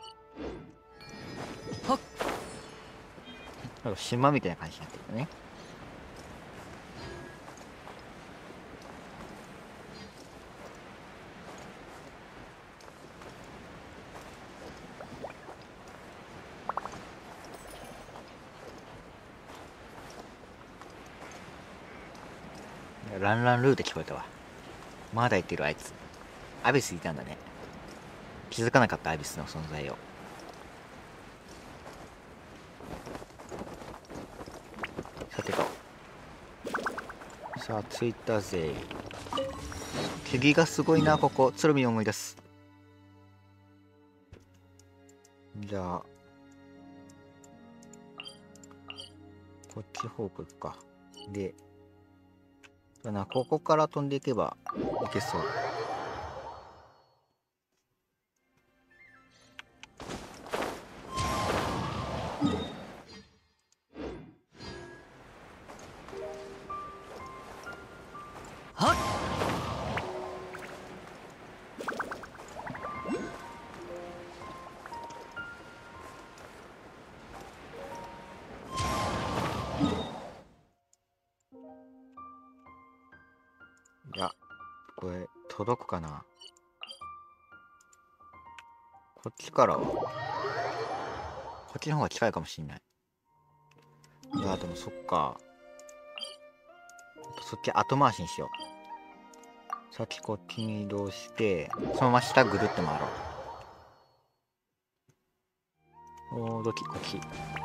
S1: なんか島みたいな感じになってるね。ランランルーって聞こえたわ。まだ言ってるあいつ。アビスいたんだね。気づかなかったアビスの存在を。さてと。さあ着いたぜ。霧がすごいなここ。鶴見思い出す。じゃあこっち方向行くか。でだな、ここから飛んでいけばいけそう。 これ届くかな。こっちからはこっちの方が近いかもしんない。いやでもそっか、そっち後回しにしよう。先こっちに移動してそのまま下ぐるって回ろう。おー、どっちこっち。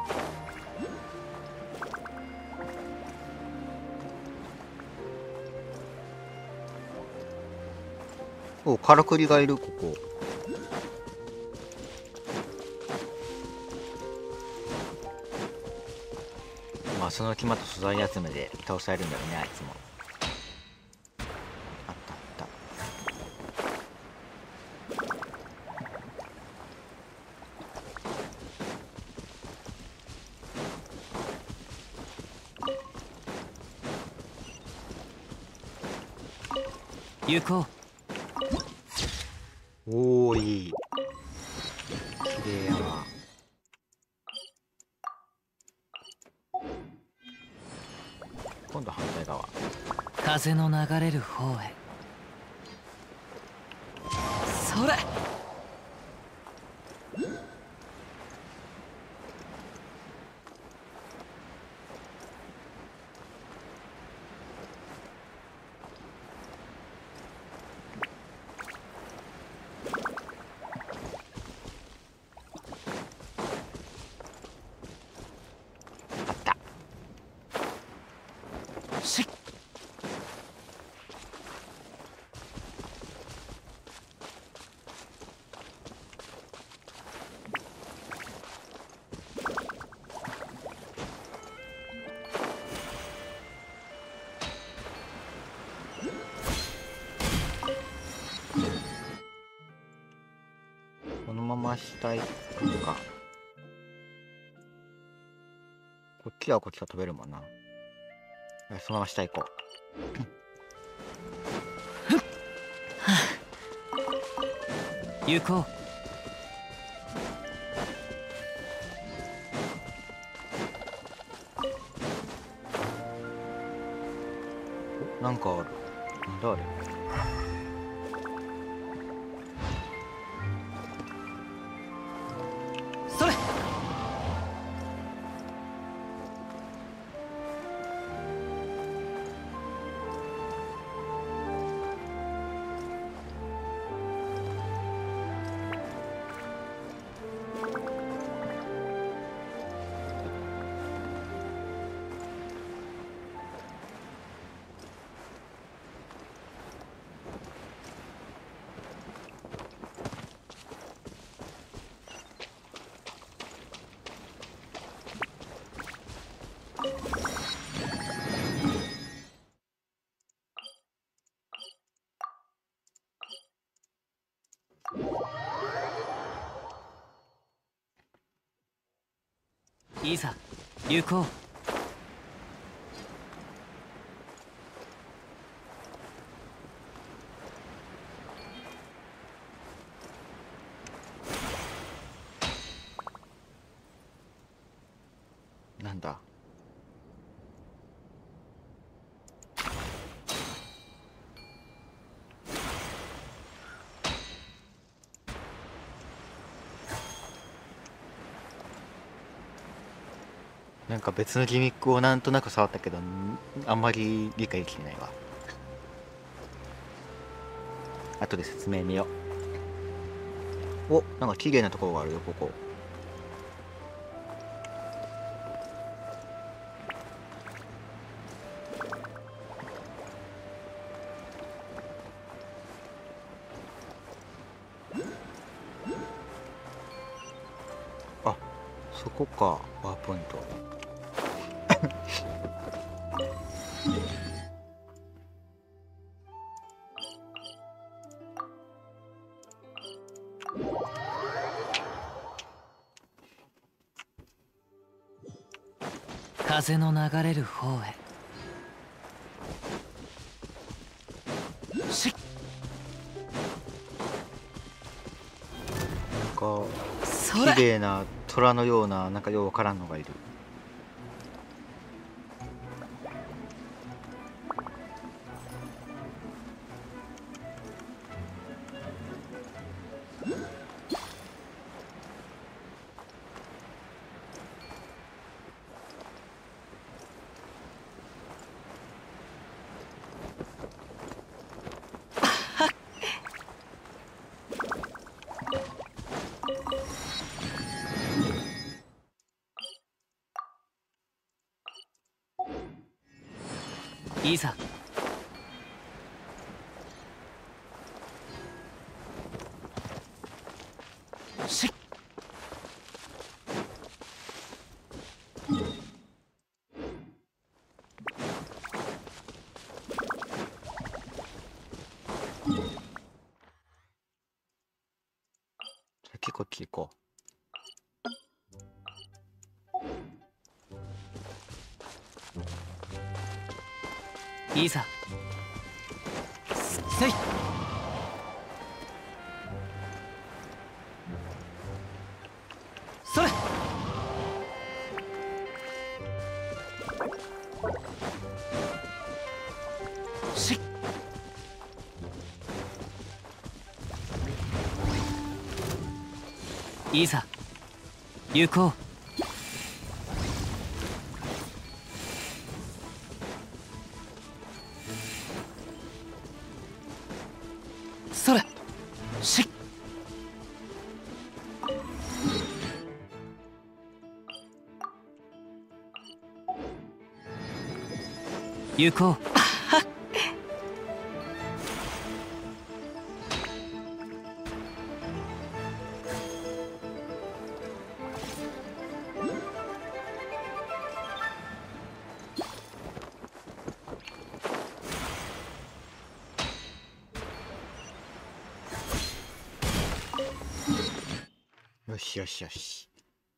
S1: お、からくりがいる。ここまあその決まった素材集めで倒されるんだよね、あいつも。あったあ
S2: った。行こう。
S1: おー、いい。綺麗やわ。今度反対側。
S2: 風の流れる方へ。それ。
S1: 下行くか。こっちはこっちが飛べるもんな。そのまま下行こ
S2: う。行こ
S1: う。なんかある。なんだあれ。
S2: いざ行こう。
S1: なんだ。なんか別のギミックをなんとなく触ったけど、あんまり理解できてないわ。後で説明見よう。お、なんか綺麗なところがあるよ、ここ。あ、そこか、ワーポイント。
S2: 風の流れる方へ。しっ。
S1: なんか綺麗な虎のような、なんかようわからんのがいる。
S2: いざ。しっ。
S1: 結構切りこう。
S2: いざ。せい。それ。しっ。いざ。行こう。それ。しっ。行こう。
S1: よしよしよし。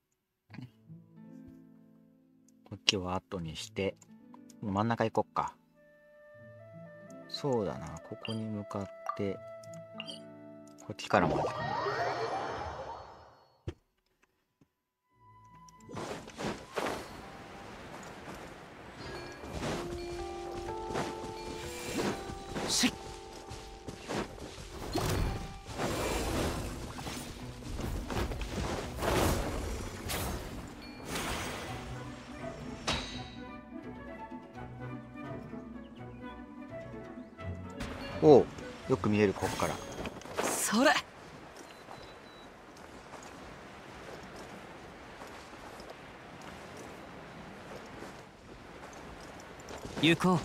S1: こっちは後にして、真ん中行こっか。そうだな、ここに向かって、こっちからもあるかな。
S2: しっ。
S1: おお、よく見える、ここから。
S2: それ。行こう。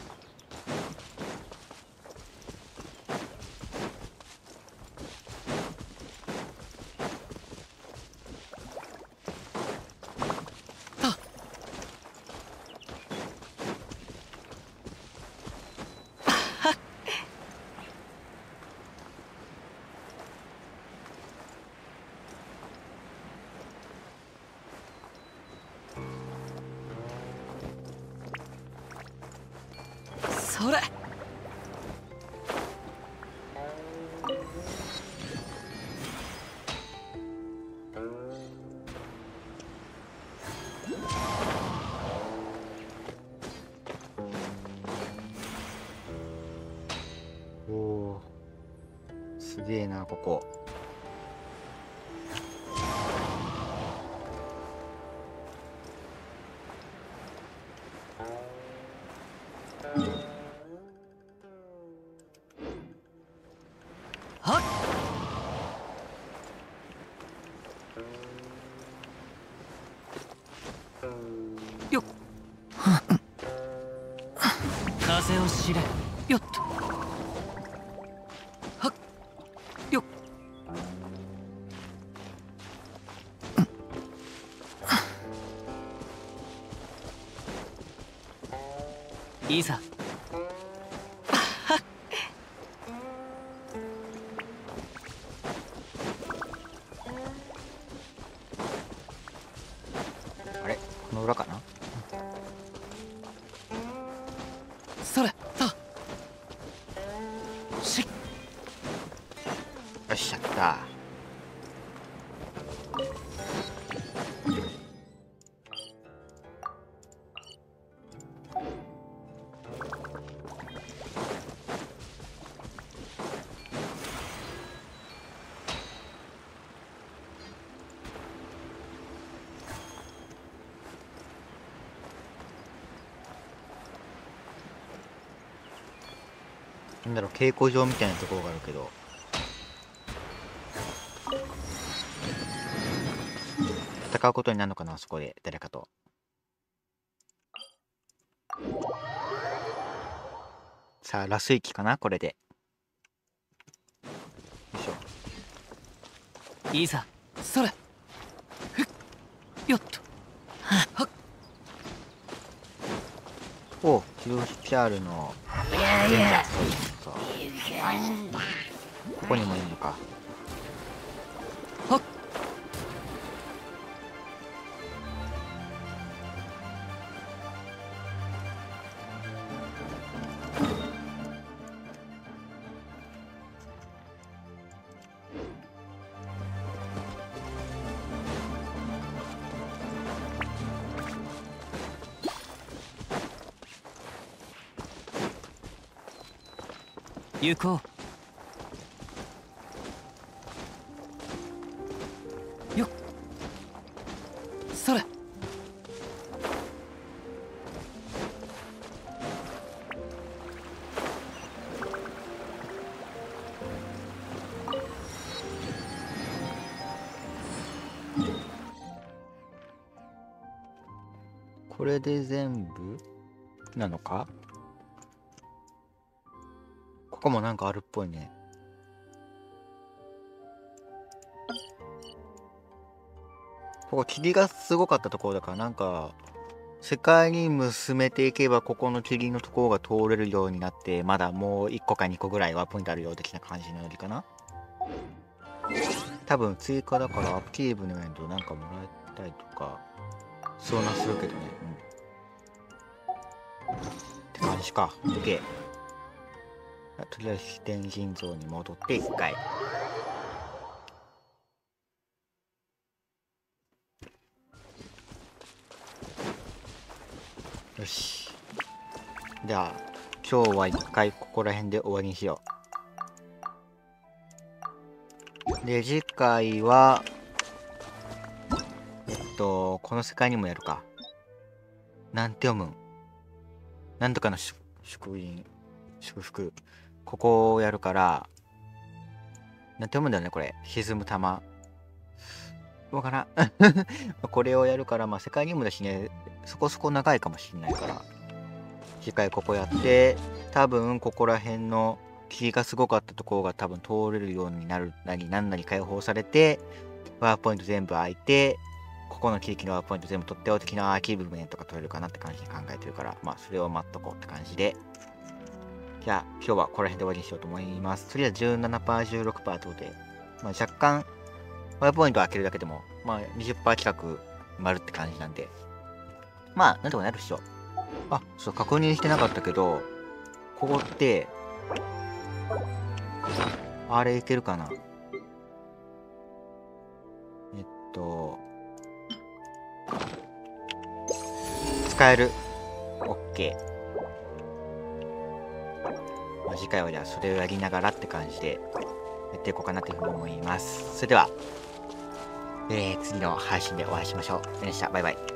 S2: それ。
S1: おお、すげえな、ここ。
S2: はっ。よっ。風を知れ。よっと。はっ。よっ。いざ。
S1: あれ、この裏かな。
S2: それ。さ。しっ。
S1: よっしゃった。なんだろう、稽古場みたいなところがあるけど、戦うことになるのかな、そこで誰かと。 さあ、ラス域かなこれで。よいしょ。
S2: いいさ、それ。ふっ、よっと。はっ。
S1: おう、キルスチャールの。
S2: いやいや。
S1: ここにもいるのか。
S2: はっ。行こう。よっ、それ。
S1: これで全部なのか。ここもなんかあるっぽいね。ここ霧がすごかったところだから、なんか世界に進めていけばここの霧のところが通れるようになって、まだもういっこかにこぐらいはポイントあるよう的な感じのよりかな。多分追加だからアクティブのエンドなんかもらえたりとかそうなするけどね。うん、って感じか。でとりあえず飛天神像に戻って一回。よし。じゃあ今日は一回ここら辺で終わりにしよう。で次回はえっとこの世界にもやるか。なんて読むん？なんとかの祝印祝福。ここをやるから、なんて読むんだよね、これ。沈む玉。わからん。これをやるから、まあ、世界任務だしね、そこそこ長いかもしれないから。次回ここやって、多分、ここら辺の霧がすごかったところが多分通れるようになるなり、何なり解放されて、ワーポイント全部開いて、ここの地域のワーポイント全部取ってお的なアーキーブ面とか取れるかなって感じに考えてるから、まあ、それを待っとこうって感じで。じゃあ今日はここら辺で終わりにしようと思います。とりあえず じゅうななパーセント、じゅうろくパーセント ということで、まあ、若干、ワーポイント開けるだけでも、まあ にじゅっパーセント 近く埋まるって感じなんで、まあ、なんとかなるっしょ。あ、そう、確認してなかったけど、ここって、あれいけるかな？えっと、使える。OK。次回はじゃあそれをやりながらって感じでやっていこうかなというふうに思います。それでは、えー、次の配信でお会いしましょう。ありがとうございました。バイバイ。